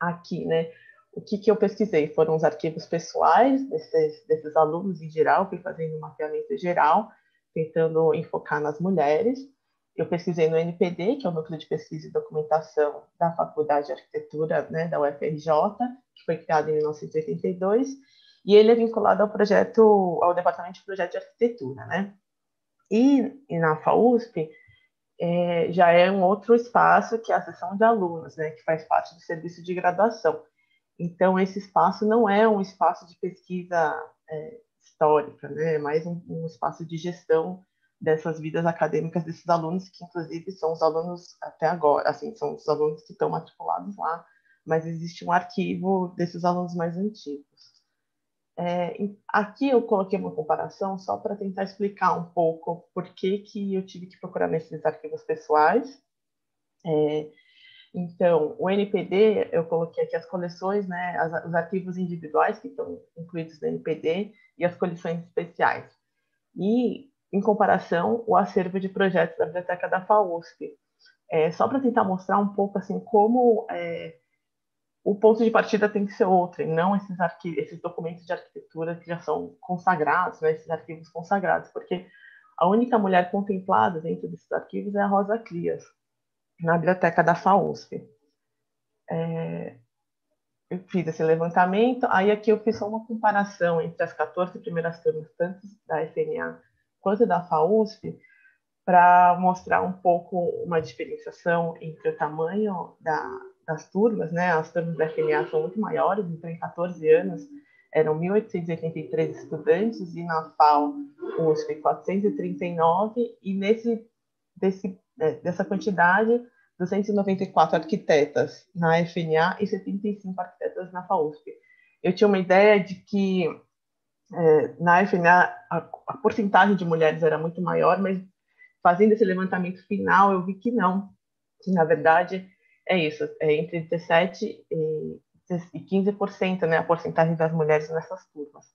E: aqui, né, o que, que eu pesquisei? Foram os arquivos pessoais desses, desses alunos em geral, fui fazendo um mapeamento geral, tentando enfocar nas mulheres. Eu pesquisei no N P D, que é o Núcleo de Pesquisa e Documentação da Faculdade de Arquitetura, né, da U F R J, que foi criado em mil novecentos e oitenta e dois, e ele é vinculado ao projeto, ao Departamento de Projeto de Arquitetura, né? E, e na FAUSP, é, já é um outro espaço, que é a seção de alunos, né, que faz parte do serviço de graduação. Então, esse espaço não é um espaço de pesquisa é, histórica, né? É mais um, um espaço de gestão dessas vidas acadêmicas desses alunos, que inclusive são os alunos até agora, assim, são os alunos que estão matriculados lá, mas existe um arquivo desses alunos mais antigos. É, aqui eu coloquei uma comparação só para tentar explicar um pouco por que, que eu tive que procurar nesses arquivos pessoais. É, Então, o N P D, eu coloquei aqui as coleções, né, as, os arquivos individuais que estão incluídos no N P D e as coleções especiais. E, em comparação, o acervo de projetos da Biblioteca da FAUSP. É, só para tentar mostrar um pouco assim como é, o ponto de partida tem que ser outro, e não esses, esses documentos de arquitetura que já são consagrados, né, esses arquivos consagrados, porque a única mulher contemplada dentro desses arquivos é a Rosa Clias, na biblioteca da FAUSP. É, eu fiz esse levantamento, aí aqui eu fiz só uma comparação entre as quatorze primeiras turmas, tanto da F N A quanto da FAUSP, para mostrar um pouco uma diferenciação entre o tamanho da, das turmas, né? As turmas da F N A são muito maiores, então em quatorze anos eram mil oitocentos e oitenta e três estudantes, e na FAUSP quatrocentos e trinta e nove, e nesse, desse, dessa quantidade, duzentos e noventa e quatro arquitetas na F N A e setenta e cinco arquitetas na FAUSP. Eu tinha uma ideia de que é, na F N A a, a porcentagem de mulheres era muito maior, mas fazendo esse levantamento final eu vi que não, que na verdade é isso, é entre dezessete e quinze por cento, né, a porcentagem das mulheres nessas turmas.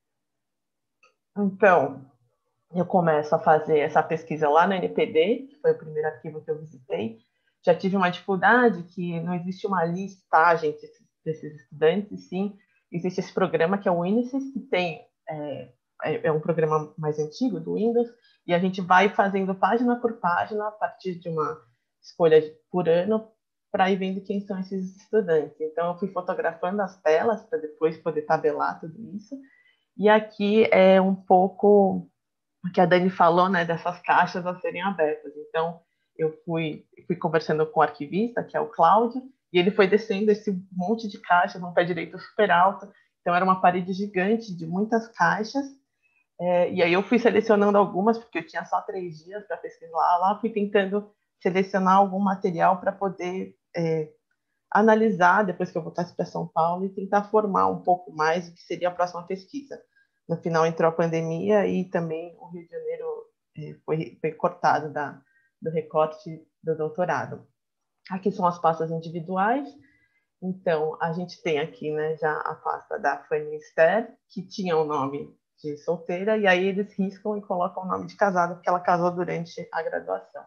E: Então, eu começo a fazer essa pesquisa lá no N P D, que foi o primeiro arquivo que eu visitei. Já tive uma dificuldade que não existe uma listagem desses, desses estudantes, sim, existe esse programa que é o Winices, que tem, é, é um programa mais antigo do Windows, e a gente vai fazendo página por página a partir de uma escolha por ano para ir vendo quem são esses estudantes. Então, eu fui fotografando as telas para depois poder tabelar tudo isso. E aqui é um pouco o que a Dani falou, né, dessas caixas a serem abertas. Então, eu fui, fui conversando com o arquivista, que é o Cláudio, e ele foi descendo esse monte de caixas, um pé direito super alto. Então, era uma parede gigante de muitas caixas. É, e aí eu fui selecionando algumas, porque eu tinha só três dias para pesquisar lá, fui tentando selecionar algum material para poder é, analisar, depois que eu voltasse para São Paulo, e tentar formar um pouco mais o que seria a próxima pesquisa. No final entrou a pandemia e também o Rio de Janeiro é, foi, foi cortado da, do recorte do doutorado. Aqui são as pastas individuais. Então, a gente tem aqui, né, já a pasta da Fanny Esther, que tinha o nome de solteira, e aí eles riscam e colocam o nome de casada, porque ela casou durante a graduação.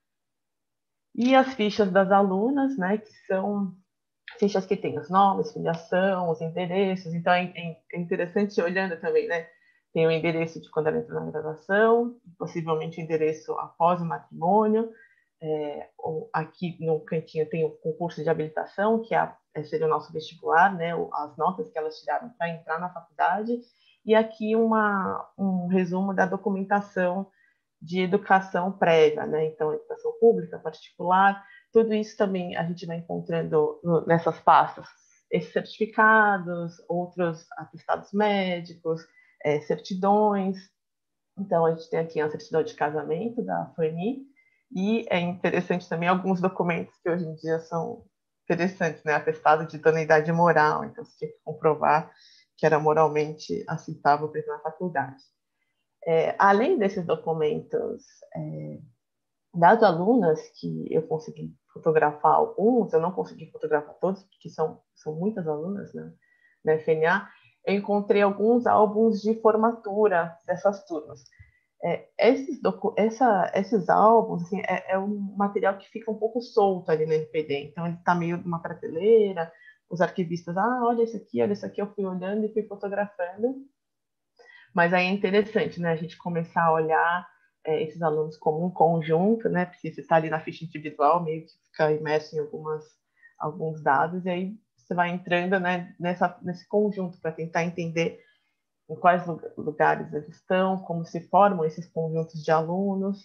E: E as fichas das alunas, né, que são fichas que têm os nomes, filiação, os endereços. Então, é, é interessante olhando também, né? Tem o endereço de quando ela entrou na graduação, possivelmente o endereço após o matrimônio. É, aqui no cantinho tem o concurso de habilitação, que é, seria o nosso vestibular, né? As notas que elas tiraram para entrar na faculdade. E aqui uma, um resumo da documentação de educação prévia, né? Então, educação pública, particular, tudo isso também a gente vai encontrando no, nessas pastas. Esses certificados, outros atestados médicos, é, certidões. Então, a gente tem aqui a certidão de casamento da Fanny, e é interessante também alguns documentos que hoje em dia são interessantes, né? Atestado de idoneidade moral, então você tinha que comprovar que era moralmente aceitável para entrar na faculdade. É, além desses documentos é, das alunas, que eu consegui fotografar alguns, eu não consegui fotografar todos, porque são, são muitas alunas, né, na F N A, eu encontrei alguns álbuns de formatura dessas turmas. É, esses, essa, esses álbuns, assim, é, é um material que fica um pouco solto ali no N P D, então ele está meio numa prateleira, os arquivistas, ah, olha isso aqui, olha isso aqui, eu fui olhando e fui fotografando. Mas aí é interessante, né, a gente começar a olhar é, esses alunos como um conjunto, né, porque você está ali na ficha individual, meio que fica imerso em algumas, alguns dados, e aí você vai entrando, né, nessa, nesse conjunto para tentar entender em quais lugares eles estão, como se formam esses conjuntos de alunos.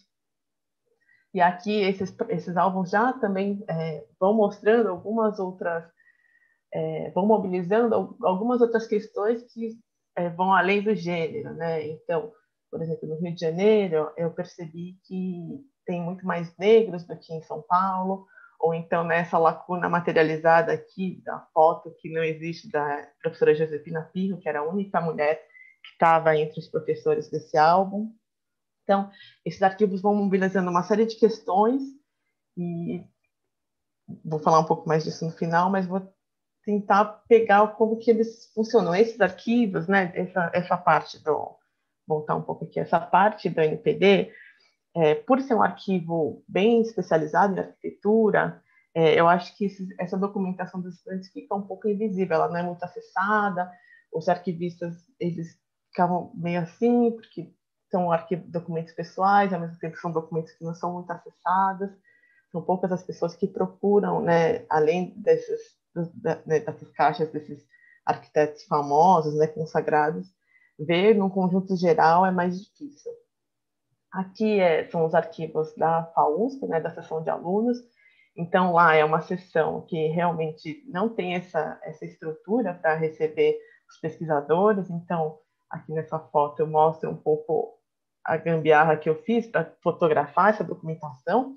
E: E aqui esses, esses álbuns já também é, vão mostrando algumas outras, é, vão mobilizando algumas outras questões que é, vão além do gênero, né? Então, por exemplo, no Rio de Janeiro, eu percebi que tem muito mais negros do que em São Paulo, ou então nessa lacuna materializada aqui da foto que não existe da professora Josefina Pirro, que era a única mulher que estava entre os professores desse álbum. Então, esses arquivos vão mobilizando uma série de questões e vou falar um pouco mais disso no final, mas vou tentar pegar como que eles funcionam. Esses arquivos, né, essa, essa parte do... voltar um pouco aqui, essa parte do N P D, é, por ser um arquivo bem especializado em arquitetura, é, eu acho que esses, essa documentação dos estudantes fica um pouco invisível, ela não é muito acessada, os arquivistas, eles ficavam meio assim, porque são arquivos, documentos pessoais, ao mesmo tempo são documentos que não são muito acessados, são poucas as pessoas que procuram, né, além desses, né, dessas caixas, desses arquitetos famosos, né, consagrados, ver num conjunto geral é mais difícil. Aqui é, são os arquivos da FAUSP, né, da seção de alunos, então lá é uma seção que realmente não tem essa, essa estrutura para receber os pesquisadores, então aqui nessa foto eu mostro um pouco a gambiarra que eu fiz para fotografar essa documentação,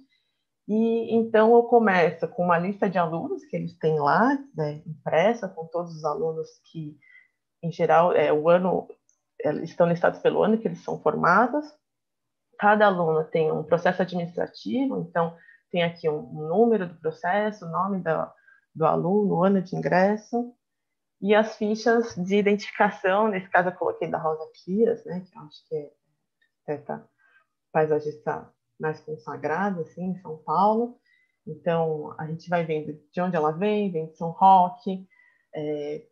E: e então eu começo com uma lista de alunos que eles têm lá, né, impressa, com todos os alunos que, em geral, é, o ano, estão listados pelo ano que eles são formados. Cada aluno tem um processo administrativo, então tem aqui um, um número do processo, o nome da, do aluno, o ano de ingresso, e as fichas de identificação, nesse caso eu coloquei da Rosa Kias, né, que eu acho que é essa paisagista mais consagrada, assim, em São Paulo. Então, a gente vai vendo de onde ela vem, vem de São Roque, é,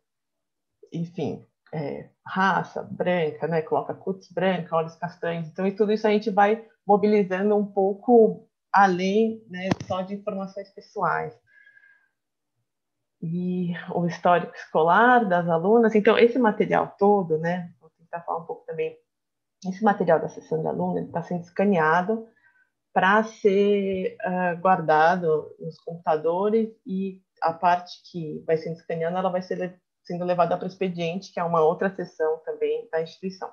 E: enfim, é, raça branca, né? Coloca cutis branca, olhos castanhos. Então, e tudo isso a gente vai mobilizando um pouco além, né, só de informações pessoais. E o histórico escolar das alunas. Então, esse material todo, né? Vou tentar falar um pouco também. Esse material da sessão de aluno está sendo escaneado para ser uh, guardado nos computadores, e a parte que vai sendo escaneada, ela vai ser sendo levada para o expediente, que é uma outra seção também da instituição.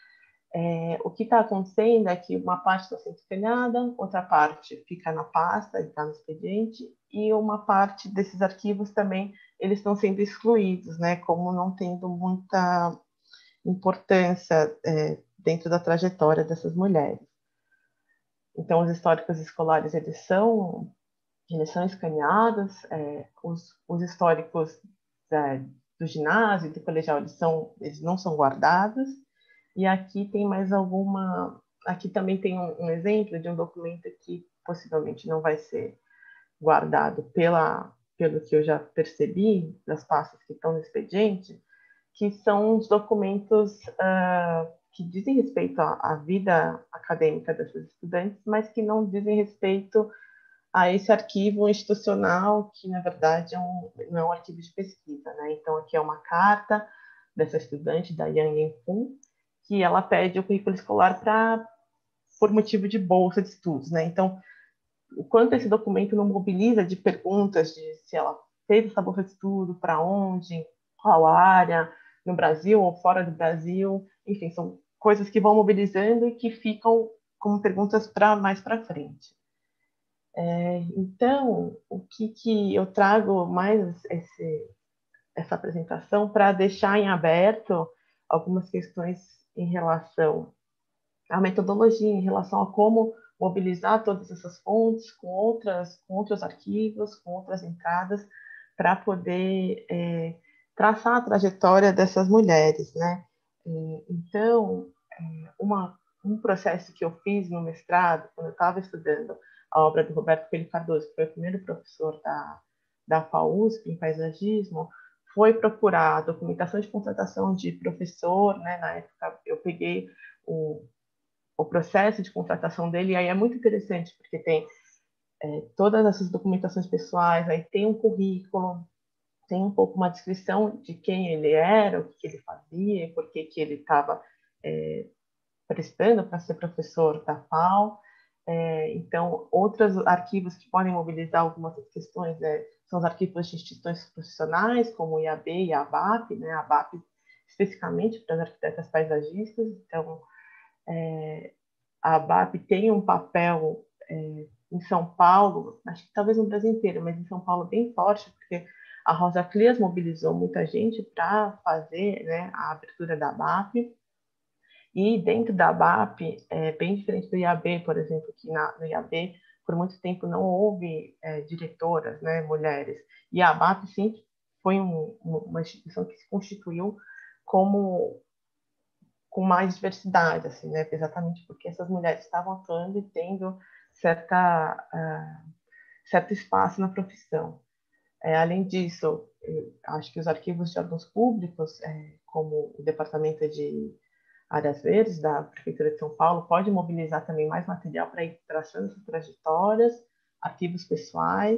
E: É, o que está acontecendo é que uma parte está sendo escaneada, outra parte fica na pasta, está no expediente, e uma parte desses arquivos também eles estão sendo excluídos, né, como não tendo muita importância é, dentro da trajetória dessas mulheres. Então, os históricos escolares, eles são, eles são escaneados, é, os, os históricos é, do ginásio e do colegial, eles, são, eles não são guardados, e aqui tem mais alguma... Aqui também tem um, um exemplo de um documento que possivelmente não vai ser guardado pela, pelo que eu já percebi das pastas que estão no expediente, que são os documentos uh, que dizem respeito à, à vida acadêmica dessas estudantes, mas que não dizem respeito a esse arquivo institucional, que, na verdade, é um, não é um arquivo de pesquisa, né? Então, aqui é uma carta dessa estudante, da Yang Yenfun, que ela pede o currículo escolar para, por motivo de bolsa de estudos, né? Então, o quanto esse documento não mobiliza de perguntas de se ela fez essa bolsa de estudo, para onde, qual área, no Brasil ou fora do Brasil, enfim, são coisas que vão mobilizando e que ficam como perguntas para mais para frente. É, então, o que, que eu trago mais esse, essa apresentação para deixar em aberto algumas questões em relação à metodologia, em relação a como mobilizar todas essas fontes com, outras, com outros arquivos, com outras entradas, para poder é, traçar a trajetória dessas mulheres, né? Então, uma, um processo que eu fiz no mestrado, quando eu estava estudando a obra do Roberto Coelho Cardoso, que foi o primeiro professor da, da FAUSP em paisagismo foi procurar a documentação de contratação de professor, né? Na época eu peguei o, o processo de contratação dele, e aí é muito interessante, porque tem é, todas essas documentações pessoais, aí tem um currículo, tem um pouco uma descrição de quem ele era, o que ele fazia, por que ele estava é, prestando para ser professor da FAO. É, então, outros arquivos que podem mobilizar algumas questões é, são os arquivos de instituições profissionais, como o I A B e a ABAP, né? A ABAP especificamente para as arquitetas paisagistas. Então, é, a ABAP tem um papel é, em São Paulo, acho que talvez no Brasil inteiro, mas em São Paulo bem forte, porque a Rosa Clias mobilizou muita gente para fazer, né, a abertura da ABAP. E dentro da ABAP, é bem diferente do I A B, por exemplo, que na, no I A B, por muito tempo não houve é, diretoras, né, mulheres. E a ABAP, sim, foi um, uma instituição que se constituiu como com mais diversidade, assim, né, exatamente porque essas mulheres estavam atuando e tendo certa, uh, certo espaço na profissão. É, além disso, acho que os arquivos de órgãos públicos, é, como o Departamento de Áreas Verdes da Prefeitura de São Paulo, pode mobilizar também mais material para ir traçando essas trajetórias, arquivos pessoais,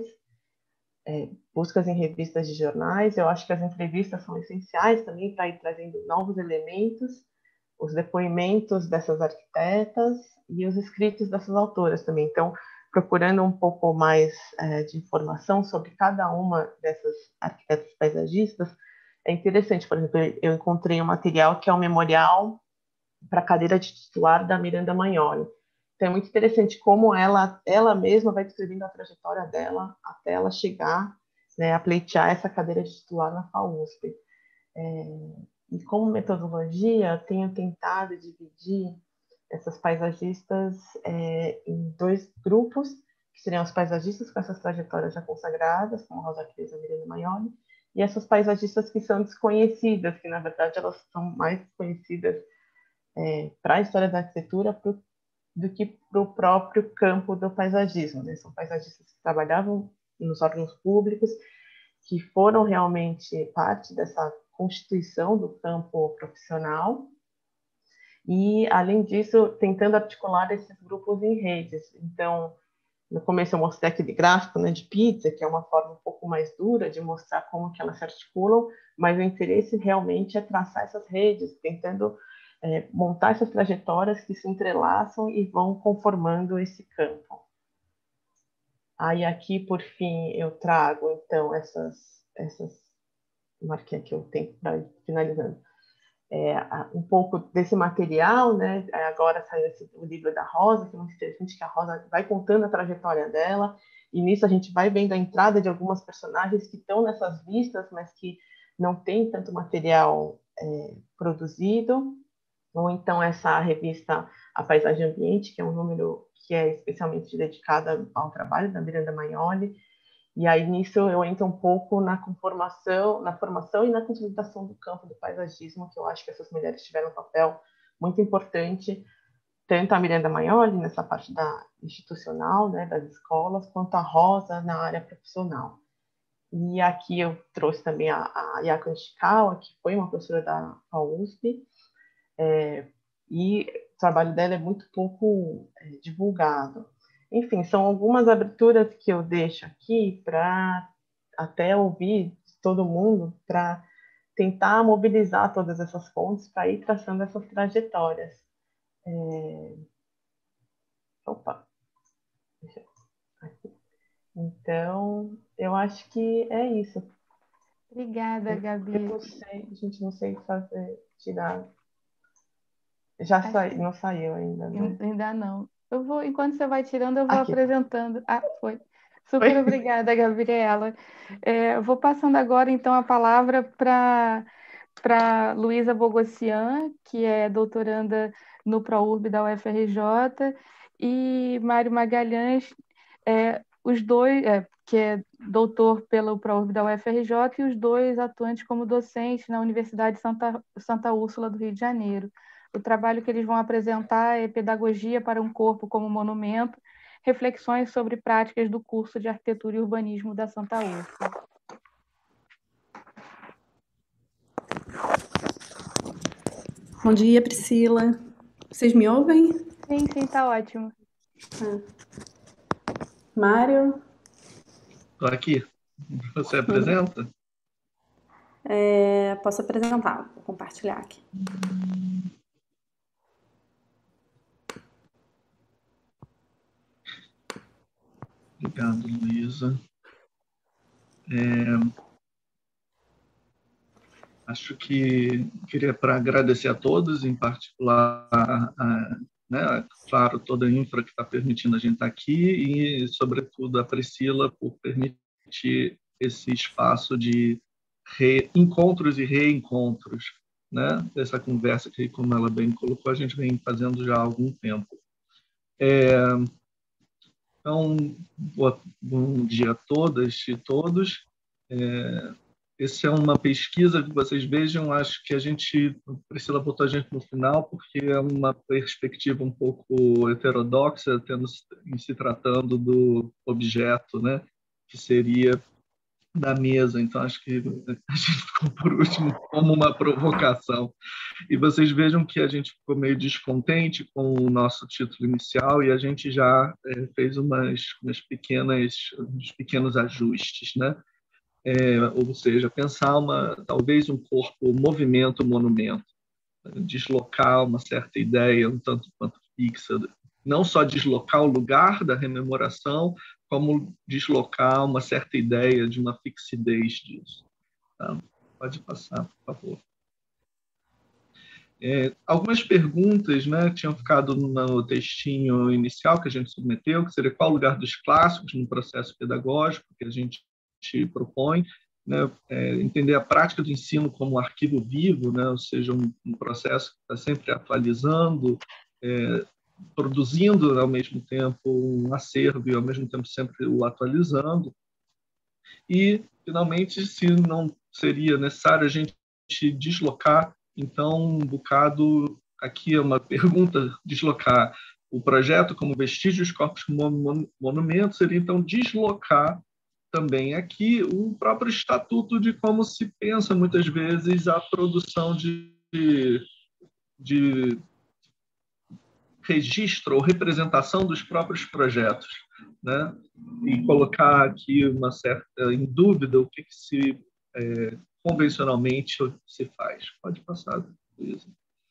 E: é, buscas em revistas de jornais. Eu acho que as entrevistas são essenciais também para ir trazendo novos elementos, os depoimentos dessas arquitetas e os escritos dessas autoras também. Então, procurando um pouco mais é, de informação sobre cada uma dessas arquitetas paisagistas, é interessante. Por exemplo, eu encontrei um material que é um memorial para a cadeira de titular da Miranda Magnoli. Então, é muito interessante como ela, ela mesma vai descrevendo a trajetória dela até ela chegar, né, a pleitear essa cadeira de titular na FAUSP. É, e como metodologia, tenho tentado dividir essas paisagistas é, em dois grupos, que seriam os paisagistas com essas trajetórias já consagradas, como Rosa Cris e Miranda Magnoli, e essas paisagistas que são desconhecidas, que na verdade elas são mais conhecidas é, para a história da arquitetura pro, do que para o próprio campo do paisagismo, né? São paisagistas que trabalhavam nos órgãos públicos, que foram realmente parte dessa constituição do campo profissional, e, além disso, tentando articular esses grupos em redes. Então, no começo eu mostrei aquele gráfico, né, de pizza, que é uma forma um pouco mais dura de mostrar como que elas se articulam, mas o interesse realmente é traçar essas redes, tentando é, montar essas trajetórias que se entrelaçam e vão conformando esse campo. Aí aqui, por fim, eu trago, então, essas, essas marquei aqui o tempo para ir finalizando. É, um pouco desse material, né? Agora saiu esse, o livro da Rosa, que é muito interessante, que a Rosa vai contando a trajetória dela, e nisso a gente vai vendo a entrada de algumas personagens que estão nessas listas, mas que não tem tanto material é, produzido, ou então essa revista A Paisagem Ambiente, que é um número que é especialmente dedicado ao trabalho da Miranda Magnoli. E aí, nisso, eu entro um pouco na conformação, na formação e na consolidação do campo do paisagismo, que eu acho que essas mulheres tiveram um papel muito importante, tanto a Miranda Magnoli, nessa parte da institucional, né, das escolas, quanto a Rosa na área profissional. E aqui eu trouxe também a, a Yako Nishikawa, que foi uma professora da FAUSP, é, e o trabalho dela é muito pouco é, divulgado. Enfim, são algumas aberturas que eu deixo aqui para até ouvir de todo mundo, para tentar mobilizar todas essas fontes para ir traçando essas trajetórias. É... Opa! Então, eu acho que é isso.
A: Obrigada, Gabi.
E: Eu não sei, a gente não sei fazer, tirar. Já sa... não saiu ainda, né?
A: Ainda não. Eu vou, enquanto você vai tirando, eu vou
E: Aqui.
A: apresentando. Ah, foi. Super
E: Foi?
A: obrigada, Gabriela. É, eu vou passando agora, então, a palavra para para Luísa Bogossian, que é doutoranda no ProURB da U F R J, e Mário Magalhães, é, os dois, é, que é doutor pelo ProURB da U F R J, e os dois atuantes como docentes na Universidade Santa, Santa Úrsula do Rio de Janeiro. O trabalho que eles vão apresentar é Pedagogia para um Corpo como Monumento, reflexões sobre práticas do curso de Arquitetura e Urbanismo da Santa Úrsula.
F: Bom dia, Priscila. Vocês me ouvem?
A: Sim, sim, tá ótimo.
F: Ah. Mário?
G: Estou aqui. Você apresenta?
F: É, posso apresentar, vou compartilhar aqui.
G: Obrigado, Luísa. É, acho que queria para agradecer a todos, em particular, a, a, né, claro, toda a infra que está permitindo a gente estar aqui e, sobretudo, a Priscila por permitir esse espaço de encontros e reencontros, né, dessa conversa que, como ela bem colocou, a gente vem fazendo já há algum tempo. É, então, bom dia a todas e todos. É, essa é uma pesquisa que vocês vejam, acho que a gente, Priscila botou a gente no final, porque é uma perspectiva um pouco heterodoxa, tendo, em se tratando do objeto, né, que seria da mesa. Então, acho que a gente ficou por último como uma provocação. E vocês vejam que a gente ficou meio descontente com o nosso título inicial e a gente já é, fez umas, umas pequenas, uns pequenos ajustes, né? É, ou seja, pensar uma, talvez um corpo movimento monumento, deslocar uma certa ideia um tanto quanto fixa, não só deslocar o lugar da rememoração, como deslocar uma certa ideia de uma fixidez disso. Tá? Pode passar, por favor. É, algumas perguntas, né, tinham ficado no textinho inicial que a gente submeteu, que seria qual o lugar dos clássicos no processo pedagógico que a gente propõe, né, é, entender a prática do ensino como um arquivo vivo, né, ou seja, um, um processo que está sempre atualizando, é, produzindo ao mesmo tempo um acervo e ao mesmo tempo sempre o atualizando. E, finalmente, se não seria necessário a gente deslocar, então, um bocado, aqui é uma pergunta, deslocar o projeto como vestígios, corpos como monumento, seria, então, deslocar também aqui o próprio estatuto de como se pensa, muitas vezes, a produção de, de registro ou representação dos próprios projetos, né? E colocar aqui uma certa em dúvida o que, que se é, convencionalmente se faz. Pode passar, Luísa.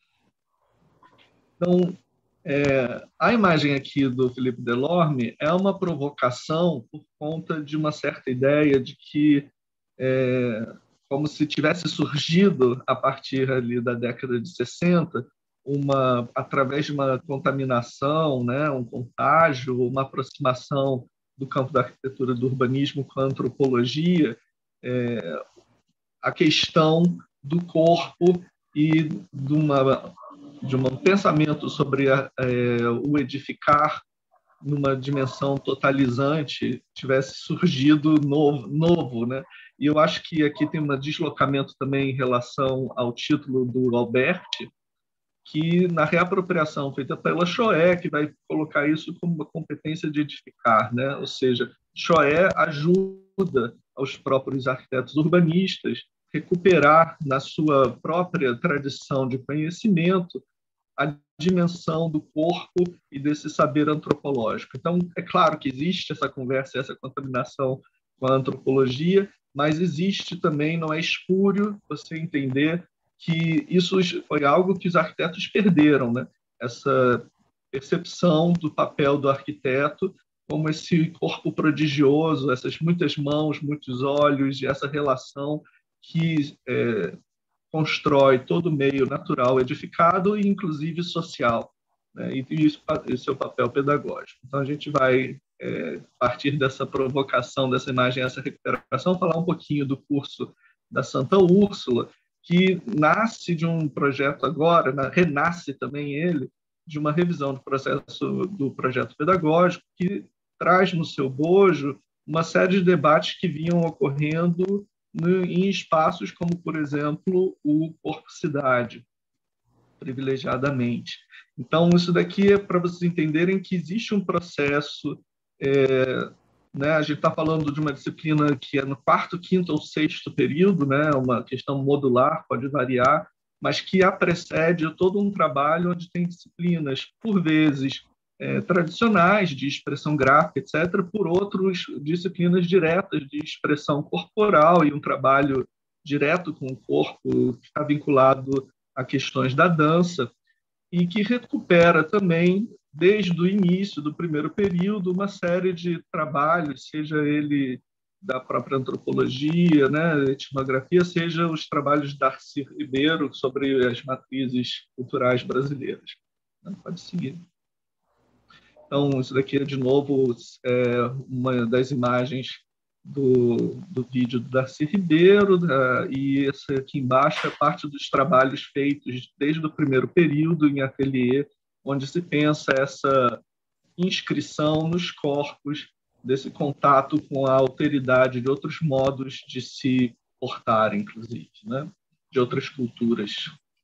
G: Então, é, a imagem aqui do Philippe Delorme é uma provocação por conta de uma certa ideia de que, é, como se tivesse surgido a partir ali da década de sessenta, uma, através de uma contaminação, né, um contágio, uma aproximação do campo da arquitetura do urbanismo com a antropologia, é, a questão do corpo e de uma de um pensamento sobre a, é, o edificar numa dimensão totalizante tivesse surgido novo, novo, né? E eu acho que aqui tem um deslocamento também em relação ao título do Alberti, que na reapropriação feita pela Choé, que vai colocar isso como uma competência de edificar, né? Ou seja, Choé ajuda aos próprios arquitetos urbanistas recuperar na sua própria tradição de conhecimento a dimensão do corpo e desse saber antropológico. Então, é claro que existe essa conversa, essa contaminação com a antropologia, mas existe também, não é espúrio você entender que isso foi algo que os arquitetos perderam, né? Essa percepção do papel do arquiteto como esse corpo prodigioso, essas muitas mãos, muitos olhos, e essa relação que é, constrói todo o meio natural edificado e, inclusive, social, né? E isso, esse é o papel pedagógico. Então, a gente vai, é, a partir dessa provocação, dessa imagem, essa recuperação, falar um pouquinho do curso da Santa Úrsula, que nasce de um projeto agora, né? Renasce também ele, de uma revisão do processo do projeto pedagógico, que traz no seu bojo uma série de debates que vinham ocorrendo em espaços como, por exemplo, o Corpo Cidade. privilegiadamente. Então, isso daqui é para vocês entenderem que existe um processo, é, né, a gente está falando de uma disciplina que é no quarto, quinto ou sexto período, né, uma questão modular, pode variar, mas que a precede todo um trabalho onde tem disciplinas, por vezes, é, tradicionais, de expressão gráfica, etcétera, por outros, disciplinas diretas de expressão corporal e um trabalho direto com o corpo, que está vinculado a questões da dança, e que recupera também, desde o início do primeiro período, uma série de trabalhos, seja ele da própria antropologia, né, etnografia, seja os trabalhos de Darcy Ribeiro sobre as matrizes culturais brasileiras. Pode seguir. Então, isso daqui é, de novo, é uma das imagens do, do vídeo do Darcy Ribeiro, uh, e essa aqui embaixo é parte dos trabalhos feitos desde o primeiro período em ateliê, onde se pensa essa inscrição nos corpos desse contato com a alteridade de outros modos de se portar, inclusive, né? De outras culturas.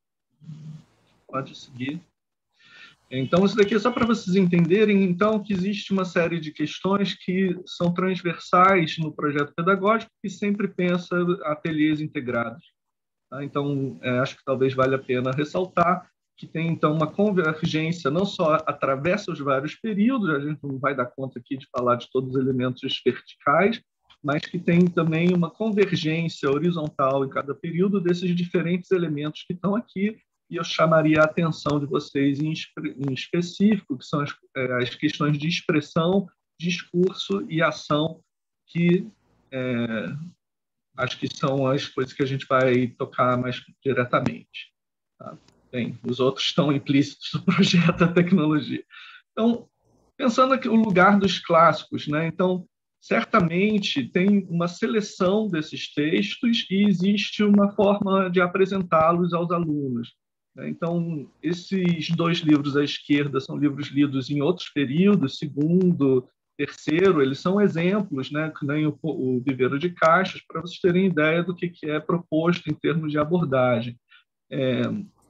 G: Pode seguir. Então, isso daqui é só para vocês entenderem, então, que existe uma série de questões que são transversais no projeto pedagógico e sempre pensa ateliês integrados. Tá? Então, é, acho que talvez valha a pena ressaltar que tem, então, uma convergência, não só atravessa os vários períodos, a gente não vai dar conta aqui de falar de todos os elementos verticais, mas que tem também uma convergência horizontal em cada período desses diferentes elementos que estão aqui, e eu chamaria a atenção de vocês em, em específico, que são as, as questões de expressão, discurso e ação, que é, acho que são as coisas que a gente vai tocar mais diretamente. Tá? Bem, os outros estão implícitos no projeto da tecnologia. Então, pensando aqui o lugar dos clássicos, né? Então, certamente tem uma seleção desses textos e existe uma forma de apresentá-los aos alunos. Então, esses dois livros à esquerda são livros lidos em outros períodos, segundo, terceiro, eles são exemplos, né, que nem o, o Viveiro de Caixas, para vocês terem ideia do que, que é proposto em termos de abordagem. É,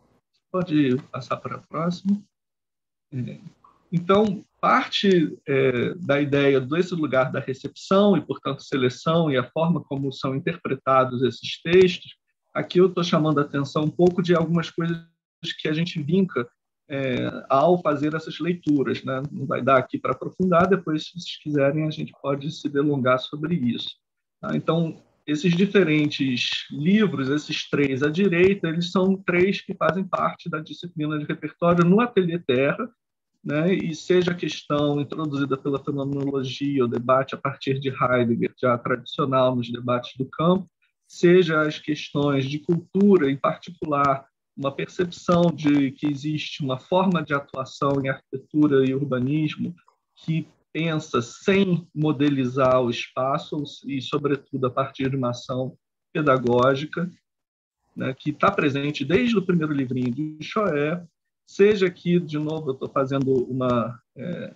G: pode passar para a próxima. É, então, parte é, da ideia desse lugar da recepção e, portanto, seleção e a forma como são interpretados esses textos, aqui eu estou chamando a atenção um pouco de algumas coisas que a gente vinca é, ao fazer essas leituras, né? Não vai dar aqui para aprofundar, depois, se vocês quiserem, a gente pode se delongar sobre isso. Tá? Então, esses diferentes livros, esses três à direita, eles são três que fazem parte da disciplina de repertório no Ateliê Terra, né? E seja a questão introduzida pela fenomenologia, o debate a partir de Heidegger, já tradicional nos debates do campo, seja as questões de cultura, em particular, uma percepção de que existe uma forma de atuação em arquitetura e urbanismo que pensa sem modelizar o espaço e, sobretudo, a partir de uma ação pedagógica, né, que está presente desde o primeiro livrinho de Choé, seja aqui, de novo, eu estou fazendo uma, é,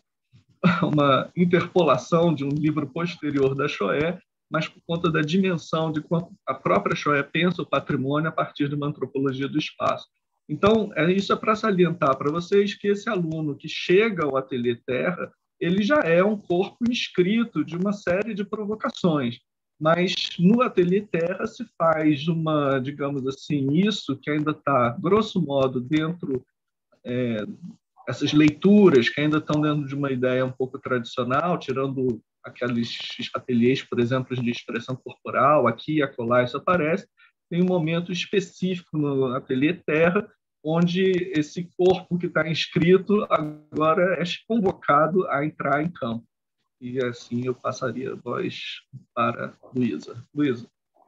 G: uma interpolação de um livro posterior da Choé, mas por conta da dimensão de quanto a própria Choé pensa o patrimônio a partir de uma antropologia do espaço. Então, é, isso é para salientar para vocês que esse aluno que chega ao Ateliê Terra, ele já é um corpo inscrito de uma série de provocações, mas no Ateliê Terra se faz uma, digamos assim, isso que ainda está, grosso modo, dentro, é, essas leituras que ainda estão dentro de uma ideia um pouco tradicional, tirando aqueles ateliês, por exemplo, de expressão corporal, aqui e acolá isso aparece, tem um momento específico no Ateliê Terra, onde esse corpo que está inscrito agora é convocado a entrar em campo. E assim eu passaria a voz para Luísa. Luísa.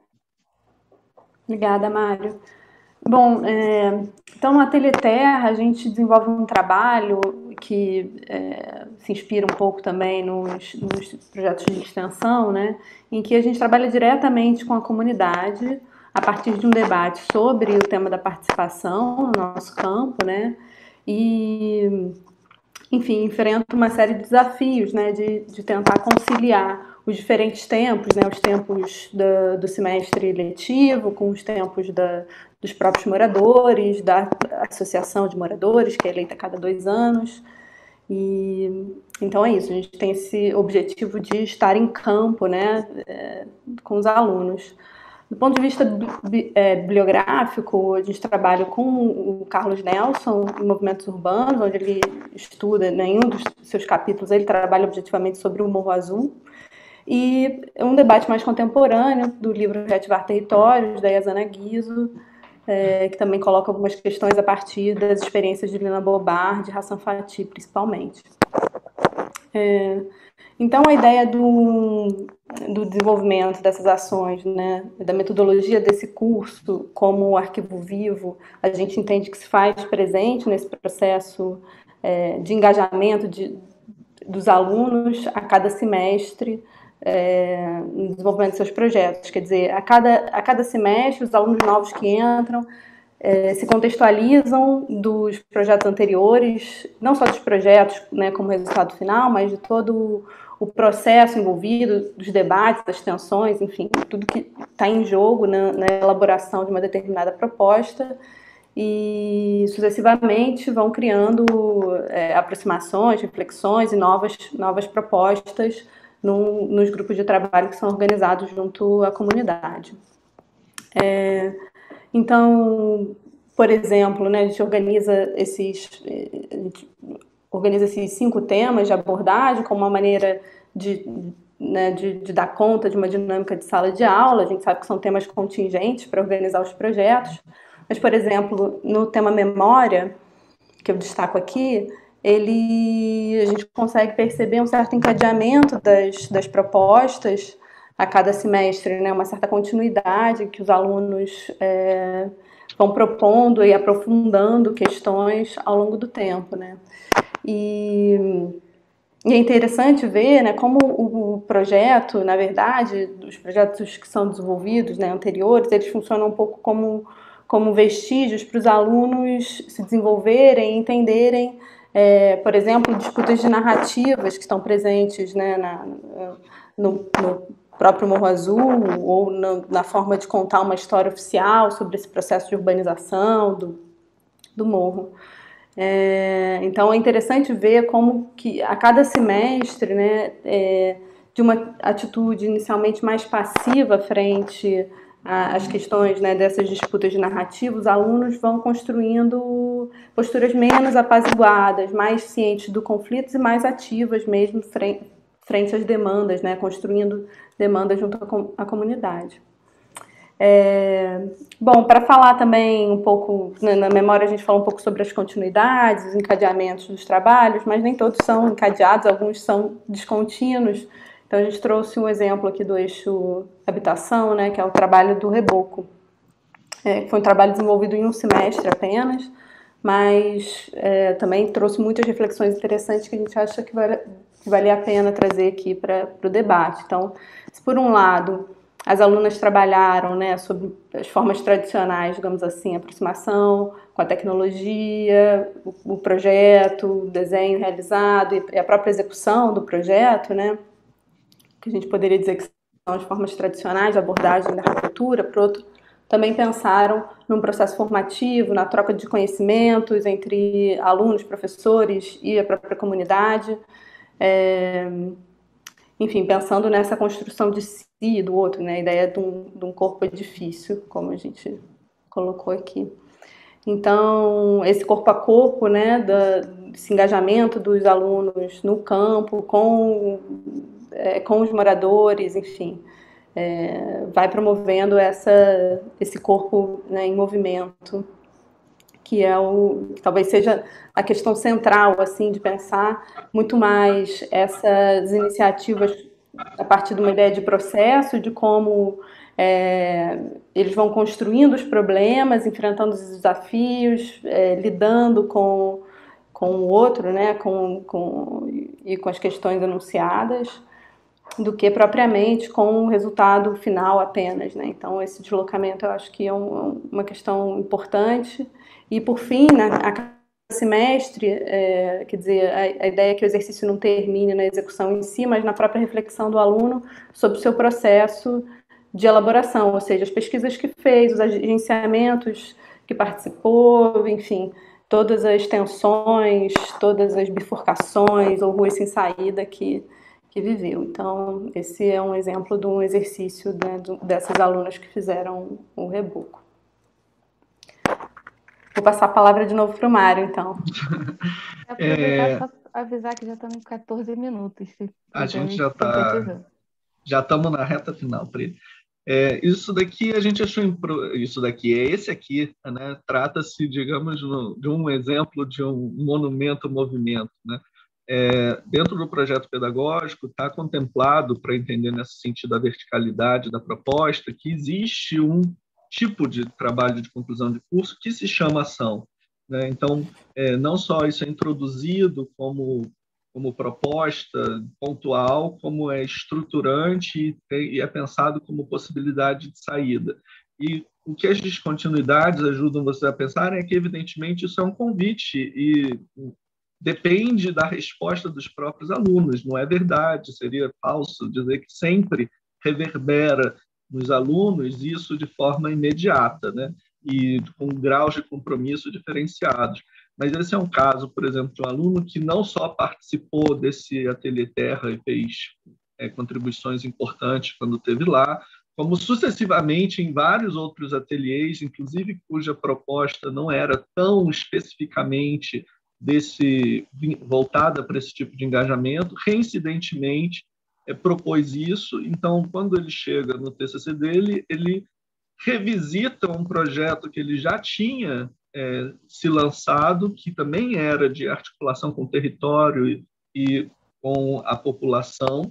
F: Obrigada, Mário. Bom, é, então no Ateliê Terra a gente desenvolve um trabalho que é, se inspira um pouco também nos, nos projetos de extensão, né, em que a gente trabalha diretamente com a comunidade a partir de um debate sobre o tema da participação no nosso campo, né, e enfim, enfrenta uma série de desafios, né, de, de tentar conciliar os diferentes tempos, né, os tempos do, do semestre letivo com os tempos da, dos próprios moradores, da associação de moradores, que é eleita a cada dois anos. E, então é isso, a gente tem esse objetivo de estar em campo, né, é, com os alunos. Do ponto de vista bi, é, bibliográfico, a gente trabalha com o Carlos Nelson em Movimentos Urbanos, onde ele estuda, né, em um dos seus capítulos, ele trabalha objetivamente sobre o Morro Azul, e é um debate mais contemporâneo do livro Reativar Territórios, da Yazana Guizo, é, que também coloca algumas questões a partir das experiências de Lina Bobar, de Hassan Fathy, principalmente. É, então, a ideia do, do desenvolvimento dessas ações, né, da metodologia desse curso como arquivo vivo, a gente entende que se faz presente nesse processo é, de engajamento de, dos alunos a cada semestre, É, no desenvolvimento de seus projetos. Quer dizer, a cada, a cada semestre, os alunos novos que entram é, se contextualizam dos projetos anteriores, não só dos projetos, né, como resultado final, mas de todo o processo envolvido, dos debates, das tensões, enfim, tudo que está em jogo na, na elaboração de uma determinada proposta, e sucessivamente vão criando é, aproximações, reflexões e novas, novas propostas No, nos grupos de trabalho que são organizados junto à comunidade. É, então, por exemplo, né, a gente organiza esses, a gente organiza esses cinco temas de abordagem como uma maneira de, né, de, de dar conta de uma dinâmica de sala de aula. A gente sabe que são temas contingentes para organizar os projetos, mas, por exemplo, no tema memória, que eu destaco aqui, ele, a gente consegue perceber um certo encadeamento das, das propostas a cada semestre, né? Uma certa continuidade que os alunos é, vão propondo e aprofundando questões ao longo do tempo, né? E, e é interessante ver, né, como o projeto, na verdade, os projetos que são desenvolvidos, né, anteriores, eles funcionam um pouco como, como vestígios para os alunos se desenvolverem e entenderem, É, por exemplo, disputas de narrativas que estão presentes, né, na, no, no próprio Morro Azul, ou na, na forma de contar uma história oficial sobre esse processo de urbanização do, do morro. É, então, é interessante ver como que a cada semestre, né, é, de uma atitude inicialmente mais passiva frente as questões, né, dessas disputas de narrativa, os alunos vão construindo posturas menos apaziguadas, mais cientes do conflito e mais ativas mesmo frente, frente às demandas, né, construindo demandas junto à comunidade. É, bom, para falar também um pouco, né, na memória a gente fala um pouco sobre as continuidades, os encadeamentos dos trabalhos, mas nem todos são encadeados, alguns são descontínuos. Então, a gente trouxe um exemplo aqui do eixo habitação, né, que é o trabalho do Reboco. É, foi um trabalho desenvolvido em um semestre apenas, mas é, também trouxe muitas reflexões interessantes que a gente acha que, vale, que valia a pena trazer aqui para o debate. Então, se por um lado as alunas trabalharam, né, sobre as formas tradicionais, digamos assim, aproximação com a tecnologia, o, o projeto, o desenho realizado e a própria execução do projeto, né, que a gente poderia dizer que são as formas tradicionais de abordagem da arquitetura. Por outro, também pensaram num processo formativo, na troca de conhecimentos entre alunos, professores e a própria comunidade. É, enfim, pensando nessa construção de si e do outro, né? A ideia de um, de um corpo edifício, como a gente colocou aqui. Então, esse corpo a corpo, né, da, esse engajamento dos alunos no campo, com, é, com os moradores, enfim, é, vai promovendo essa, esse corpo, né, em movimento, que é o, que talvez seja a questão central, assim, de pensar muito mais essas iniciativas a partir de uma ideia de processo, de como é, eles vão construindo os problemas, enfrentando os desafios, é, lidando com, com o outro, né, com, com, e com as questões enunciadas, do que propriamente com o resultado final apenas, né? Então, esse deslocamento eu acho que é um, uma questão importante. E, por fim, né, a semestre, é, quer dizer, a, a ideia é que o exercício não termine na execução em si, mas na própria reflexão do aluno sobre o seu processo de elaboração, ou seja, as pesquisas que fez, os agenciamentos que participou, enfim, todas as tensões, todas as bifurcações ou ruas sem saída que, que viveu. Então, esse é um exemplo de um exercício, né, dessas alunas que fizeram o Rebuco. Vou passar a palavra de novo para o Mário, então.
A: Aproveitar é... só avisar que já estamos em quatorze minutos.
G: A gente já está já estamos na reta final, Pri. É, isso daqui a gente achou impro... isso daqui é esse aqui, né? Trata-se, digamos, de um exemplo de um monumento movimento, né? É, dentro do projeto pedagógico está contemplado, para entender nesse sentido a verticalidade da proposta, que existe um tipo de trabalho de conclusão de curso que se chama ação, né? Então, é, não só isso é introduzido como, como proposta pontual, como é estruturante e, tem, e é pensado como possibilidade de saída. E o que as descontinuidades ajudam você a pensar é que, evidentemente, isso é um convite e depende da resposta dos próprios alunos. Não é verdade, seria falso dizer que sempre reverbera nos alunos isso de forma imediata, né? E com graus de compromisso diferenciados. Mas esse é um caso, por exemplo, de um aluno que não só participou desse Ateliê Terra e fez é, contribuições importantes quando esteve lá, como sucessivamente em vários outros ateliês, inclusive cuja proposta não era tão especificamente desse, voltada para esse tipo de engajamento, reincidentemente é, propôs isso. Então, quando ele chega no T C C dele, ele revisita um projeto que ele já tinha é, se lançado, que também era de articulação com o território e, e com a população,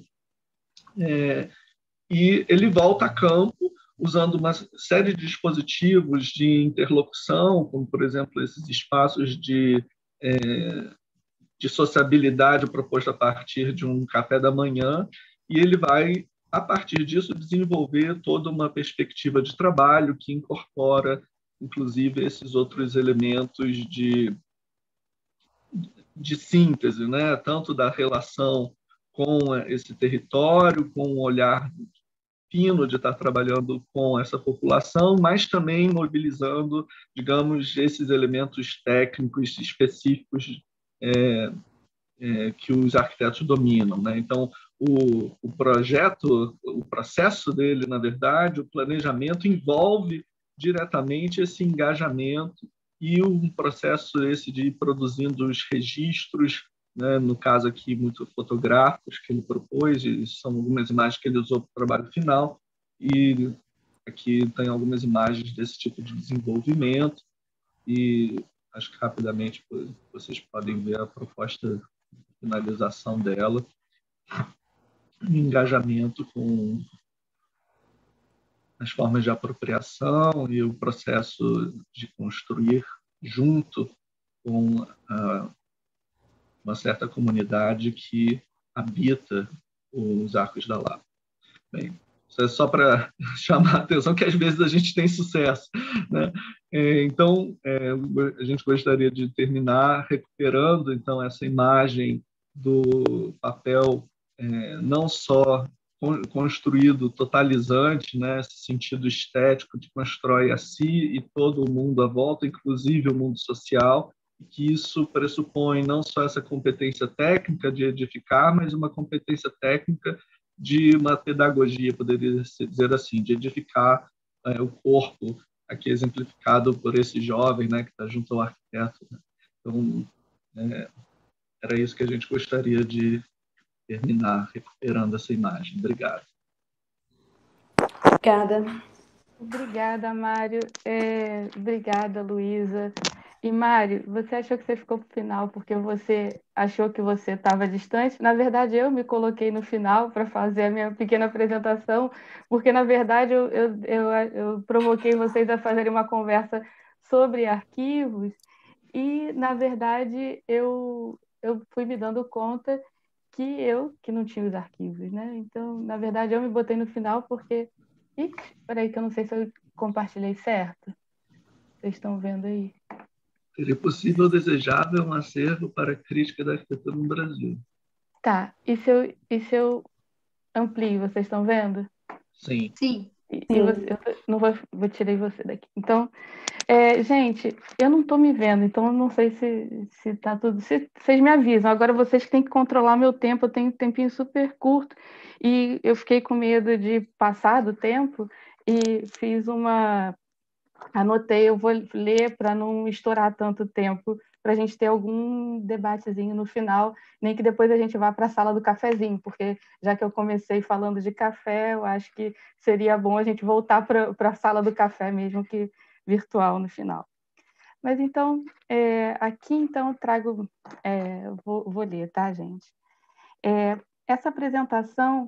G: é, e ele volta a campo usando uma série de dispositivos de interlocução, como, por exemplo, esses espaços de, é, de sociabilidade proposto a partir de um café da manhã, e ele vai, a partir disso, desenvolver toda uma perspectiva de trabalho que incorpora, inclusive, esses outros elementos de, de síntese, né? Tanto da relação com esse território, com um olhar fino de estar trabalhando com essa população, mas também mobilizando, digamos, esses elementos técnicos específicos é, é, que os arquitetos dominam, né? Então, o, o projeto, o processo dele, na verdade, o planejamento envolve diretamente esse engajamento e um processo esse de ir produzindo os registros, né, no caso aqui muito fotográficos que ele propôs, e são algumas imagens que ele usou para o trabalho final, e aqui tem algumas imagens desse tipo de desenvolvimento, e acho que rapidamente vocês podem ver a proposta de finalização dela, engajamento com as formas de apropriação e o processo de construir junto com a uma certa comunidade que habita os Arcos da Lapa. Bem, isso é só para chamar a atenção que às vezes a gente tem sucesso, né? Então, é, a gente gostaria de terminar recuperando então essa imagem do papel é, não só construído, totalizante, né? Esse sentido estético que constrói a si e todo o mundo à volta, inclusive o mundo social, que isso pressupõe não só essa competência técnica de edificar, mas uma competência técnica de uma pedagogia, poderia dizer assim, de edificar é, o corpo, aqui exemplificado por esse jovem, né, que está junto ao arquiteto, né? Então, é, era isso que a gente gostaria de terminar, recuperando essa imagem. Obrigado.
F: Obrigada.
A: Obrigada, Mário. É, obrigada, Luísa. E, Mário, você achou que você ficou para o final porque você achou que você estava distante? Na verdade, eu me coloquei no final para fazer a minha pequena apresentação, porque, na verdade, eu, eu, eu, eu provoquei vocês a fazerem uma conversa sobre arquivos e, na verdade, eu, eu fui me dando conta que eu que não tinha os arquivos, né? Então, na verdade, eu me botei no final porque... Ih, espera aí que eu não sei se eu compartilhei certo. Vocês estão vendo aí?
G: Seria possível ou desejável um acervo para a crítica da arquitetura no Brasil?
A: Tá, e se eu, e se eu amplio, vocês estão vendo?
G: Sim.
C: Sim.
A: E, e você, eu não vou, vou tirar você daqui. Então, é, gente, eu não estou me vendo, então eu não sei se se tá tudo. Se, vocês me avisam. Agora vocês que têm que controlar meu tempo, eu tenho um tempinho super curto e eu fiquei com medo de passar do tempo e fiz uma. Anotei, eu vou ler para não estourar tanto tempo, para a gente ter algum debatezinho no final, nem que depois a gente vá para a sala do cafezinho, porque já que eu comecei falando de café, eu acho que seria bom a gente voltar para a sala do café, mesmo que virtual no final. Mas então, é, aqui então eu trago, é, vou, vou ler, tá, gente? É, essa apresentação...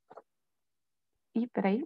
A: Ih, peraí.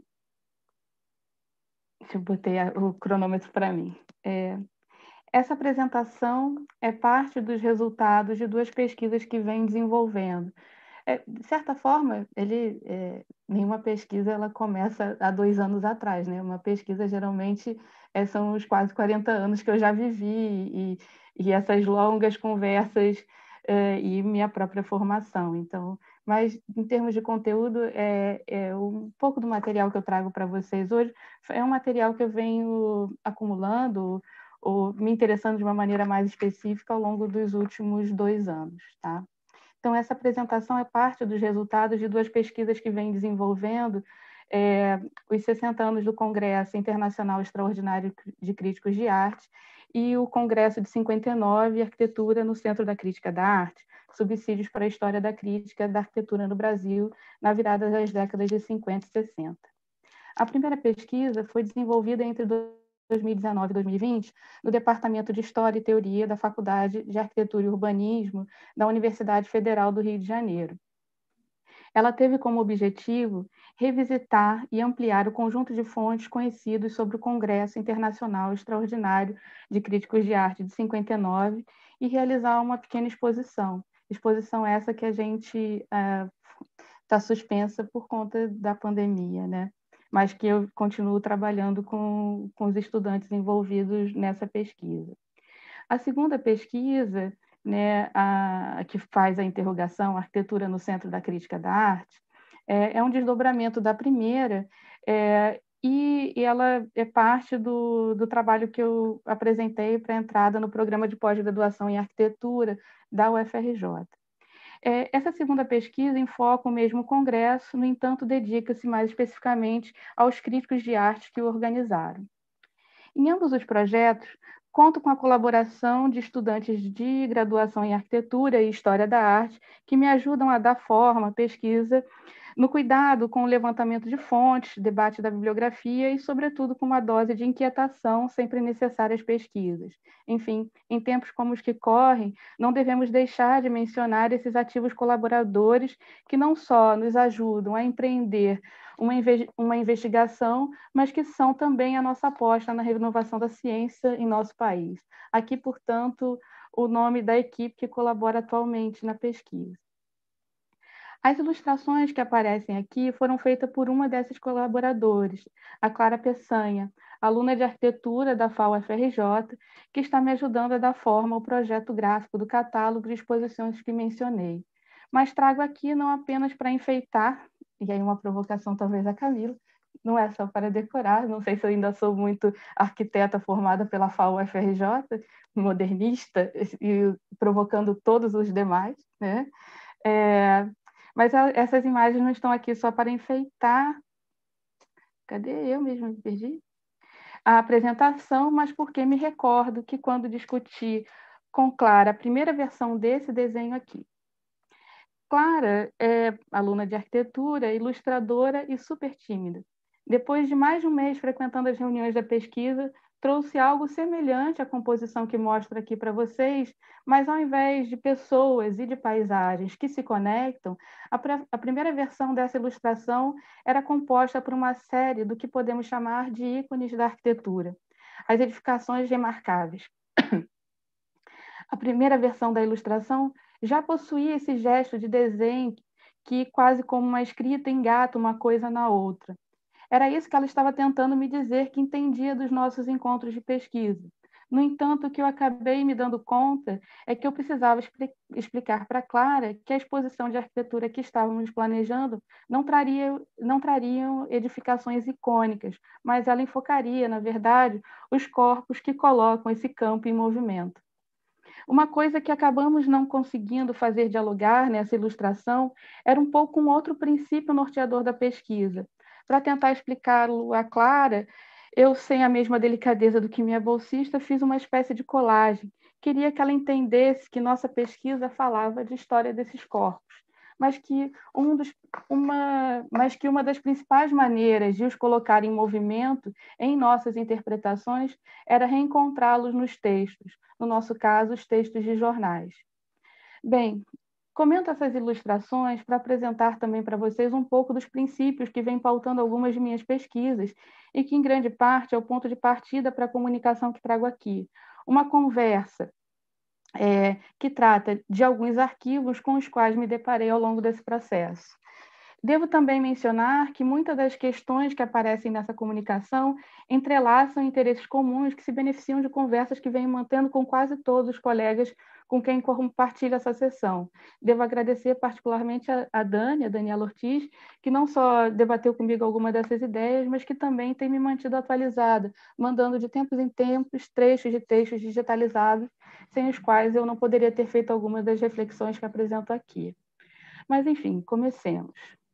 A: Deixa eu botar o cronômetro para mim. É, essa apresentação é parte dos resultados de duas pesquisas que vem desenvolvendo. É, de certa forma, ele, é, nenhuma pesquisa ela começa há dois anos atrás, né? Uma pesquisa geralmente é, são os quase quarenta anos que eu já vivi e, e essas longas conversas é, e minha própria formação. Então, mas em termos de conteúdo, é, é um pouco do material que eu trago para vocês hoje é um material que eu venho acumulando ou me interessando de uma maneira mais específica ao longo dos últimos dois anos, tá? Então, essa apresentação é parte dos resultados de duas pesquisas que vem desenvolvendo é, os sessenta anos do Congresso Internacional Extraordinário de Críticos de Arte e o Congresso de cinquenta e nove, Arquitetura no Centro da Crítica da Arte, subsídios para a história da crítica da arquitetura no Brasil na virada das décadas de cinquenta e sessenta. A primeira pesquisa foi desenvolvida entre dois mil e dezenove e dois mil e vinte no Departamento de História e Teoria da Faculdade de Arquitetura e Urbanismo da Universidade Federal do Rio de Janeiro. Ela teve como objetivo revisitar e ampliar o conjunto de fontes conhecidos sobre o Congresso Internacional Extraordinário de Críticos de Arte de cinquenta e nove e realizar uma pequena exposição. Exposição essa que a gente está uh, suspensa por conta da pandemia, né? Mas que eu continuo trabalhando com, com os estudantes envolvidos nessa pesquisa. A segunda pesquisa, né, a, a que faz a interrogação Arquitetura no Centro da Crítica da Arte, é, é um desdobramento da primeira é, e, e ela é parte do, do trabalho que eu apresentei para a entrada no programa de pós-graduação em arquitetura da U F R J. Essa segunda pesquisa enfoca o mesmo congresso, no entanto, dedica-se mais especificamente aos críticos de arte que o organizaram. Em ambos os projetos, conto com a colaboração de estudantes de graduação em arquitetura e história da arte, que me ajudam a dar forma à pesquisa, no cuidado com o levantamento de fontes, debate da bibliografia e, sobretudo, com uma dose de inquietação sempre necessária às pesquisas. Enfim, em tempos como os que correm, não devemos deixar de mencionar esses ativos colaboradores que não só nos ajudam a empreender uma, uma investigação, mas que são também a nossa aposta na renovação da ciência em nosso país. Aqui, portanto, o nome da equipe que colabora atualmente na pesquisa. As ilustrações que aparecem aqui foram feitas por uma desses colaboradores, a Clara Peçanha, aluna de arquitetura da F A U F R J, que está me ajudando a dar forma ao projeto gráfico do catálogo de exposições que mencionei. Mas trago aqui não apenas para enfeitar, e aí uma provocação talvez a Camila, não é só para decorar, não sei se eu ainda sou muito arquiteta formada pela F A U F R J, modernista, e provocando todos os demais, né? É, mas a, essas imagens não estão aqui só para enfeitar. Cadê eu mesmo? Me perdi? A apresentação, mas porque me recordo que quando discuti com Clara a primeira versão desse desenho aqui. Clara é aluna de arquitetura, ilustradora e super tímida. Depois de mais de um mês frequentando as reuniões da pesquisa, trouxe algo semelhante à composição que mostro aqui para vocês, mas ao invés de pessoas e de paisagens que se conectam, a, a primeira versão dessa ilustração era composta por uma série do que podemos chamar de ícones da arquitetura, as edificações remarcáveis. A primeira versão da ilustração já possuía esse gesto de desenho que, quase como uma escrita, engata uma coisa na outra. Era isso que ela estava tentando me dizer que entendia dos nossos encontros de pesquisa. No entanto, o que eu acabei me dando conta é que eu precisava expli explicar para Clara que a exposição de arquitetura que estávamos planejando não traria, não trariam edificações icônicas, mas ela enfocaria, na verdade, os corpos que colocam esse campo em movimento. Uma coisa que acabamos não conseguindo fazer dialogar nessa ilustração era um pouco um outro princípio norteador da pesquisa. Para tentar explicá-lo a Clara, eu, sem a mesma delicadeza do que minha bolsista, fiz uma espécie de colagem. Queria que ela entendesse que nossa pesquisa falava de história desses corpos, mas que, um dos, uma, mas que uma das principais maneiras de os colocar em movimento em nossas interpretações era reencontrá-los nos textos, no nosso caso, os textos de jornais. Bem, comento essas ilustrações para apresentar também para vocês um pouco dos princípios que vêm pautando algumas de minhas pesquisas e que, em grande parte, é o ponto de partida para a comunicação que trago aqui. Uma conversa é, que trata de alguns arquivos com os quais me deparei ao longo desse processo. Devo também mencionar que muitas das questões que aparecem nessa comunicação entrelaçam interesses comuns que se beneficiam de conversas que venho mantendo com quase todos os colegas com quem compartilho essa sessão. Devo agradecer particularmente a, a Dani, a Daniela Ortiz, que não só debateu comigo algumas dessas ideias, mas que também tem me mantido atualizada, mandando de tempos em tempos trechos de textos digitalizados, sem os quais eu não poderia ter feito algumas das reflexões que apresento aqui. Mas, enfim, comecemos.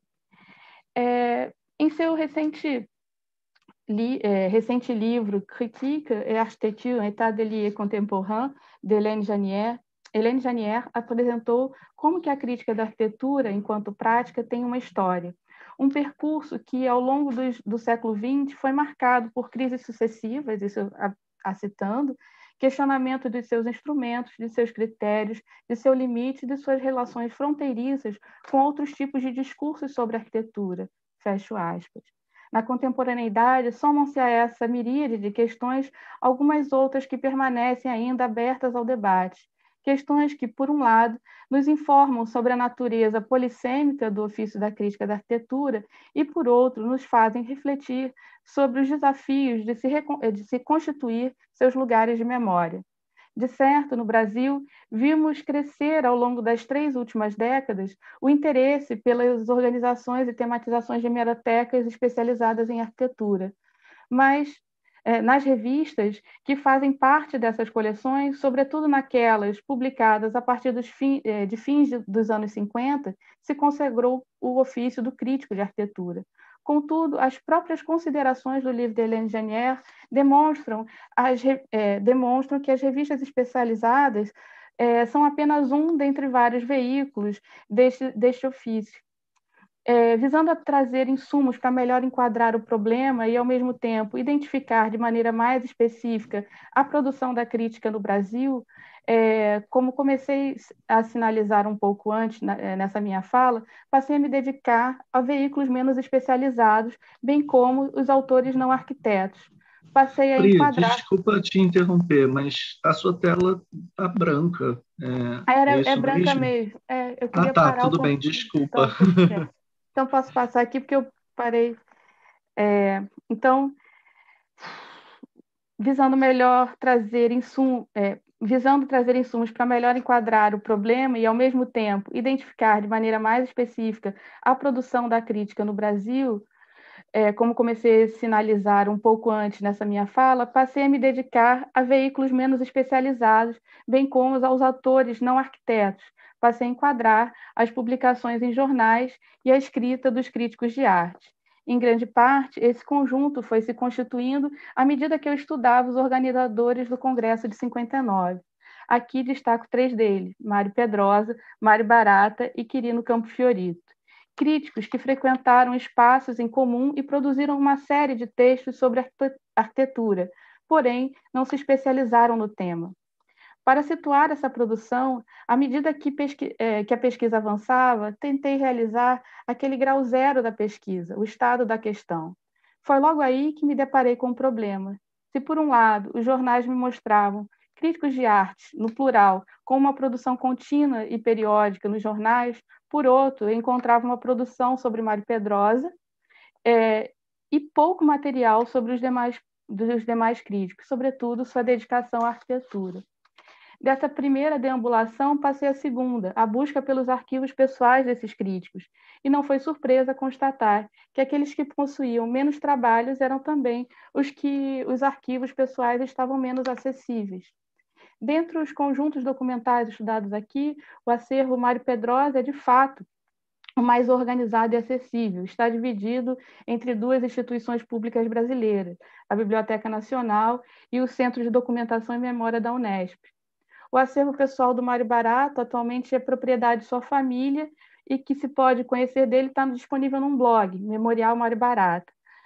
A: É, em seu recente, li, é, recente livro Critique et Architecture, un état des lieux contemporains, de Hélène Janier, Hélène Janier apresentou como que a crítica da arquitetura, enquanto prática, tem uma história. Um percurso que, ao longo do, do século vinte, foi marcado por crises sucessivas, isso a, a citando, questionamento de seus instrumentos, de seus critérios, de seu limite, de suas relações fronteiriças com outros tipos de discursos sobre arquitetura. Fecho aspas. Na contemporaneidade, somam-se a essa miríade de questões algumas outras que permanecem ainda abertas ao debate. Questões que, por um lado, nos informam sobre a natureza polissêmica do ofício da crítica da arquitetura e, por outro, nos fazem refletir sobre os desafios de se, de se constituir seus lugares de memória. De certo, no Brasil, vimos crescer ao longo das três últimas décadas o interesse pelas organizações e tematizações de hemerotecas especializadas em arquitetura. Mas, nas revistas que fazem parte dessas coleções, sobretudo naquelas publicadas a partir dos fim, de fins dos anos cinquenta, se consagrou o ofício do crítico de arquitetura. Contudo, as próprias considerações do livro de Hélène Janier demonstram, as, é, demonstram que as revistas especializadas é, são apenas um dentre vários veículos deste, deste ofício. É, visando a trazer insumos para melhor enquadrar o problema e, ao mesmo tempo, identificar de maneira mais específica a produção da crítica no Brasil, é, como comecei a sinalizar um pouco antes na, nessa minha fala, passei a me dedicar a veículos menos especializados, bem como os autores não arquitetos. Passei a
G: Pri,
A: enquadrar...
G: Desculpa te interromper, mas a sua tela está branca. É,
A: Era,
G: é,
A: é branca
G: mesmo?
A: mesmo. É, eu queria
G: ah, tá,
A: parar
G: tudo
A: o
G: bem, desculpa.
A: Então, então, posso passar aqui, porque eu parei. É, então, visando melhor trazer insumos, é, visando trazer insumos para melhor enquadrar o problema e, ao mesmo tempo, identificar de maneira mais específica a produção da crítica no Brasil, é, como comecei a sinalizar um pouco antes nessa minha fala, passei a me dedicar a veículos menos especializados, bem como aos autores não arquitetos. Passei a enquadrar as publicações em jornais e a escrita dos críticos de arte. Em grande parte, esse conjunto foi se constituindo à medida que eu estudava os organizadores do Congresso de cinquenta e nove. Aqui destaco três deles, Mário Pedrosa, Mário Barata e Quirino Campo Fiorito. Críticos que frequentaram espaços em comum e produziram uma série de textos sobre arquitetura, porém não se especializaram no tema. Para situar essa produção, à medida que, pesqui- eh, que a pesquisa avançava, tentei realizar aquele grau zero da pesquisa, o estado da questão. Foi logo aí que me deparei com um problema. Se, por um lado, os jornais me mostravam críticos de arte, no plural, com uma produção contínua e periódica nos jornais, por outro, eu encontrava uma produção sobre Mário Pedrosa é, e pouco material sobre os demais dos demais críticos, sobretudo sua dedicação à arquitetura. Dessa primeira deambulação, passei à segunda, a busca pelos arquivos pessoais desses críticos, e não foi surpresa constatar que aqueles que possuíam menos trabalhos eram também os que os arquivos pessoais estavam menos acessíveis. Dentre os conjuntos documentais estudados aqui, o acervo Mário Pedrosa é, de fato, o mais organizado e acessível. Está dividido entre duas instituições públicas brasileiras, a Biblioteca Nacional e o Centro de Documentação e Memória da Unesp. O acervo pessoal do Mário Barato atualmente é propriedade de sua família e que se pode conhecer dele está disponível num blog, Memorial Mário Barato.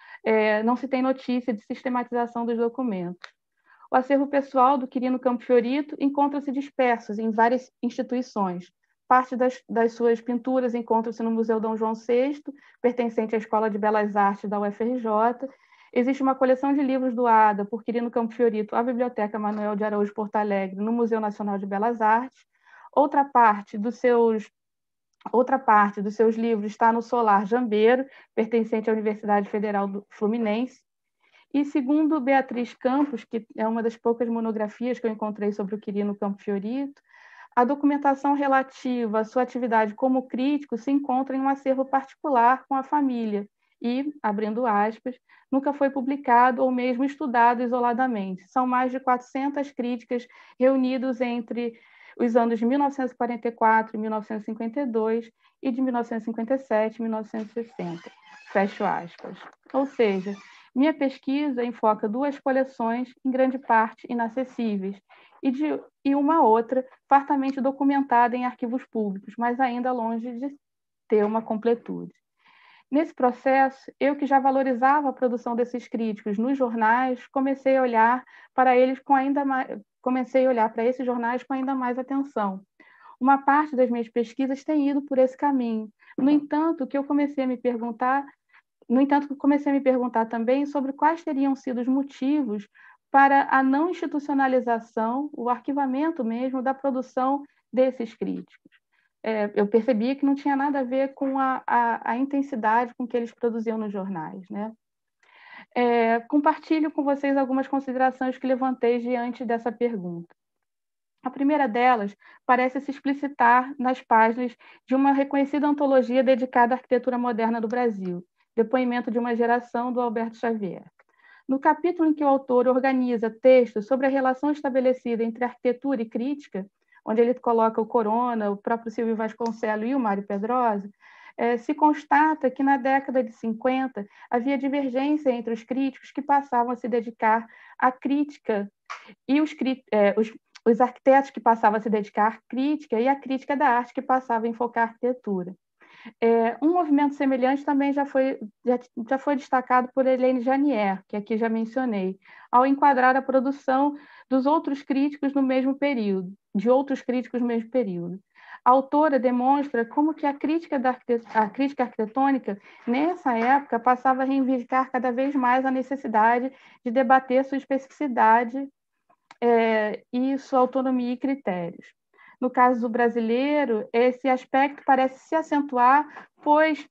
A: É, não se tem notícia de sistematização dos documentos. O acervo pessoal do Quirino Campo Fiorito encontra-se dispersos em várias instituições. Parte das, das suas pinturas encontra-se no Museu Dom João sexto, pertencente à Escola de Belas Artes da U F R J. Existe uma coleção de livros doada por Quirino Campo Fiorito à Biblioteca Manuel de Araújo Porto Alegre, no Museu Nacional de Belas Artes. Outra parte dos seus, outra parte dos seus livros está no Solar Jambeiro, pertencente à Universidade Federal do Fluminense. E, segundo Beatriz Campos, que é uma das poucas monografias que eu encontrei sobre o Quirino Campo Fiorito, a documentação relativa à sua atividade como crítico se encontra em um acervo particular com a família e, abrindo aspas, nunca foi publicado ou mesmo estudado isoladamente. São mais de quatrocentas críticas reunidas entre os anos de mil novecentos e quarenta e quatro e mil novecentos e cinquenta e dois e de mil novecentos e cinquenta e sete e mil novecentos e sessenta. Fecho aspas. Ou seja, minha pesquisa enfoca duas coleções, em grande parte inacessíveis, e, de, e uma outra fartamente documentada em arquivos públicos, mas ainda longe de ter uma completude. Nesse processo, eu que já valorizava a produção desses críticos nos jornais, comecei a olhar para eles com ainda mais, comecei a olhar para esses jornais com ainda mais atenção. Uma parte das minhas pesquisas tem ido por esse caminho. No entanto, o que eu comecei a me perguntar No entanto, comecei a me perguntar também sobre quais teriam sido os motivos para a não institucionalização, o arquivamento mesmo da produção desses críticos. É, eu percebia que não tinha nada a ver com a, a, a intensidade com que eles produziam nos jornais, né? É, compartilho com vocês algumas considerações que levantei diante dessa pergunta. A primeira delas parece se explicitar nas páginas de uma reconhecida antologia dedicada à arquitetura moderna do Brasil, Depoimento de uma Geração, do Alberto Xavier. No capítulo em que o autor organiza textos sobre a relação estabelecida entre arquitetura e crítica, onde ele coloca o Corona, o próprio Silvio Vasconcelos e o Mário Pedrosa, eh, se constata que na década de cinquenta havia divergência entre os críticos que passavam a se dedicar à crítica e os, eh, os, os arquitetos que passavam a se dedicar à crítica e a crítica da arte que passava a enfocar a arquitetura. É, um movimento semelhante também já foi, já, já foi destacado por Helene Janier, que aqui já mencionei, ao enquadrar a produção dos outros críticos no mesmo período, de outros críticos no mesmo período. A autora demonstra como que a crítica, da arquitet- a crítica arquitetônica, nessa época, passava a reivindicar cada vez mais a necessidade de debater sua especificidade é, e sua autonomia e critérios. No caso do brasileiro, esse aspecto parece se acentuar, pois,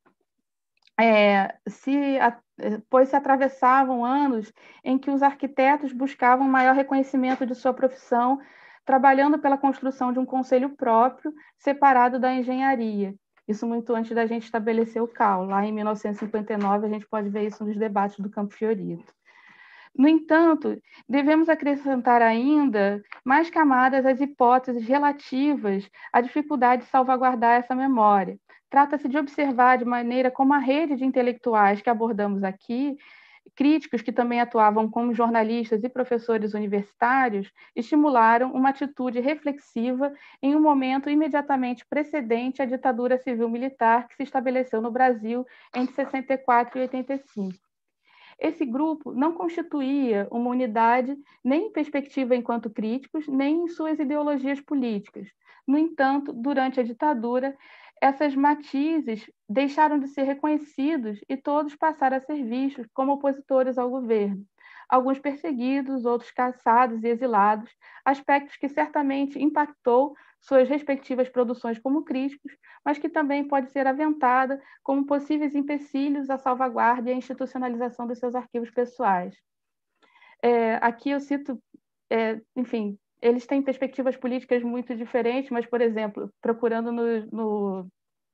A: é, se, a, pois se atravessavam anos em que os arquitetos buscavam maior reconhecimento de sua profissão, trabalhando pela construção de um conselho próprio, separado da engenharia. Isso muito antes da gente estabelecer o C A U. Lá em mil novecentos e cinquenta e nove, a gente pode ver isso nos debates do Campo Fiorito. No entanto, devemos acrescentar ainda mais camadas às hipóteses relativas à dificuldade de salvaguardar essa memória. Trata-se de observar de maneira como a rede de intelectuais que abordamos aqui, críticos que também atuavam como jornalistas e professores universitários, estimularam uma atitude reflexiva em um momento imediatamente precedente à ditadura civil-militar que se estabeleceu no Brasil entre sessenta e quatro e oitenta e cinco. Esse grupo não constituía uma unidade nem em perspectiva enquanto críticos, nem em suas ideologias políticas. No entanto, durante a ditadura, essas matizes deixaram de ser reconhecidos e todos passaram a ser vistos como opositores ao governo. Alguns perseguidos, outros caçados e exilados, aspectos que certamente impactou suas respectivas produções como críticos, mas que também pode ser aventada como possíveis empecilhos à salvaguarda e à institucionalização dos seus arquivos pessoais. É, aqui eu cito, é, enfim, eles têm perspectivas políticas muito diferentes, mas, por exemplo, procurando no, no,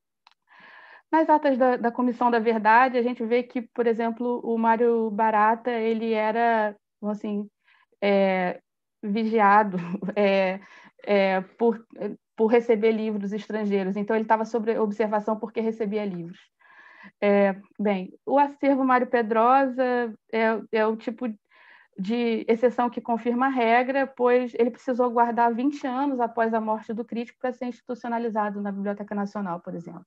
A: nas atas da, da Comissão da Verdade, a gente vê que, por exemplo, o Mário Barata, ele era, assim, é, vigiado é, é, por, por receber livros estrangeiros. Então, ele estava sob observação porque recebia livros. É, bem, o acervo Mário Pedrosa é, é o tipo de exceção que confirma a regra, pois ele precisou aguardar vinte anos após a morte do crítico para ser institucionalizado na Biblioteca Nacional, por exemplo.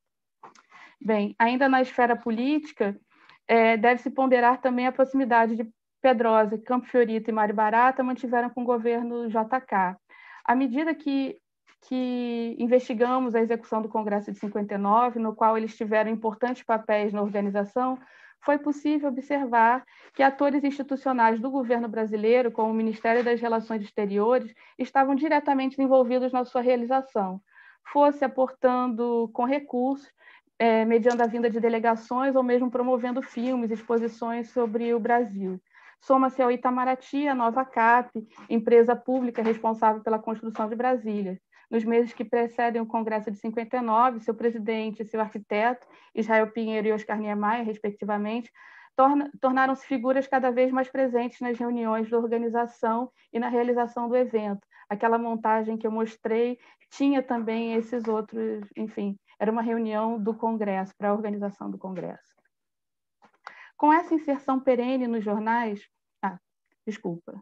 A: Bem, ainda na esfera política, é, deve-se ponderar também a proximidade de Pedrosa, Campo Fiorito e Mário Barata mantiveram com o governo J K. À medida que, que investigamos a execução do Congresso de cinquenta e nove, no qual eles tiveram importantes papéis na organização, foi possível observar que atores institucionais do governo brasileiro, como o Ministério das Relações Exteriores, estavam diretamente envolvidos na sua realização, fosse aportando com recursos, é, mediante a vinda de delegações ou mesmo promovendo filmes, exposições sobre o Brasil. Soma-se ao Itamaraty a Nova Cap, empresa pública responsável pela construção de Brasília. Nos meses que precedem o Congresso de cinquenta e nove, seu presidente e seu arquiteto, Israel Pinheiro e Oscar Niemeyer, respectivamente, torna, tornaram-se figuras cada vez mais presentes nas reuniões da organização e na realização do evento. Aquela montagem que eu mostrei tinha também esses outros, enfim, era uma reunião do Congresso, para a organização do Congresso. Com essa inserção perene nos jornais, ah, desculpa,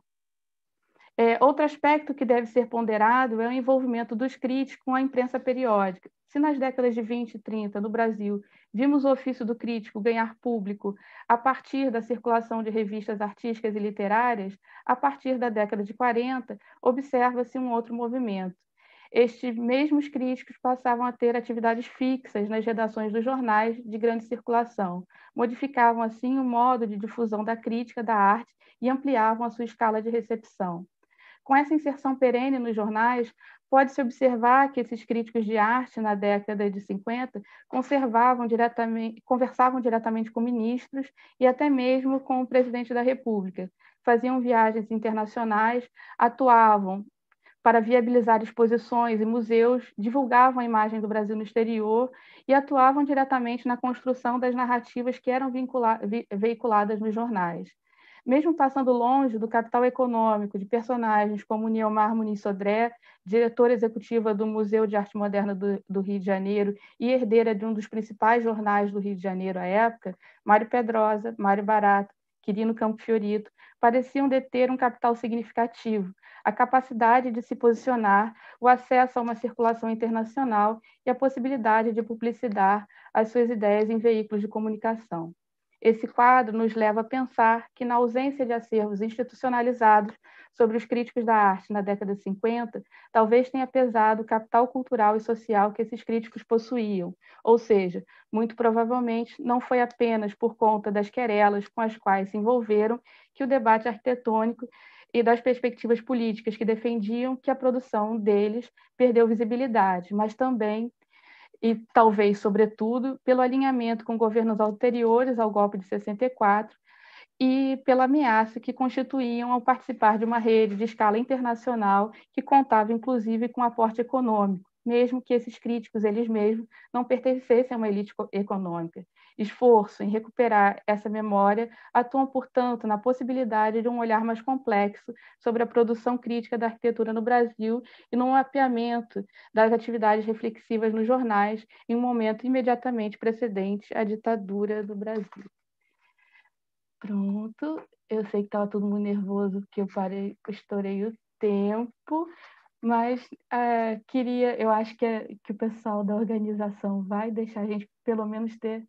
A: É, outro aspecto que deve ser ponderado é o envolvimento dos críticos com a imprensa periódica. Se nas décadas de vinte e trinta, no Brasil, vimos o ofício do crítico ganhar público a partir da circulação de revistas artísticas e literárias, a partir da década de quarenta, observa-se um outro movimento. Estes mesmos críticos passavam a ter atividades fixas nas redações dos jornais de grande circulação, modificavam assim o modo de difusão da crítica da arte e ampliavam a sua escala de recepção. Com essa inserção perene nos jornais, pode-se observar que esses críticos de arte, na década de cinquenta, conservavam diretamente, conversavam diretamente com ministros e até mesmo com o presidente da República, faziam viagens internacionais, atuavam para viabilizar exposições e museus, divulgavam a imagem do Brasil no exterior e atuavam diretamente na construção das narrativas que eram veiculadas nos jornais. Mesmo passando longe do capital econômico de personagens como Nielmar Muniz Sodré, diretora executiva do Museu de Arte Moderna do, do Rio de Janeiro e herdeira de um dos principais jornais do Rio de Janeiro à época, Mário Pedrosa, Mário Barata, Quirino Campo Fiorito, pareciam deter um capital significativo, a capacidade de se posicionar, o acesso a uma circulação internacional e a possibilidade de publicitar as suas ideias em veículos de comunicação. Esse quadro nos leva a pensar que, na ausência de acervos institucionalizados sobre os críticos da arte na década de cinquenta, talvez tenha pesado o capital cultural e social que esses críticos possuíam, ou seja, muito provavelmente não foi apenas por conta das querelas com as quais se envolveram que o debate arquitetônico e das perspectivas políticas que defendiam que a produção deles perdeu visibilidade, mas também e talvez, sobretudo, pelo alinhamento com governos anteriores ao golpe de sessenta e quatro e pela ameaça que constituíam ao participar de uma rede de escala internacional que contava, inclusive, com aporte econômico, mesmo que esses críticos, eles mesmos, não pertencessem a uma elite econômica. Esforço em recuperar essa memória atuam, portanto, na possibilidade de um olhar mais complexo sobre a produção crítica da arquitetura no Brasil e no mapeamento das atividades reflexivas nos jornais em um momento imediatamente precedente à ditadura do Brasil. Pronto, eu sei que estava todo mundo nervoso porque eu parei, estourei o tempo, mas é, queria, eu acho que, é, que o pessoal da organização vai deixar a gente pelo menos ter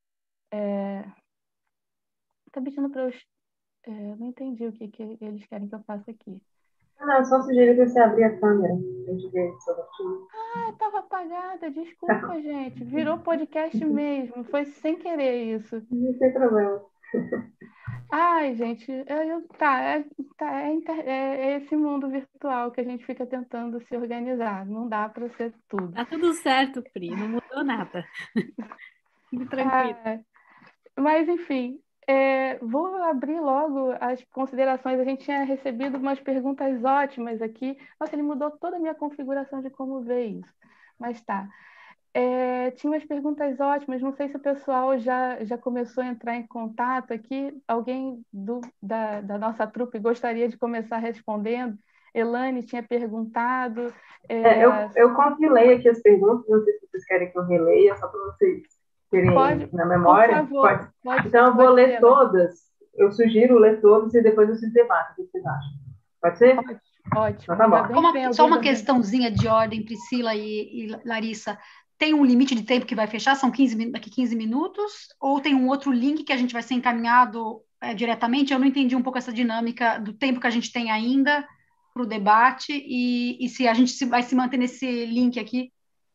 A: Está pedindo para eu. É, não entendi o que, que eles querem que eu faça aqui.
E: Não, só sugeri que você abrir a câmera. Eu ver
A: ah, estava apagada. Desculpa, gente. Virou podcast mesmo. Foi sem querer isso.
E: Não tem problema.
A: Ai, gente, eu, tá, é, tá é, é, é esse mundo virtual que a gente fica tentando se organizar. Não dá para ser tudo.
D: Tá tudo certo, Pri. Não mudou nada. Fique tranquilo.
A: Ah, mas, enfim, É, vou abrir logo as considerações. A gente tinha recebido umas perguntas ótimas aqui. Nossa, ele mudou toda a minha configuração de como ver isso. Mas tá. É, tinha umas perguntas ótimas. Não sei se o pessoal já, já começou a entrar em contato aqui. Alguém do, da, da nossa trupe gostaria de começar respondendo? Elane tinha perguntado. É,
H: É, eu, eu compilei aqui as perguntas. Não sei se vocês querem que eu releia, só para vocês terem
A: pode,
H: na memória.
A: por favor,
H: Pode.
A: pode,
H: Então, eu vou
A: pode
H: ler
A: ser,
H: todas. Eu sugiro ler todas e depois vocês debatem o que vocês acham. Pode ser?
A: Ótimo, ótimo.
H: Então, tá bom.
C: Só uma, só uma questãozinha de ordem, Priscila e, e Larissa. Tem um limite de tempo que vai fechar? São quinze, daqui quinze minutos? Ou tem um outro link que a gente vai ser encaminhado é, diretamente? Eu não entendi um pouco essa dinâmica do tempo que a gente tem ainda para o debate e, e se a gente vai se manter nesse link aqui.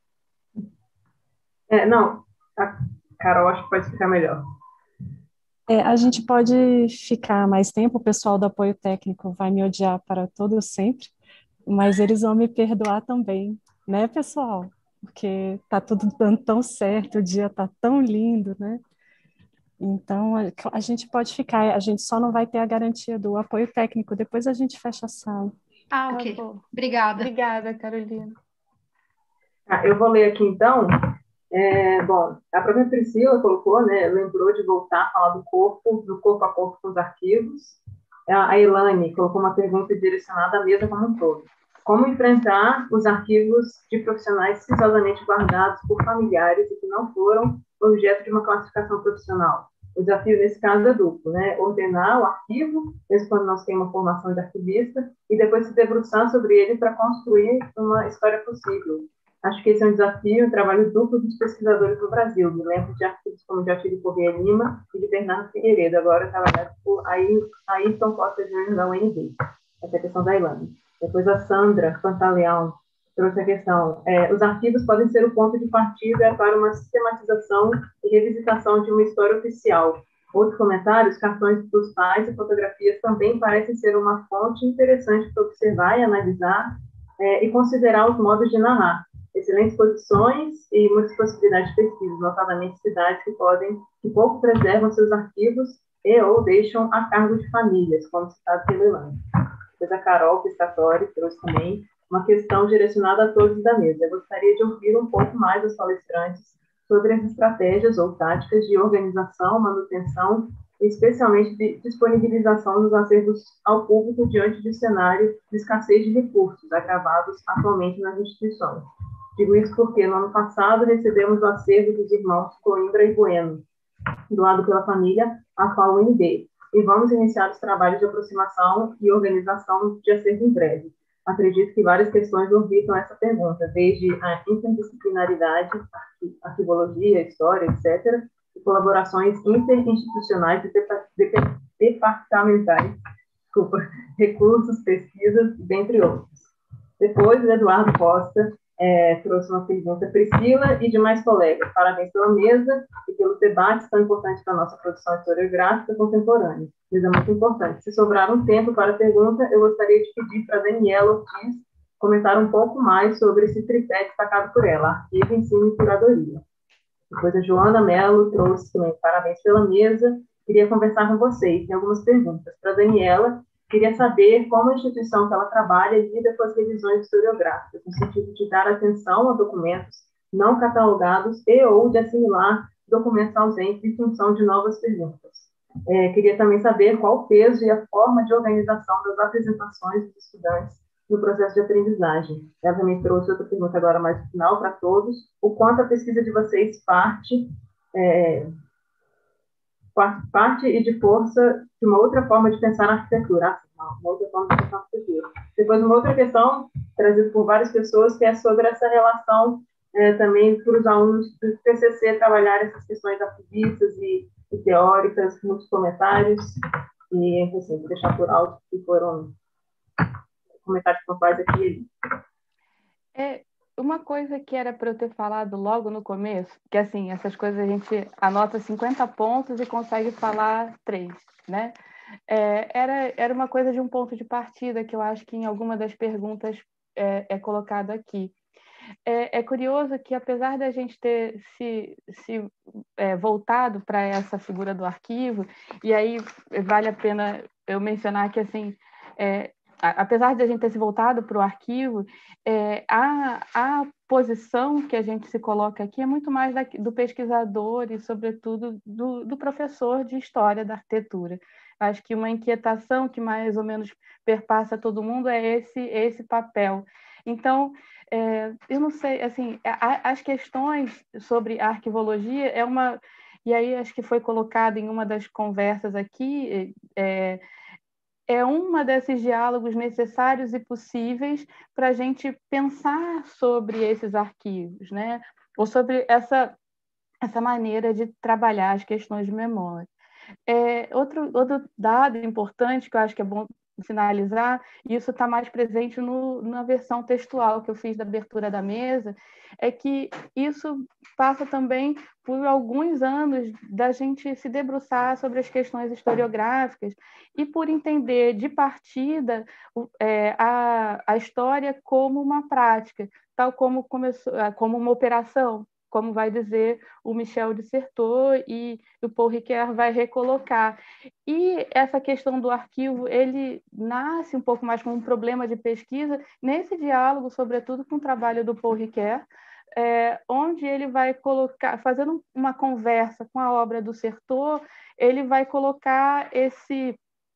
H: É, não, a Carol acho que pode ficar melhor.
I: É, a gente pode ficar mais tempo, o pessoal do apoio técnico vai me odiar para todo sempre, mas eles vão me perdoar também, né, pessoal? Porque tá tudo dando tão certo, o dia tá tão lindo, né? Então, a, a gente pode ficar, a gente só não vai ter a garantia do apoio técnico, depois a gente fecha a sala.
C: Ah, ok. Tá, obrigada.
A: Obrigada, Carolina.
H: Ah, eu vou ler aqui, então. É, bom, a própria Priscila colocou, né, lembrou de voltar a falar do corpo, do corpo a corpo com os arquivos. A Elane colocou uma pergunta direcionada à mesa como um todo. Como enfrentar os arquivos de profissionais sigilosamente guardados por familiares e que não foram objeto de uma classificação profissional? O desafio, nesse caso, é duplo, né? Ordenar o arquivo, mesmo quando nós temos uma formação de arquivista, e depois se debruçar sobre ele para construir uma história possível. Acho que esse é um desafio, um trabalho duplo dos pesquisadores no Brasil. Me lembro de arquivos como de Atílio Corrêa Lima e de Bernardo Figueiredo, agora trabalhado por Ayrton Costa Júnior da U N B. Essa é a questão da Ilane. Depois a Sandra Pantaleão trouxe a questão. É, os arquivos podem ser o ponto de partida para uma sistematização e revisitação de uma história oficial. Outro comentário, os cartões postais e fotografias também parecem ser uma fonte interessante para observar e analisar é, e considerar os modos de narrar. Excelentes posições e muitas possibilidades de pesquisa, notadamente cidades que podem, que pouco preservam seus arquivos e ou deixam a cargo de famílias, como citado pela Elane. Depois a Carol Piscatori trouxe também uma questão direcionada a todos da mesa. Eu gostaria de ouvir um pouco mais dos palestrantes sobre as estratégias ou táticas de organização, manutenção e especialmente de disponibilização dos acervos ao público diante de cenário de escassez de recursos agravados atualmente nas instituições. Digo isso porque no ano passado recebemos o acervo dos irmãos Coimbra e Bueno, doado pela família atual U N B, e vamos iniciar os trabalhos de aproximação e organização de acervo em breve. Acredito que várias questões orbitam essa pergunta, desde a interdisciplinaridade, arquivologia, história, etcétera, e colaborações interinstitucionais e departamentais, desculpa, recursos, pesquisas, dentre outros. Depois, o Eduardo Costa é, trouxe uma pergunta. Priscila e demais colegas, parabéns pela mesa e pelos debates tão importantes para a nossa produção historiográfica contemporânea. Isso é muito importante. Se sobrar um tempo para a pergunta, eu gostaria de pedir para a Daniela Ortiz comentar um pouco mais sobre esse tripé destacado por ela, arquivo, ensino e curadoria. Depois a Joana Mello trouxe também parabéns pela mesa. Queria conversar com vocês, tem algumas perguntas. Para a Daniela, queria saber como a instituição que ela trabalha lida com as revisões historiográficas, no sentido de dar atenção a documentos não catalogados e ou de assimilar documentos ausentes em função de novas perguntas. É, queria também saber qual o peso e a forma de organização das apresentações dos estudantes no processo de aprendizagem. Eu também trouxe outra pergunta agora mais no final para todos. O quanto a pesquisa de vocês parte... É, parte e de força de uma outra forma de pensar a arquitetura, uma outra forma de pensar a arquitetura. Depois, uma outra questão, trazida por várias pessoas, que é sobre essa relação é, também para os alunos do T C C trabalhar essas questões arquivistas e, e teóricas, muitos comentários, e, assim, vou deixar por alto que foram comentários pontuais aqui e ali.
A: É, uma coisa que era para eu ter falado logo no começo, que assim, essas coisas a gente anota cinquenta pontos e consegue falar três, né? É, era, era uma coisa de um ponto de partida que eu acho que em alguma das perguntas é, é colocado aqui. é, é curioso que, apesar da gente ter se, se é, voltado para essa figura do arquivo, e aí vale a pena eu mencionar que, assim, é, apesar de a gente ter se voltado para o arquivo, é, a, a posição que a gente se coloca aqui é muito mais da, do pesquisador e, sobretudo, do, do professor de História da Arquitetura. Acho que uma inquietação que mais ou menos perpassa todo mundo é esse, esse papel. Então, é, eu não sei, assim, a, as questões sobre a arquivologia é uma... E aí acho que foi colocado em uma das conversas aqui... É, é uma desses diálogos necessários e possíveis para a gente pensar sobre esses arquivos, né? Ou sobre essa, essa maneira de trabalhar as questões de memória. É, outro, outro dado importante que eu acho que é bom sinalizar, e isso está mais presente no, na versão textual que eu fiz da abertura da mesa, é que isso passa também por alguns anos da gente se debruçar sobre as questões historiográficas e por entender de partida é, a, a história como uma prática, tal como, começou, como uma operação, como vai dizer o Michel Dissertot e o Paul Ricoeur vai recolocar. E essa questão do arquivo, ele nasce um pouco mais como um problema de pesquisa nesse diálogo, sobretudo com o trabalho do Paul Ricoeur, é, onde ele vai colocar, fazendo uma conversa com a obra do Dissertot, ele vai colocar esse...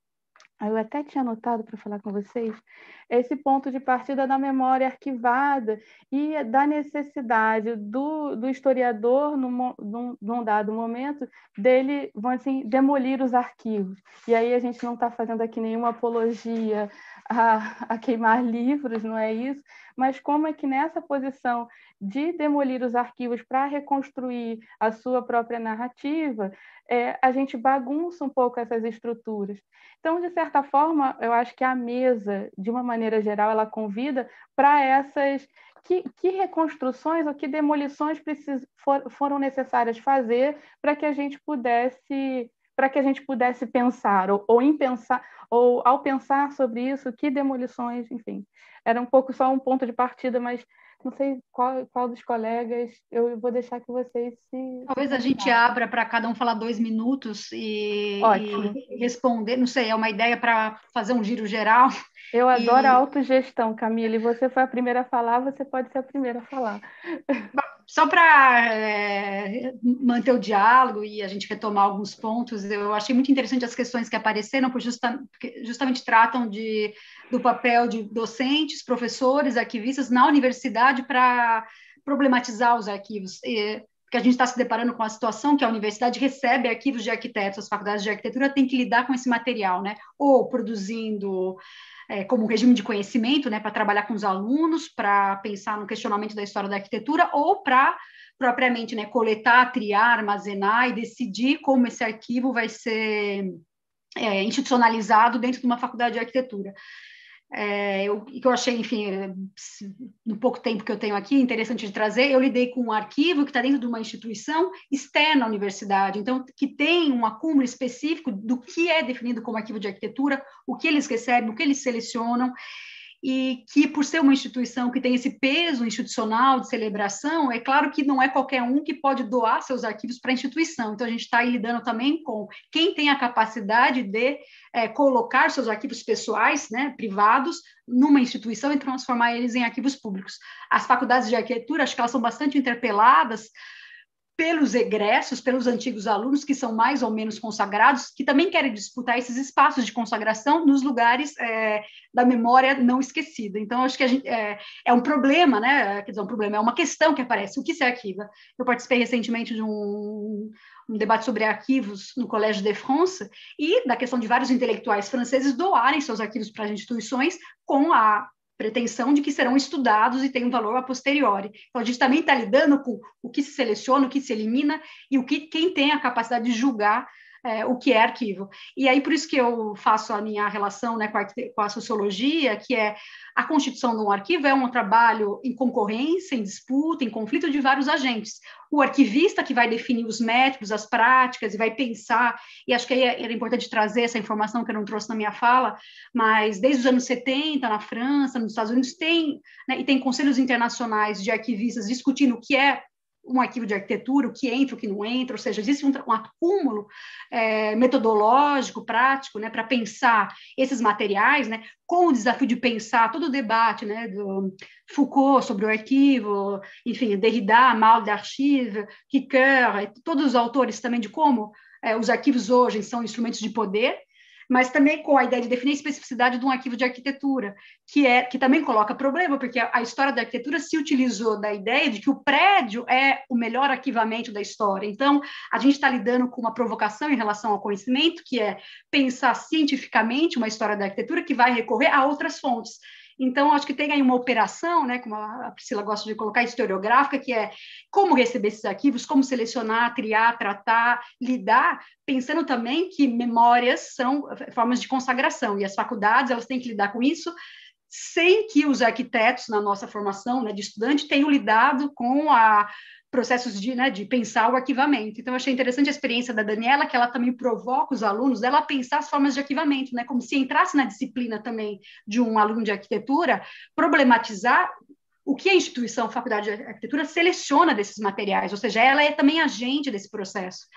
A: Eu até tinha anotado para falar com vocês, esse ponto de partida da memória arquivada e da necessidade do, do historiador, num, num, num dado momento, dele, vamos assim, demolir os arquivos. E aí a gente não está fazendo aqui nenhuma apologia a, a queimar livros, não é isso? Mas como é que nessa posição de demolir os arquivos para reconstruir a sua própria narrativa, é, a gente bagunça um pouco essas estruturas. Então, de certa forma, eu acho que a mesa, de uma maneira geral, ela convida para essas... Que, que reconstruções ou que demolições precis, for, foram necessárias fazer para que a gente pudesse... para que a gente pudesse pensar, ou, ou, em pensar, ou ao pensar sobre isso, que demolições, enfim. Era um pouco só um ponto de partida, mas não sei qual, qual dos colegas, eu vou deixar que vocês se...
C: Talvez a gente abra para cada um falar dois minutos e, e responder, não sei, é uma ideia para fazer um giro geral.
A: Eu adoro e... a autogestão, Camila, e você foi a primeira a falar, você pode ser a primeira a falar.
C: Só para é, manter o diálogo e a gente retomar alguns pontos, eu achei muito interessante as questões que apareceram, porque, justa, porque justamente tratam de, do papel de docentes, professores, arquivistas na universidade para problematizar os arquivos. E, porque a gente está se deparando com a situação que a universidade recebe arquivos de arquitetos, as faculdades de arquitetura têm que lidar com esse material, né? Ou produzindo... É, como um regime de conhecimento, né, para trabalhar com os alunos, para pensar no questionamento da história da arquitetura, ou para, propriamente, né, coletar, triar, armazenar e decidir como esse arquivo vai ser é, institucionalizado dentro de uma faculdade de arquitetura. É, eu, que eu achei, enfim, no pouco tempo que eu tenho aqui, interessante de trazer, eu lidei com um arquivo que está dentro de uma instituição externa à universidade, então, que tem um acúmulo específico do que é definido como arquivo de arquitetura, o que eles recebem, o que eles selecionam, e que, por ser uma instituição que tem esse peso institucional de celebração, é claro que não é qualquer um que pode doar seus arquivos para a instituição. Então, a gente está aí lidando também com quem tem a capacidade de é, colocar seus arquivos pessoais, né, privados, numa instituição e transformar eles em arquivos públicos. As faculdades de arquitetura, acho que elas são bastante interpeladas pelos egressos, pelos antigos alunos, que são mais ou menos consagrados, que também querem disputar esses espaços de consagração nos lugares é, da memória não esquecida. Então, acho que a gente, é, é um problema, né? Quer dizer, um problema, é uma questão que aparece. O que se arquiva? Eu participei recentemente de um, um debate sobre arquivos no Collège de France e da questão de vários intelectuais franceses doarem seus arquivos para as instituições com a pretensão de que serão estudados e têm um valor a posteriori. Então, a gente também está lidando com o que se seleciona, o que se elimina e o que quem tem a capacidade de julgar é, o que é arquivo. E aí, por isso que eu faço a minha relação, né, com, a, com a sociologia, que é a constituição de um arquivo é um trabalho em concorrência, em disputa, em conflito de vários agentes. O arquivista que vai definir os métodos, as práticas, e vai pensar, e acho que aí era importante trazer essa informação que eu não trouxe na minha fala, mas desde os anos setenta, na França, nos Estados Unidos, tem, né, e tem conselhos internacionais de arquivistas discutindo o que é um arquivo de arquitetura, o que entra, o que não entra, ou seja, existe um, um acúmulo é, metodológico, prático, né, para pensar esses materiais, né, com o desafio de pensar todo o debate, né, do Foucault sobre o arquivo, enfim, Derrida, Mal d'Archive, Ricoeur, todos os autores também de como é, os arquivos hoje são instrumentos de poder, mas também com a ideia de definir a especificidade de um arquivo de arquitetura, que, é, que também coloca problema, porque a, a história da arquitetura se utilizou da ideia de que o prédio é o melhor arquivamento da história. Então, a gente está lidando com uma provocação em relação ao conhecimento, que é pensar cientificamente uma história da arquitetura que vai recorrer a outras fontes. Então, acho que tem aí uma operação, né, como a Priscila gosta de colocar, historiográfica, que é como receber esses arquivos, como selecionar, triar, tratar, lidar, pensando também que memórias são formas de consagração, e as faculdades elas têm que lidar com isso, sem que os arquitetos, na nossa formação, né, de estudante, tenham lidado com a processos de, né, de pensar o arquivamento. Então, eu achei interessante a experiência da Daniela, que ela também provoca os alunos dela a pensar as formas de arquivamento, né, como se entrasse na disciplina também de um aluno de arquitetura, problematizar o que a instituição, a Faculdade de Arquitetura, seleciona desses materiais, ou seja, ela é também agente desse processo.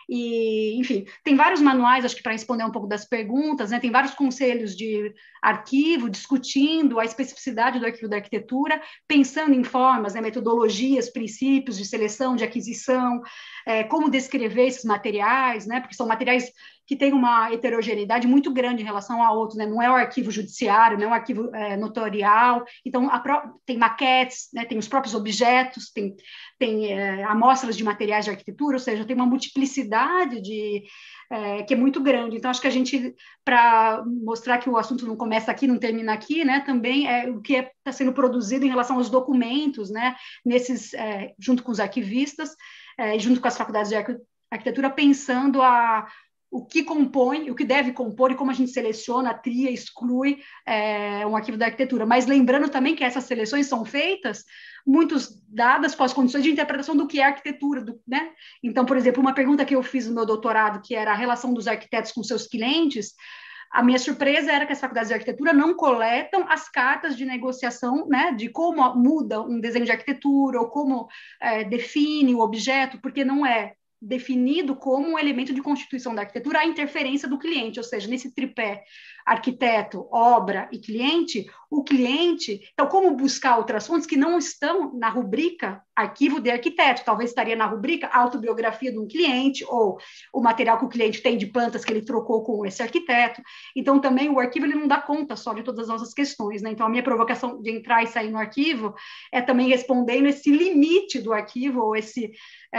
C: E, enfim, tem vários manuais, acho que para responder um pouco das perguntas, né, tem vários conselhos de arquivo discutindo a especificidade do arquivo da arquitetura, pensando em formas, né, metodologias, princípios de seleção, de aquisição, é, como descrever esses materiais, né, porque são materiais que têm uma heterogeneidade muito grande em relação a outros, né, não é o arquivo judiciário, não é um arquivo é, notorial, então a pro... tem maquetes, né, tem os próprios objetos, tem, tem é, amostras de materiais de arquitetura, ou seja, tem uma multiplicidade de, é, que é muito grande. Então, acho que a gente, para mostrar que o assunto não começa aqui, não termina aqui, né, também é o que está sendo produzido em relação aos documentos, né, nesses, é, junto com os arquivistas, é, junto com as faculdades de arquitetura, pensando a o que compõe, o que deve compor e como a gente seleciona, tria, exclui é, um arquivo da arquitetura. Mas lembrando também que essas seleções são feitas muitos dadas com as condições de interpretação do que é arquitetura, do, né? Então, por exemplo, uma pergunta que eu fiz no meu doutorado, que era a relação dos arquitetos com seus clientes, a minha surpresa era que as faculdades de arquitetura não coletam as cartas de negociação, né, de como muda um desenho de arquitetura ou como é, define o objeto, porque não é definido como um elemento de constituição da arquitetura a interferência do cliente, ou seja, nesse tripé arquiteto, obra e cliente, o cliente, então como buscar outras fontes que não estão na rubrica arquivo de arquiteto, talvez estaria na rubrica autobiografia de um cliente ou o material que o cliente tem de plantas que ele trocou com esse arquiteto, então também o arquivo ele não dá conta só de todas as nossas questões, né? Então a minha provocação de entrar e sair no arquivo é também respondendo esse limite do arquivo ou esse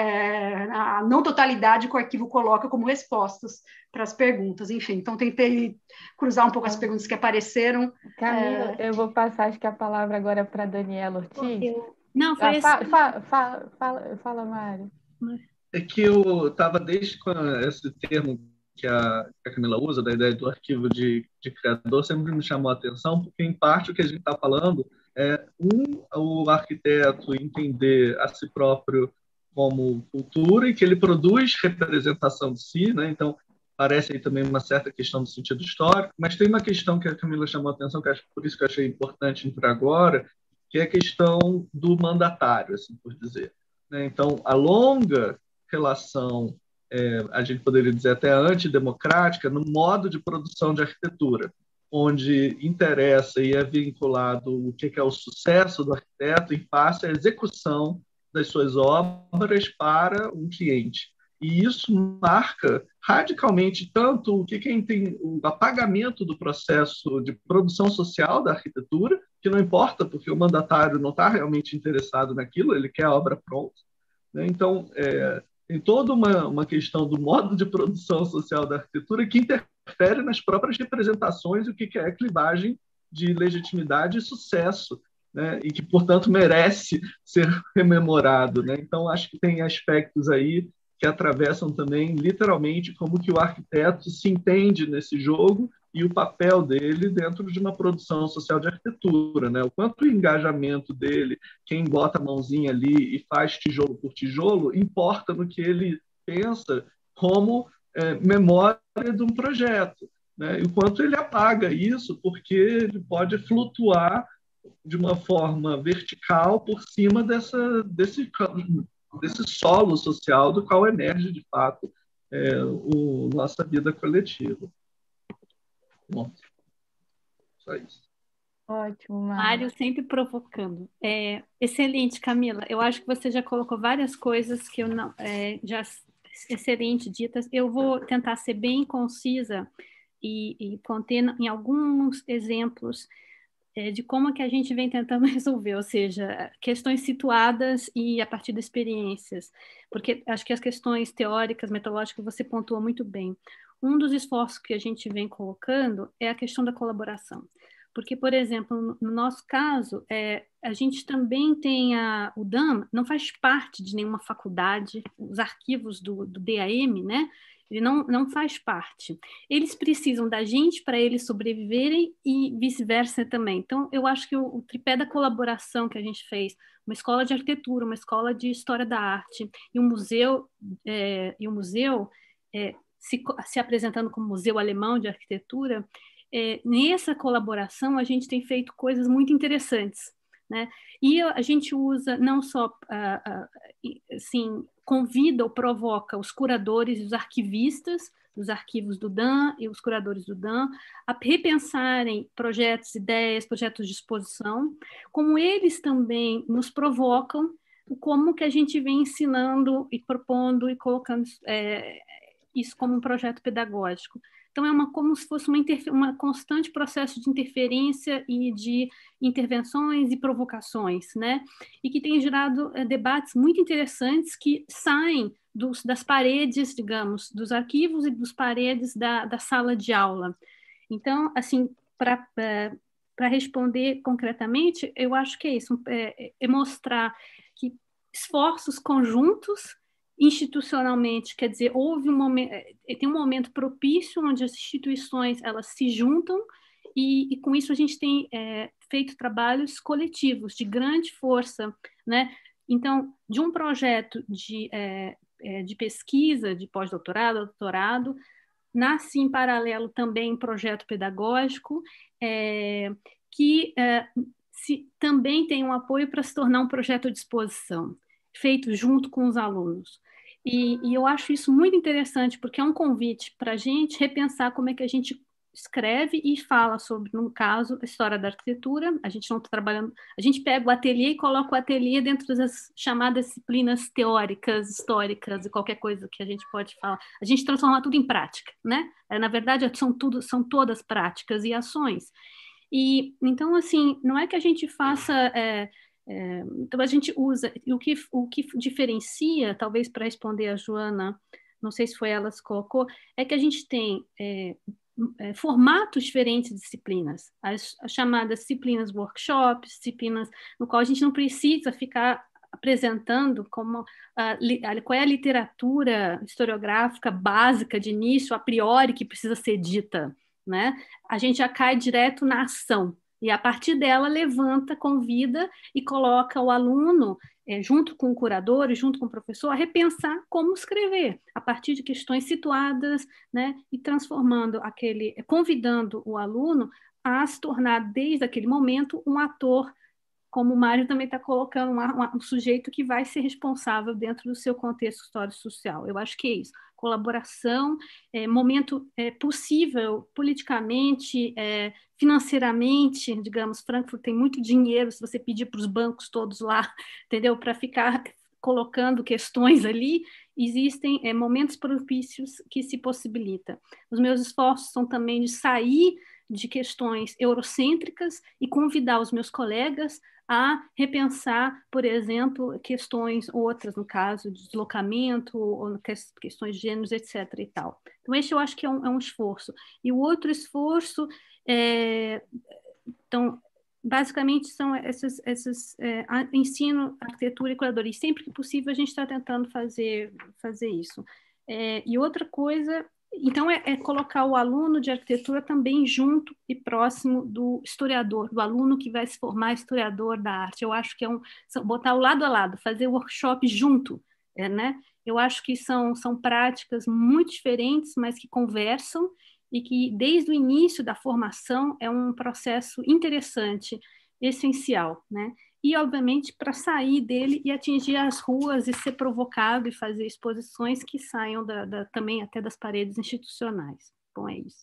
C: é, a não totalidade que o arquivo coloca como respostas para as perguntas, enfim, então tentei cruzar um pouco as perguntas que apareceram.
A: Camila, é... eu vou passar, acho que a palavra agora para Daniela Ortiz.
D: Eu... Não, foi
A: ah,
D: esse...
A: fala, fala, fala, fala, Mário.
G: É que eu estava desde quando esse termo que a, que a Camila usa, da ideia do arquivo de, de criador, sempre me chamou a atenção, porque, em parte, o que a gente está falando é, um, o arquiteto entender a si próprio como cultura e que ele produz representação de si, né? Então, parece aí também uma certa questão do sentido histórico, mas tem uma questão que a Camila chamou a atenção, que acho por isso que eu achei importante entrar agora, que é a questão do mandatário, assim por dizer. Então, a longa relação, é, a gente poderia dizer até antidemocrática, no modo de produção de arquitetura, onde interessa e é vinculado o que é o sucesso do arquiteto em face à execução das suas obras para um cliente. E isso marca radicalmente tanto o que quem tem o apagamento do processo de produção social da arquitetura, que não importa, porque o mandatário não está realmente interessado naquilo, ele quer a obra pronta. Né? Então, é, tem toda uma, uma questão do modo de produção social da arquitetura que interfere nas próprias representações e o que é a clivagem de legitimidade e sucesso, né? E que, portanto, merece ser rememorado. Né? Então, acho que tem aspectos aí que atravessam também, literalmente, como que o arquiteto se entende nesse jogo e o papel dele dentro de uma produção social de arquitetura, né? O quanto o engajamento dele, quem bota a mãozinha ali e faz tijolo por tijolo, importa no que ele pensa como é, memória de um projeto, né? E o quanto ele apaga isso, porque ele pode flutuar de uma forma vertical por cima dessa, desse, desse solo social do qual emerge, de fato, é, o, nossa vida coletiva. Bom, só isso.
A: Ótimo, Mário.
D: Mário sempre provocando. É, excelente, Camila. Eu acho que você já colocou várias coisas que eu não... É, já excelente ditas. Eu vou tentar ser bem concisa e, e conter em alguns exemplos é, de como que a gente vem tentando resolver, ou seja, questões situadas e a partir de experiências, porque acho que as questões teóricas, metodológicas, você pontuou muito bem. Um dos esforços que a gente vem colocando é a questão da colaboração. Porque, por exemplo, no nosso caso, é, a gente também tem a, o D A M, não faz parte de nenhuma faculdade, os arquivos do, do D A M, né? Ele não, não faz parte. Eles precisam da gente para eles sobreviverem e vice-versa também. Então, eu acho que o, o tripé da colaboração que a gente fez, uma escola de arquitetura, uma escola de história da arte e um museu, é, e um museu é, se, se apresentando como museu alemão de arquitetura, É, nessa colaboração, a gente tem feito coisas muito interessantes, né? E a gente usa não só, uh, uh, assim, convida ou provoca os curadores e os arquivistas dos arquivos do D A M e os curadores do D A M a repensarem projetos, ideias, projetos de exposição, como eles também nos provocam como que a gente vem ensinando e propondo e colocando é, isso como um projeto pedagógico. Então, é uma, como se fosse uma, uma constante processo de interferência e de intervenções e provocações, né? E que tem gerado é, debates muito interessantes que saem dos, das paredes, digamos, dos arquivos e dos paredes da, da sala de aula. Então, assim, para para responder concretamente, eu acho que é isso, é, é mostrar que esforços conjuntos institucionalmente, quer dizer, houve um momento, tem um momento propício onde as instituições elas se juntam e, e com isso a gente tem é, feito trabalhos coletivos de grande força, né? Então, de um projeto de, é, de pesquisa, de pós-doutorado, doutorado, nasce em paralelo também um projeto pedagógico é, que é, se, também tem um apoio para se tornar um projeto de exposição, feito junto com os alunos. E, e eu acho isso muito interessante, porque é um convite para a gente repensar como é que a gente escreve e fala sobre, no caso, a história da arquitetura. A gente não está trabalhando, a gente pega o ateliê e coloca o ateliê dentro das chamadas disciplinas teóricas, históricas e qualquer coisa que a gente pode falar. A gente transforma tudo em prática, né? Na verdade, são, tudo, são todas práticas e ações. E, então, assim, não é que a gente faça... É, É, então a gente usa, e o que, o que diferencia, talvez para responder a Joana, não sei se foi ela que colocou, é que a gente tem é, é, formatos diferentes de disciplinas, as, as chamadas disciplinas workshops, disciplinas no qual a gente não precisa ficar apresentando como a, a, qual é a literatura historiográfica básica de início, a priori, que precisa ser dita, né? A gente já cai direto na ação. E, a partir dela, levanta, convida e coloca o aluno, é, junto com o curador e junto com o professor, a repensar como escrever, a partir de questões situadas, né, e transformando aquele, convidando o aluno a se tornar, desde aquele momento, um ator, como o Mário também está colocando, uma, uma, um sujeito que vai ser responsável dentro do seu contexto histórico-social. Eu acho que é isso. Colaboração, é, momento é, possível politicamente, é, financeiramente, digamos, Frankfurt tem muito dinheiro, se você pedir para os bancos todos lá, entendeu? Para ficar colocando questões ali, existem é, momentos propícios que se possibilita. Os meus esforços são também de sair de questões eurocêntricas e convidar os meus colegas a repensar, por exemplo, questões outras, no caso de deslocamento, ou questões de gêneros, etcétera e tal. Então, esse eu acho que é um, é um esforço. E o outro esforço é... Então, basicamente são esses, esses é, ensino, arquitetura e curadoria. E sempre que possível a gente está tentando fazer, fazer isso. É, e outra coisa, então, é, é colocar o aluno de arquitetura também junto e próximo do historiador, do aluno que vai se formar historiador da arte. Eu acho que é um, botar o lado a lado, fazer o workshop junto, é, né? Eu acho que são, são práticas muito diferentes, mas que conversam, e que desde o início da formação é um processo interessante, essencial, né? E, obviamente, para sair dele e atingir as ruas e ser provocado e fazer exposições que saiam da, da, também até das paredes institucionais. Bom, é isso.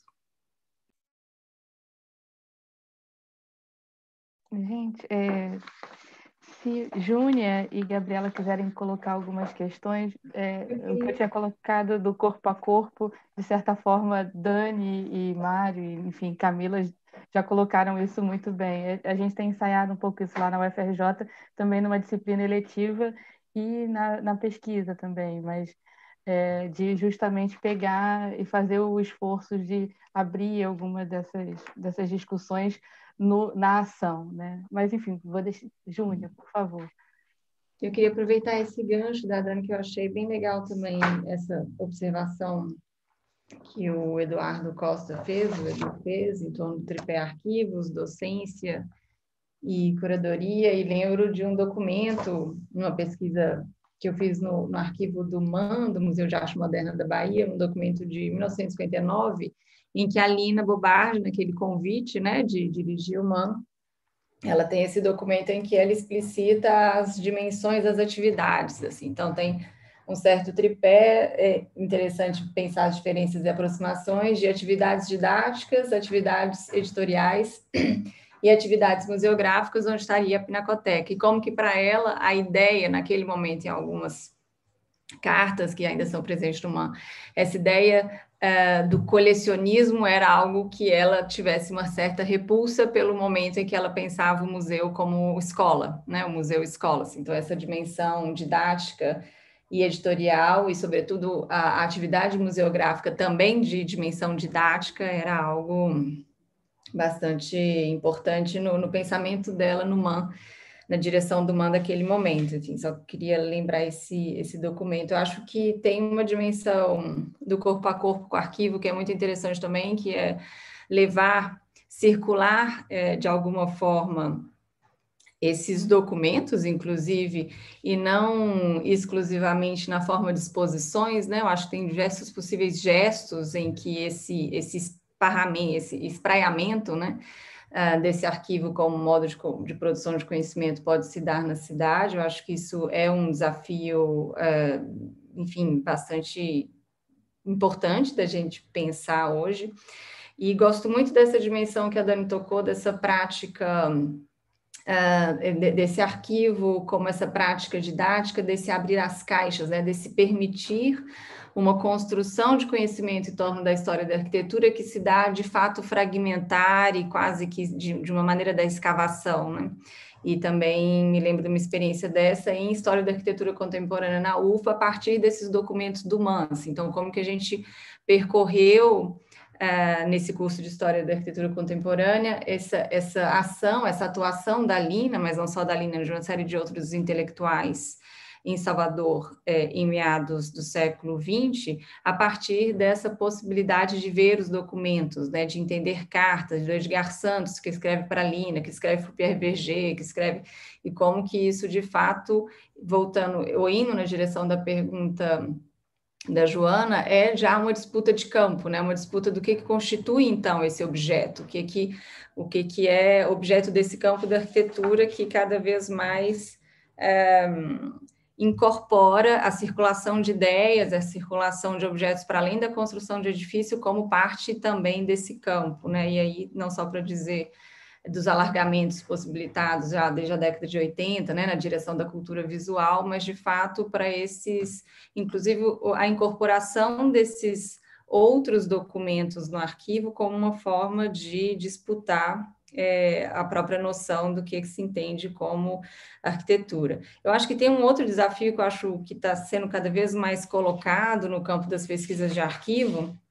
A: Gente, é, se Júnia e Gabriela quiserem colocar algumas questões, é, o que eu tinha colocado do corpo a corpo, de certa forma, Dani e Mário, e, enfim, Camila já colocaram isso muito bem. A gente tem ensaiado um pouco isso lá na U F R J, também numa disciplina eletiva e na, na pesquisa também, mas é, de justamente pegar e fazer o esforço de abrir alguma dessas, dessas discussões no, na ação, né? Mas, enfim, vou deixar... Júnior, por favor.
B: Eu queria aproveitar esse gancho da Dani, que eu achei bem legal também, essa observação que o Eduardo Costa fez, o Edu fez, em torno do tripé arquivos, docência e curadoria, e lembro de um documento, uma pesquisa que eu fiz no, no arquivo do M A N, do Museu de Arte Moderna da Bahia, um documento de mil novecentos e cinquenta e nove, em que a Lina Bobardi, naquele convite, né, de dirigir o M A N, ela tem esse documento em que ela explicita as dimensões das atividades, assim. Então, tem um certo tripé, é interessante pensar as diferenças e aproximações de atividades didáticas, atividades editoriais e atividades museográficas, onde estaria a Pinacoteca. E como que, para ela, a ideia, naquele momento, em algumas cartas que ainda são presentes no M A N, essa ideia uh, do colecionismo era algo que ela tivesse uma certa repulsa pelo momento em que ela pensava o museu como escola, né? O museu escola. Assim. Então, essa dimensão didática e editorial, e, sobretudo, a, a atividade museográfica também de dimensão didática, era algo bastante importante no, no pensamento dela no M A N, na direção do M A N daquele momento. Assim, só queria lembrar esse, esse documento. Eu acho que tem uma dimensão do corpo a corpo com o arquivo que é muito interessante também, que é levar, circular é, de alguma forma esses documentos, inclusive, e não exclusivamente na forma de exposições, né? Eu acho que tem diversos possíveis gestos em que esse, esse esparramento, esse espraiamento, né? Uh, desse arquivo como modo de, de produção de conhecimento pode se dar na cidade. Eu acho que isso é um desafio, uh, enfim, bastante importante da gente pensar hoje. E gosto muito dessa dimensão que a Dani tocou, dessa prática, uh, de, desse arquivo como essa prática didática, desse abrir as caixas, né, desse permitir uma construção de conhecimento em torno da história da arquitetura que se dá, de fato, fragmentar e quase que de, de uma maneira da escavação, né? E também me lembro de uma experiência dessa em História da Arquitetura Contemporânea na U F A, a partir desses documentos do M A N. Então, como que a gente percorreu, uh, nesse curso de História da Arquitetura Contemporânea, essa, essa ação, essa atuação da Lina, mas não só da Lina, de uma série de outros intelectuais em Salvador, eh, em meados do século vinte, a partir dessa possibilidade de ver os documentos, né, de entender cartas, de Edgar Santos, que escreve para a Lina, que escreve para o Pierre Berger, que escreve, e como que isso, de fato, voltando, ou indo na direção da pergunta da Joana, é já uma disputa de campo, né, uma disputa do que, que constitui, então, esse objeto, o que, que, o que, que é objeto desse campo da arquitetura que cada vez mais... É, incorpora a circulação de ideias, a circulação de objetos para além da construção de edifício como parte também desse campo, né? E aí, não só para dizer dos alargamentos possibilitados já desde a década de oitenta, né, na direção da cultura visual, mas, de fato, para esses, inclusive, a incorporação desses outros documentos no arquivo como uma forma de disputar É, a própria noção do que, que se entende como arquitetura. Eu acho que tem um outro desafio que eu acho que está sendo cada vez mais colocado no campo das pesquisas de arquivo,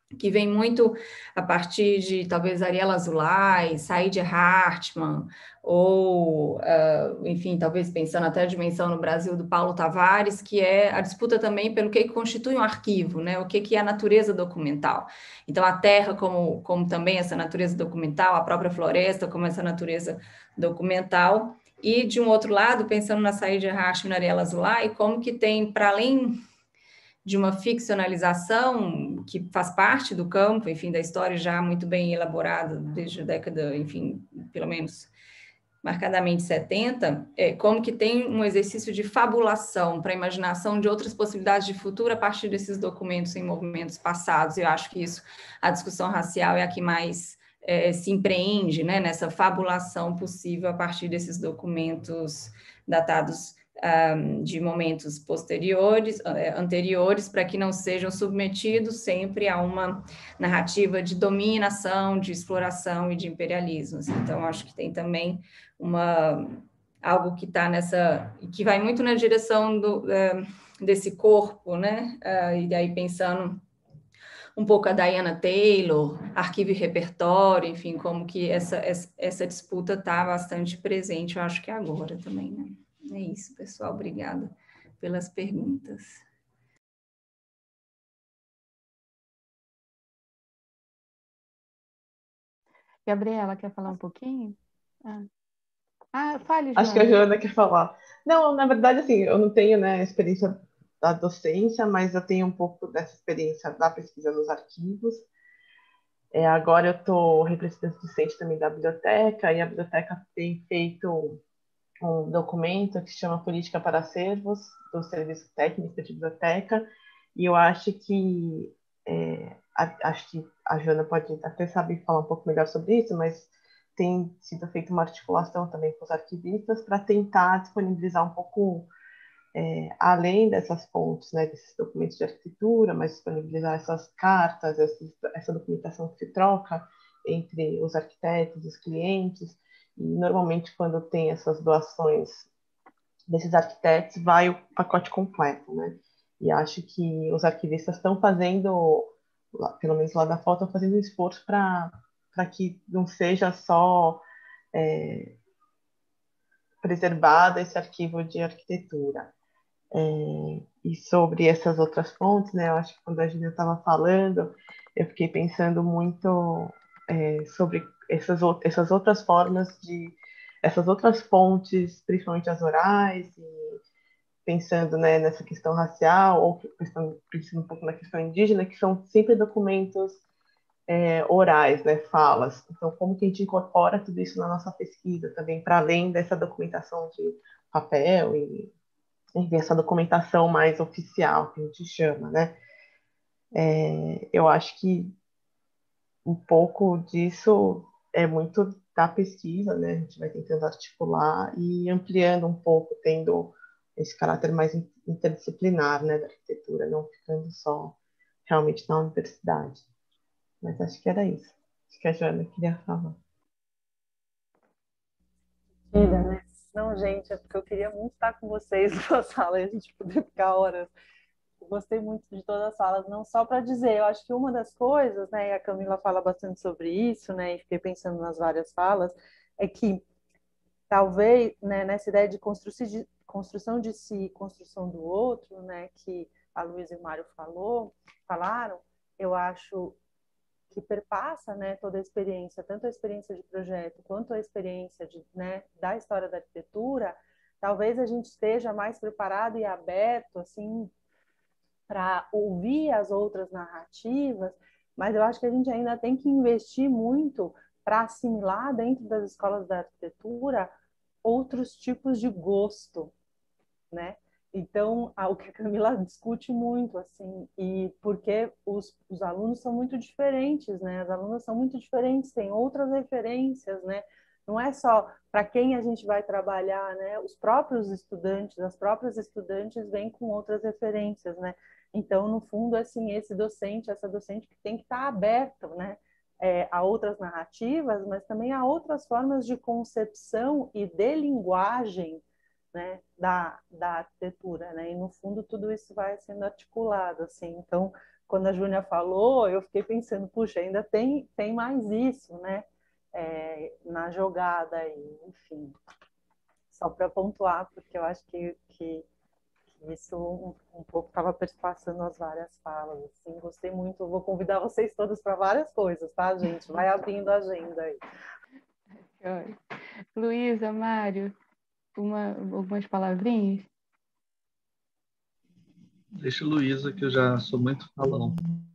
B: que vem muito a partir de, talvez, Ariela Azoulay, Said Hartman, ou, uh, enfim, talvez pensando até a dimensão no Brasil do Paulo Tavares, que é a disputa também pelo que constitui um arquivo, né? O que, que é a natureza documental. Então, a terra como, como também essa natureza documental, a própria floresta como essa natureza documental, e, de um outro lado, pensando na Said Hartman e na Ariela Azoulay, como que tem, para além de uma ficcionalização que faz parte do campo, enfim, da história já muito bem elaborada desde a década, enfim, pelo menos marcadamente setenta, é, como que tem um exercício de fabulação para a imaginação de outras possibilidades de futuro a partir desses documentos em movimentos passados. Eu acho que isso, a discussão racial é a que mais é, se empreende, né, nessa fabulação possível a partir desses documentos datados Um, de momentos posteriores, anteriores, para que não sejam submetidos sempre a uma narrativa de dominação, de exploração e de imperialismo. Então, acho que tem também uma, algo que está nessa, que vai muito na direção do, uh, desse corpo, né? Uh, e daí pensando um pouco a Diana Taylor, arquivo e repertório, enfim, como que essa, essa, essa disputa está bastante presente, eu acho que agora também, né? É isso, pessoal. Obrigada pelas perguntas.
A: Gabriela, quer falar um pouquinho? Ah, ah fale,
E: Acho que a
A: Joana.
E: Joana quer falar. Não, na verdade, assim, eu não tenho, né, experiência da docência, mas eu tenho um pouco dessa experiência da pesquisa nos arquivos. É, agora eu estou representante docente também da biblioteca, e a biblioteca tem feito um documento que se chama Política para Acervos, do Serviço Técnico de Biblioteca, e eu acho que, é, a, acho que a Joana pode até saber falar um pouco melhor sobre isso, mas tem sido feita uma articulação também com os arquivistas para tentar disponibilizar um pouco, é, além dessas fontes, né, desses documentos de arquitetura, mas disponibilizar essas cartas, essa, essa documentação que se troca entre os arquitetos, os clientes. E normalmente, quando tem essas doações desses arquitetos, vai o pacote completo, né? E acho que os arquivistas estão fazendo, pelo menos lá da F A O, estão fazendo um esforço para que não seja só é, preservado esse arquivo de arquitetura. É, e sobre essas outras fontes, né? Eu acho que quando a gente estava falando, eu fiquei pensando muito é, sobre essas, essas outras formas de essas outras fontes, principalmente as orais, e pensando, né, nessa questão racial, ou pensando, pensando um pouco na questão indígena, que são sempre documentos é, orais, né, falas. Então, como que a gente incorpora tudo isso na nossa pesquisa também, para além dessa documentação de papel e, enfim, essa documentação mais oficial, que a gente chama, né? É, eu acho que um pouco disso é muito da pesquisa, né? A gente vai tentando articular e ampliando um pouco, tendo esse caráter mais interdisciplinar, né, da arquitetura, não ficando só realmente na universidade. Mas acho que era isso. Acho que a Joana queria falar.
J: Né? Não, gente, é porque eu queria muito estar com vocês na sala e a gente poder ficar horas. Eu gostei muito de todas as falas, não só para dizer, eu acho que uma das coisas, né, e a Camila fala bastante sobre isso, né, e fiquei pensando nas várias falas, é que talvez, né, nessa ideia de construção de, construção de si, construção do outro, né, que a Luísa e o Mário falou, falaram, eu acho que perpassa, né, toda a experiência, tanto a experiência de projeto quanto a experiência de, né, da história da arquitetura, talvez a gente esteja mais preparado e aberto, assim, para ouvir as outras narrativas, mas eu acho que a gente ainda tem que investir muito para assimilar dentro das escolas da arquitetura outros tipos de gosto, né? Então, o que a Camila discute muito, assim, e porque os, os alunos são muito diferentes, né? As alunas são muito diferentes, têm outras referências, né? Não é só para quem a gente vai trabalhar, né? Os próprios estudantes, as próprias estudantes vêm com outras referências, né? Então, no fundo, assim, esse docente, essa docente que tem que estar aberto, né? É, a outras narrativas, mas também a outras formas de concepção e de linguagem, né, da, da arquitetura, né? E no fundo tudo isso vai sendo articulado, assim. Então, quando a Júnia falou, eu fiquei pensando, puxa, ainda tem, tem mais isso, né? É, na jogada aí, enfim. Só para pontuar, porque eu acho que, que, que isso um, um pouco estava perpassando as várias falas. Assim, gostei muito, vou convidar vocês todos para várias coisas, tá, gente? Vai abrindo a agenda aí.
A: Luísa, Mário, uma, algumas palavrinhas?
G: Deixa a Luísa, que eu já sou muito falão.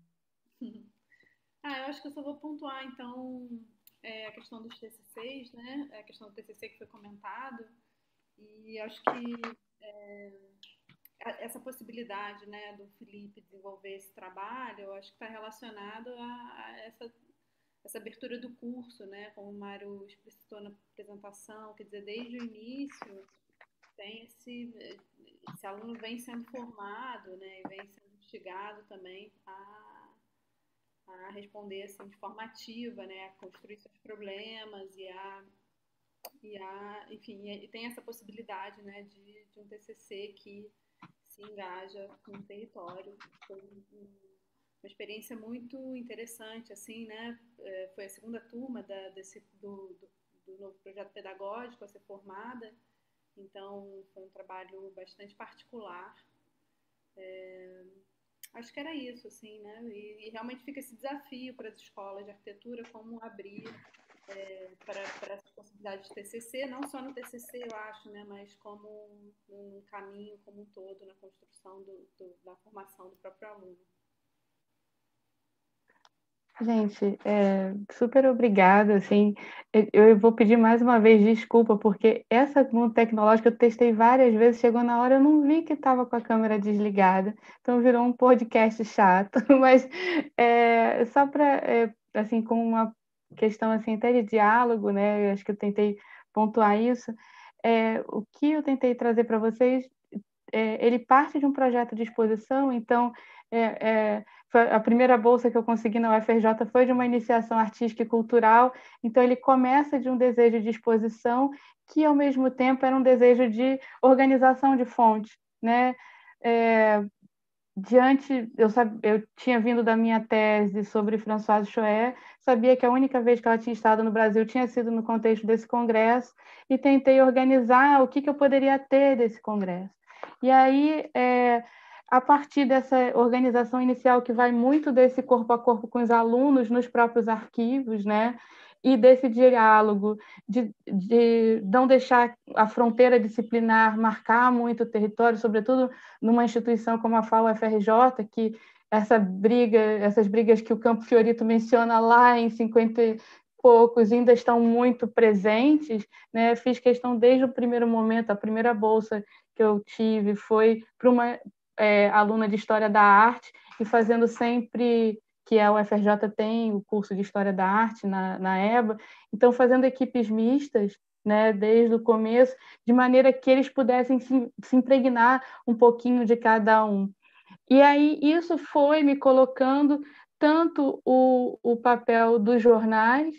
D: Ah, eu acho que eu só vou pontuar, então, é, a questão dos T C Cs, né? A questão do T C C que foi comentado. E acho que é, essa possibilidade, né, do Felipe desenvolver esse trabalho, eu acho que está relacionado a, a essa, essa abertura do curso, né? Como o Mário explicitou na apresentação, quer dizer, desde o início tem esse, esse aluno vem sendo formado, né, e vem sendo instigado também a, a responder assim, de forma ativa, né, a construir seus problemas e a, e a enfim, e tem essa possibilidade, né, de, de um T C C que se engaja com o território. Foi uma experiência muito interessante, assim, né, foi a segunda turma da, desse, do, do, do novo projeto pedagógico a ser formada. Então, foi um trabalho bastante particular. É, acho que era isso, assim, né? E, e realmente fica esse desafio para as escolas de arquitetura, como abrir é, para, para essas possibilidades de T C C, não só no T C C, eu acho, né? Mas como um caminho como um todo na construção do, do, da formação do próprio aluno.
A: Gente, é, super obrigada, assim, eu, eu vou pedir mais uma vez desculpa, porque essa mundo tecnológico eu testei várias vezes, chegou na hora eu não vi que estava com a câmera desligada, então virou um podcast chato, mas é, só para, é, assim, com uma questão, assim, até de diálogo, né, eu acho que eu tentei pontuar isso, é, o que eu tentei trazer para vocês, é, ele parte de um projeto de exposição, então, é, é, a primeira bolsa que eu consegui na U F R J foi de uma iniciação artística e cultural, então ele começa de um desejo de exposição que, ao mesmo tempo, era um desejo de organização de fonte, né? É, diante, eu, sab, eu tinha vindo da minha tese sobre Françoise Choët, sabia que a única vez que ela tinha estado no Brasil tinha sido no contexto desse congresso, e tentei organizar o que, que eu poderia ter desse congresso. E aí, é, a partir dessa organização inicial, que vai muito desse corpo a corpo com os alunos nos próprios arquivos, né? E desse diálogo, de, de não deixar a fronteira disciplinar marcar muito o território, sobretudo numa instituição como a F A U F R J, que essa briga, essas brigas que o Campo Fiorito menciona lá em cinquenta e poucos ainda estão muito presentes, né? Fiz questão desde o primeiro momento, a primeira bolsa que eu tive foi para uma é, aluna de História da Arte, e fazendo sempre, que a U F R J tem o curso de História da Arte na, na E B A, então fazendo equipes mistas, né, desde o começo, de maneira que eles pudessem se, se impregnar um pouquinho de cada um. E aí isso foi me colocando tanto o, o papel dos jornais,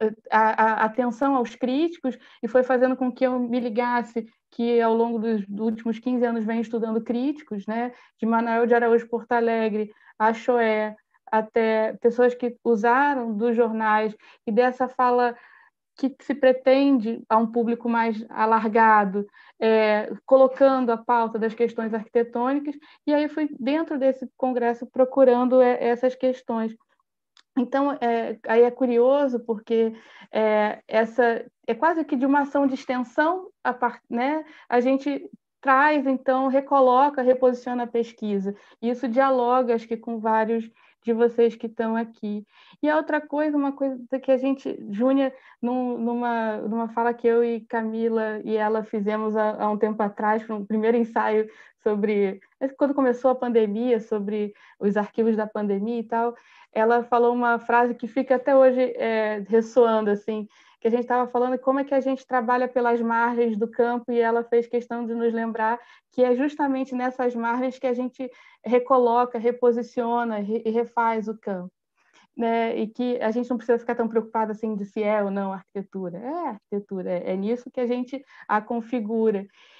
A: a, a atenção aos críticos, e foi fazendo com que eu me ligasse que ao longo dos, dos últimos quinze anos venho estudando críticos, né, de Manuel de Araújo Porto Alegre, a Choé, até pessoas que usaram dos jornais, e dessa fala que se pretende a um público mais alargado, é, colocando a pauta das questões arquitetônicas, e aí fui dentro desse congresso procurando é, essas questões. Então, é, aí é curioso, porque é, essa é quase que de uma ação de extensão, a, part, né? A gente traz, então, recoloca, reposiciona a pesquisa. E isso dialoga, acho que, com vários de vocês que estão aqui. E a outra coisa, uma coisa que a gente, Júnia, num, numa, numa fala que eu e Camila e ela fizemos há, há um tempo atrás, para um primeiro ensaio sobre, quando começou a pandemia, sobre os arquivos da pandemia e tal, ela falou uma frase que fica até hoje é, ressoando, assim, que a gente estava falando como é que a gente trabalha pelas margens do campo, e ela fez questão de nos lembrar que é justamente nessas margens que a gente recoloca, reposiciona e refaz o campo, né? E que a gente não precisa ficar tão preocupado assim de se é ou não arquitetura. É arquitetura, é nisso que a gente a configura.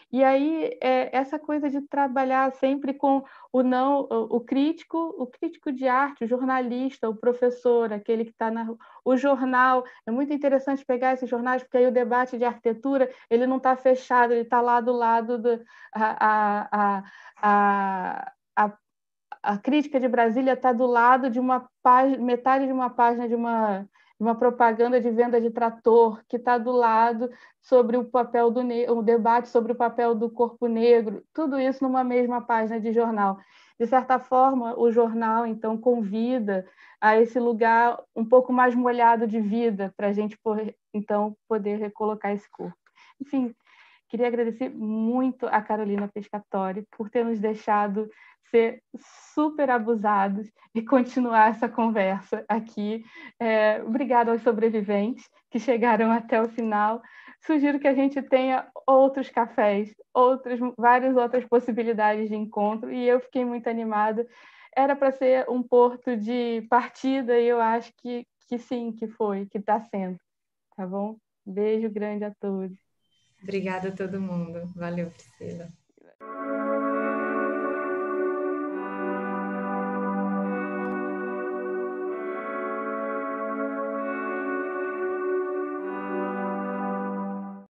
A: E aí, é, essa coisa de trabalhar sempre com o não, o, o crítico, o crítico de arte, o jornalista, o professor, aquele que está na rua, o jornal. É muito interessante pegar esses jornais, porque aí o debate de arquitetura ele não está fechado, ele está lá do lado do. A, a, a, a, a crítica de Brasília está do lado de uma página, metade de uma página de uma uma propaganda de venda de trator, que está do lado sobre o papel do o debate sobre o papel do corpo negro, tudo isso numa mesma página de jornal. De certa forma, o jornal, então, convida a esse lugar um pouco mais molhado de vida, para a gente, então, poder recolocar esse corpo. Enfim, queria agradecer muito a Carolina Pescatori por ter nos deixado ser super abusados e continuar essa conversa aqui. É, obrigada aos sobreviventes que chegaram até o final. Sugiro que a gente tenha outros cafés, outros, várias outras possibilidades de encontro, e eu fiquei muito animada. Era para ser um porto de partida, e eu acho que, que sim, que foi, que está sendo. Tá bom? Beijo grande a todos.
B: Obrigada a todo mundo. Valeu, Priscila.